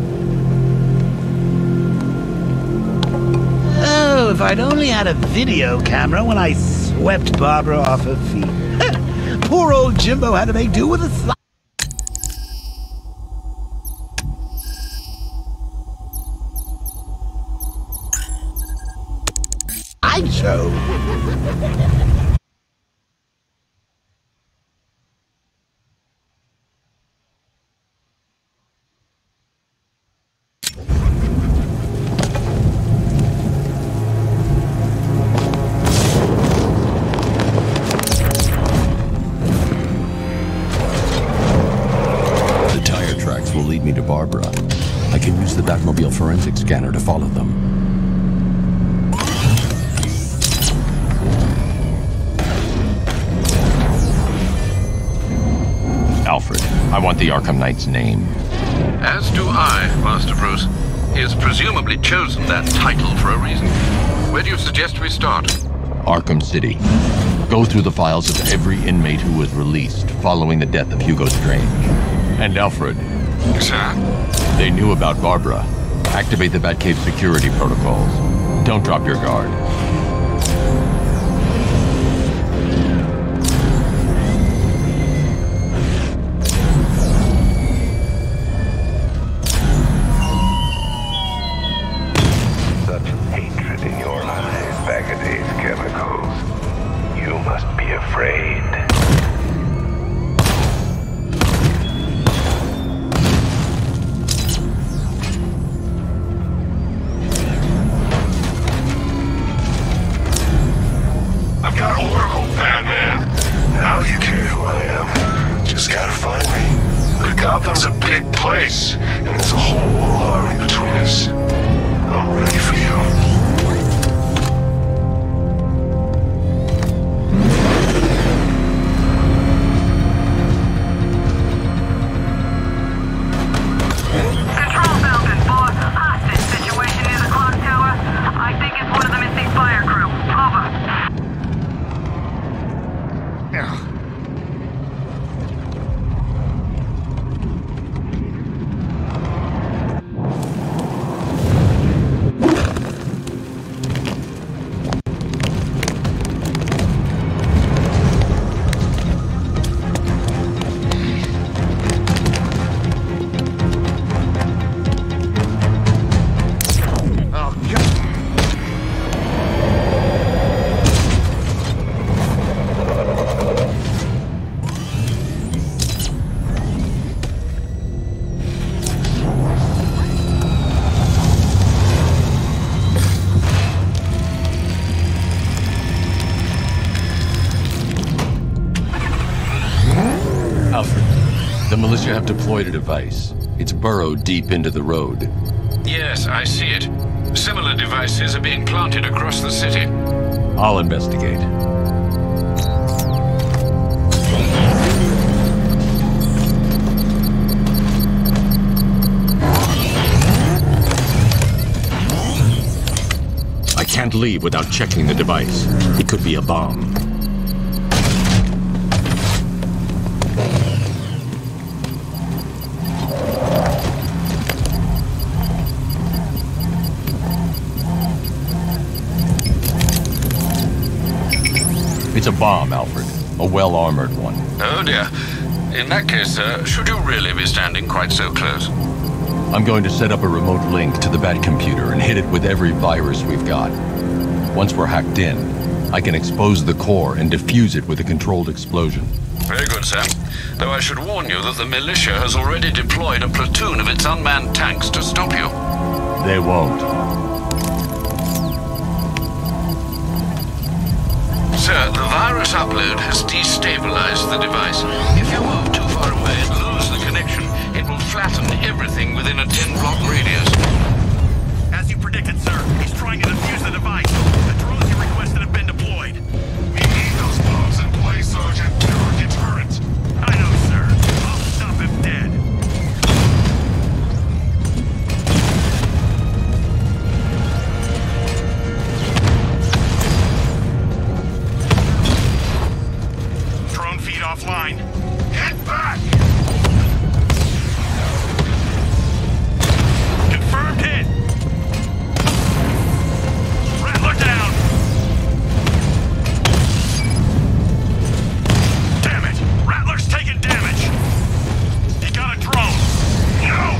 Oh, if I'd only had a video camera when I swept Barbara off her feet. Poor old Jimbo had to make do with a slide. Show. The tire tracks will lead me to Barbara. I can use the Batmobile forensic scanner to follow them. Alfred, I want the Arkham Knight's name. As do I, Master Bruce. He has presumably chosen that title for a reason. Where do you suggest we start? Arkham City. Go through the files of every inmate who was released following the death of Hugo Strange. And Alfred. Sir? They knew about Barbara. Activate the Batcave security protocols. Don't drop your guard. Gotham's a big place, and there's a whole army between us. I'm ready for you. Alfred, the militia have deployed a device. It's burrowed deep into the road. Yes, I see it. Similar devices are being planted across the city. I'll investigate. I can't leave without checking the device. It could be a bomb. It's a bomb, Alfred. A well-armored one. Oh dear. In that case, uh, should you really be standing quite so close? I'm going to set up a remote link to the Bat computer and hit it with every virus we've got. Once we're hacked in, I can expose the core and defuse it with a controlled explosion. Very good, sir. Though I should warn you that the militia has already deployed a platoon of its unmanned tanks to stop you. They won't. Sir, the virus upload has destabilized the device. If you move too far away and lose the connection, it will flatten everything within a ten block radius. As you predicted, sir, he's trying to defuse the device. The drones you requested have been deployed. We need those bombs in place, Sergeant. They're our deterrent. I know, sir. I'll stop him dead. Drone feed offline. Get back! Confirmed hit. Rattler down. Damn it! Rattler's taking damage. He got a drone. No!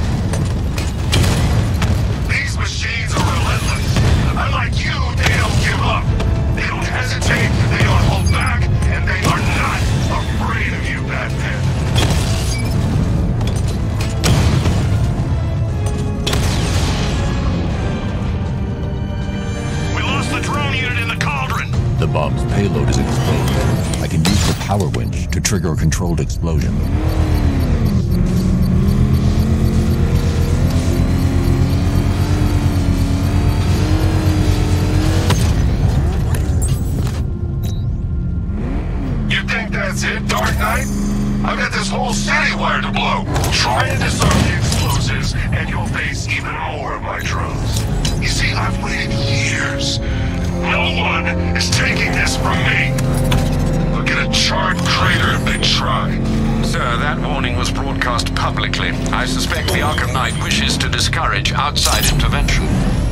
These machines are relentless. Unlike you, they don't give up. They don't hesitate, they don't hold back, and they are not afraid of you, Batman. We lost the drone unit in the cauldron. The bomb's payload is exposed. I can use the power winch to trigger a controlled explosion. You think that's it, Dark Knight? I've got this whole city wired to blow. Try and disarm the explosives, and you'll face even more of my drones. You see, I've waited years. No one is taking this from me. They'll get a charred crater if they try. Sir, that warning was broadcast publicly. I suspect the Arkham Knight wishes to discourage outside intervention.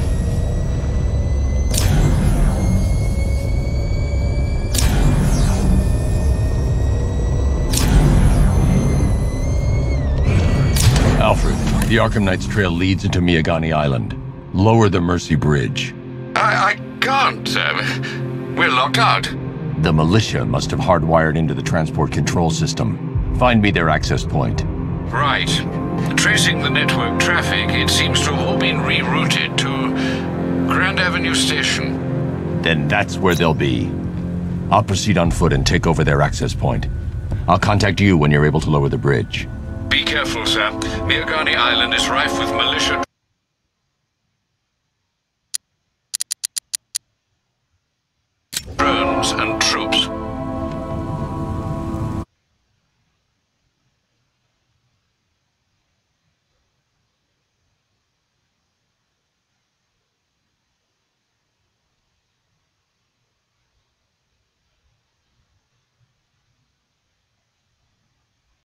Alfred, the Arkham Knight's trail leads into Miagani Island. Lower the Mercy Bridge. I, I can't, sir. We're locked out. The militia must have hardwired into the transport control system. Find me their access point. Right. Tracing the network traffic, it seems to have all been rerouted to Grand Avenue Station. Then that's where they'll be. I'll proceed on foot and take over their access point. I'll contact you when you're able to lower the bridge. Be careful, sir. Miagani Island is rife with militia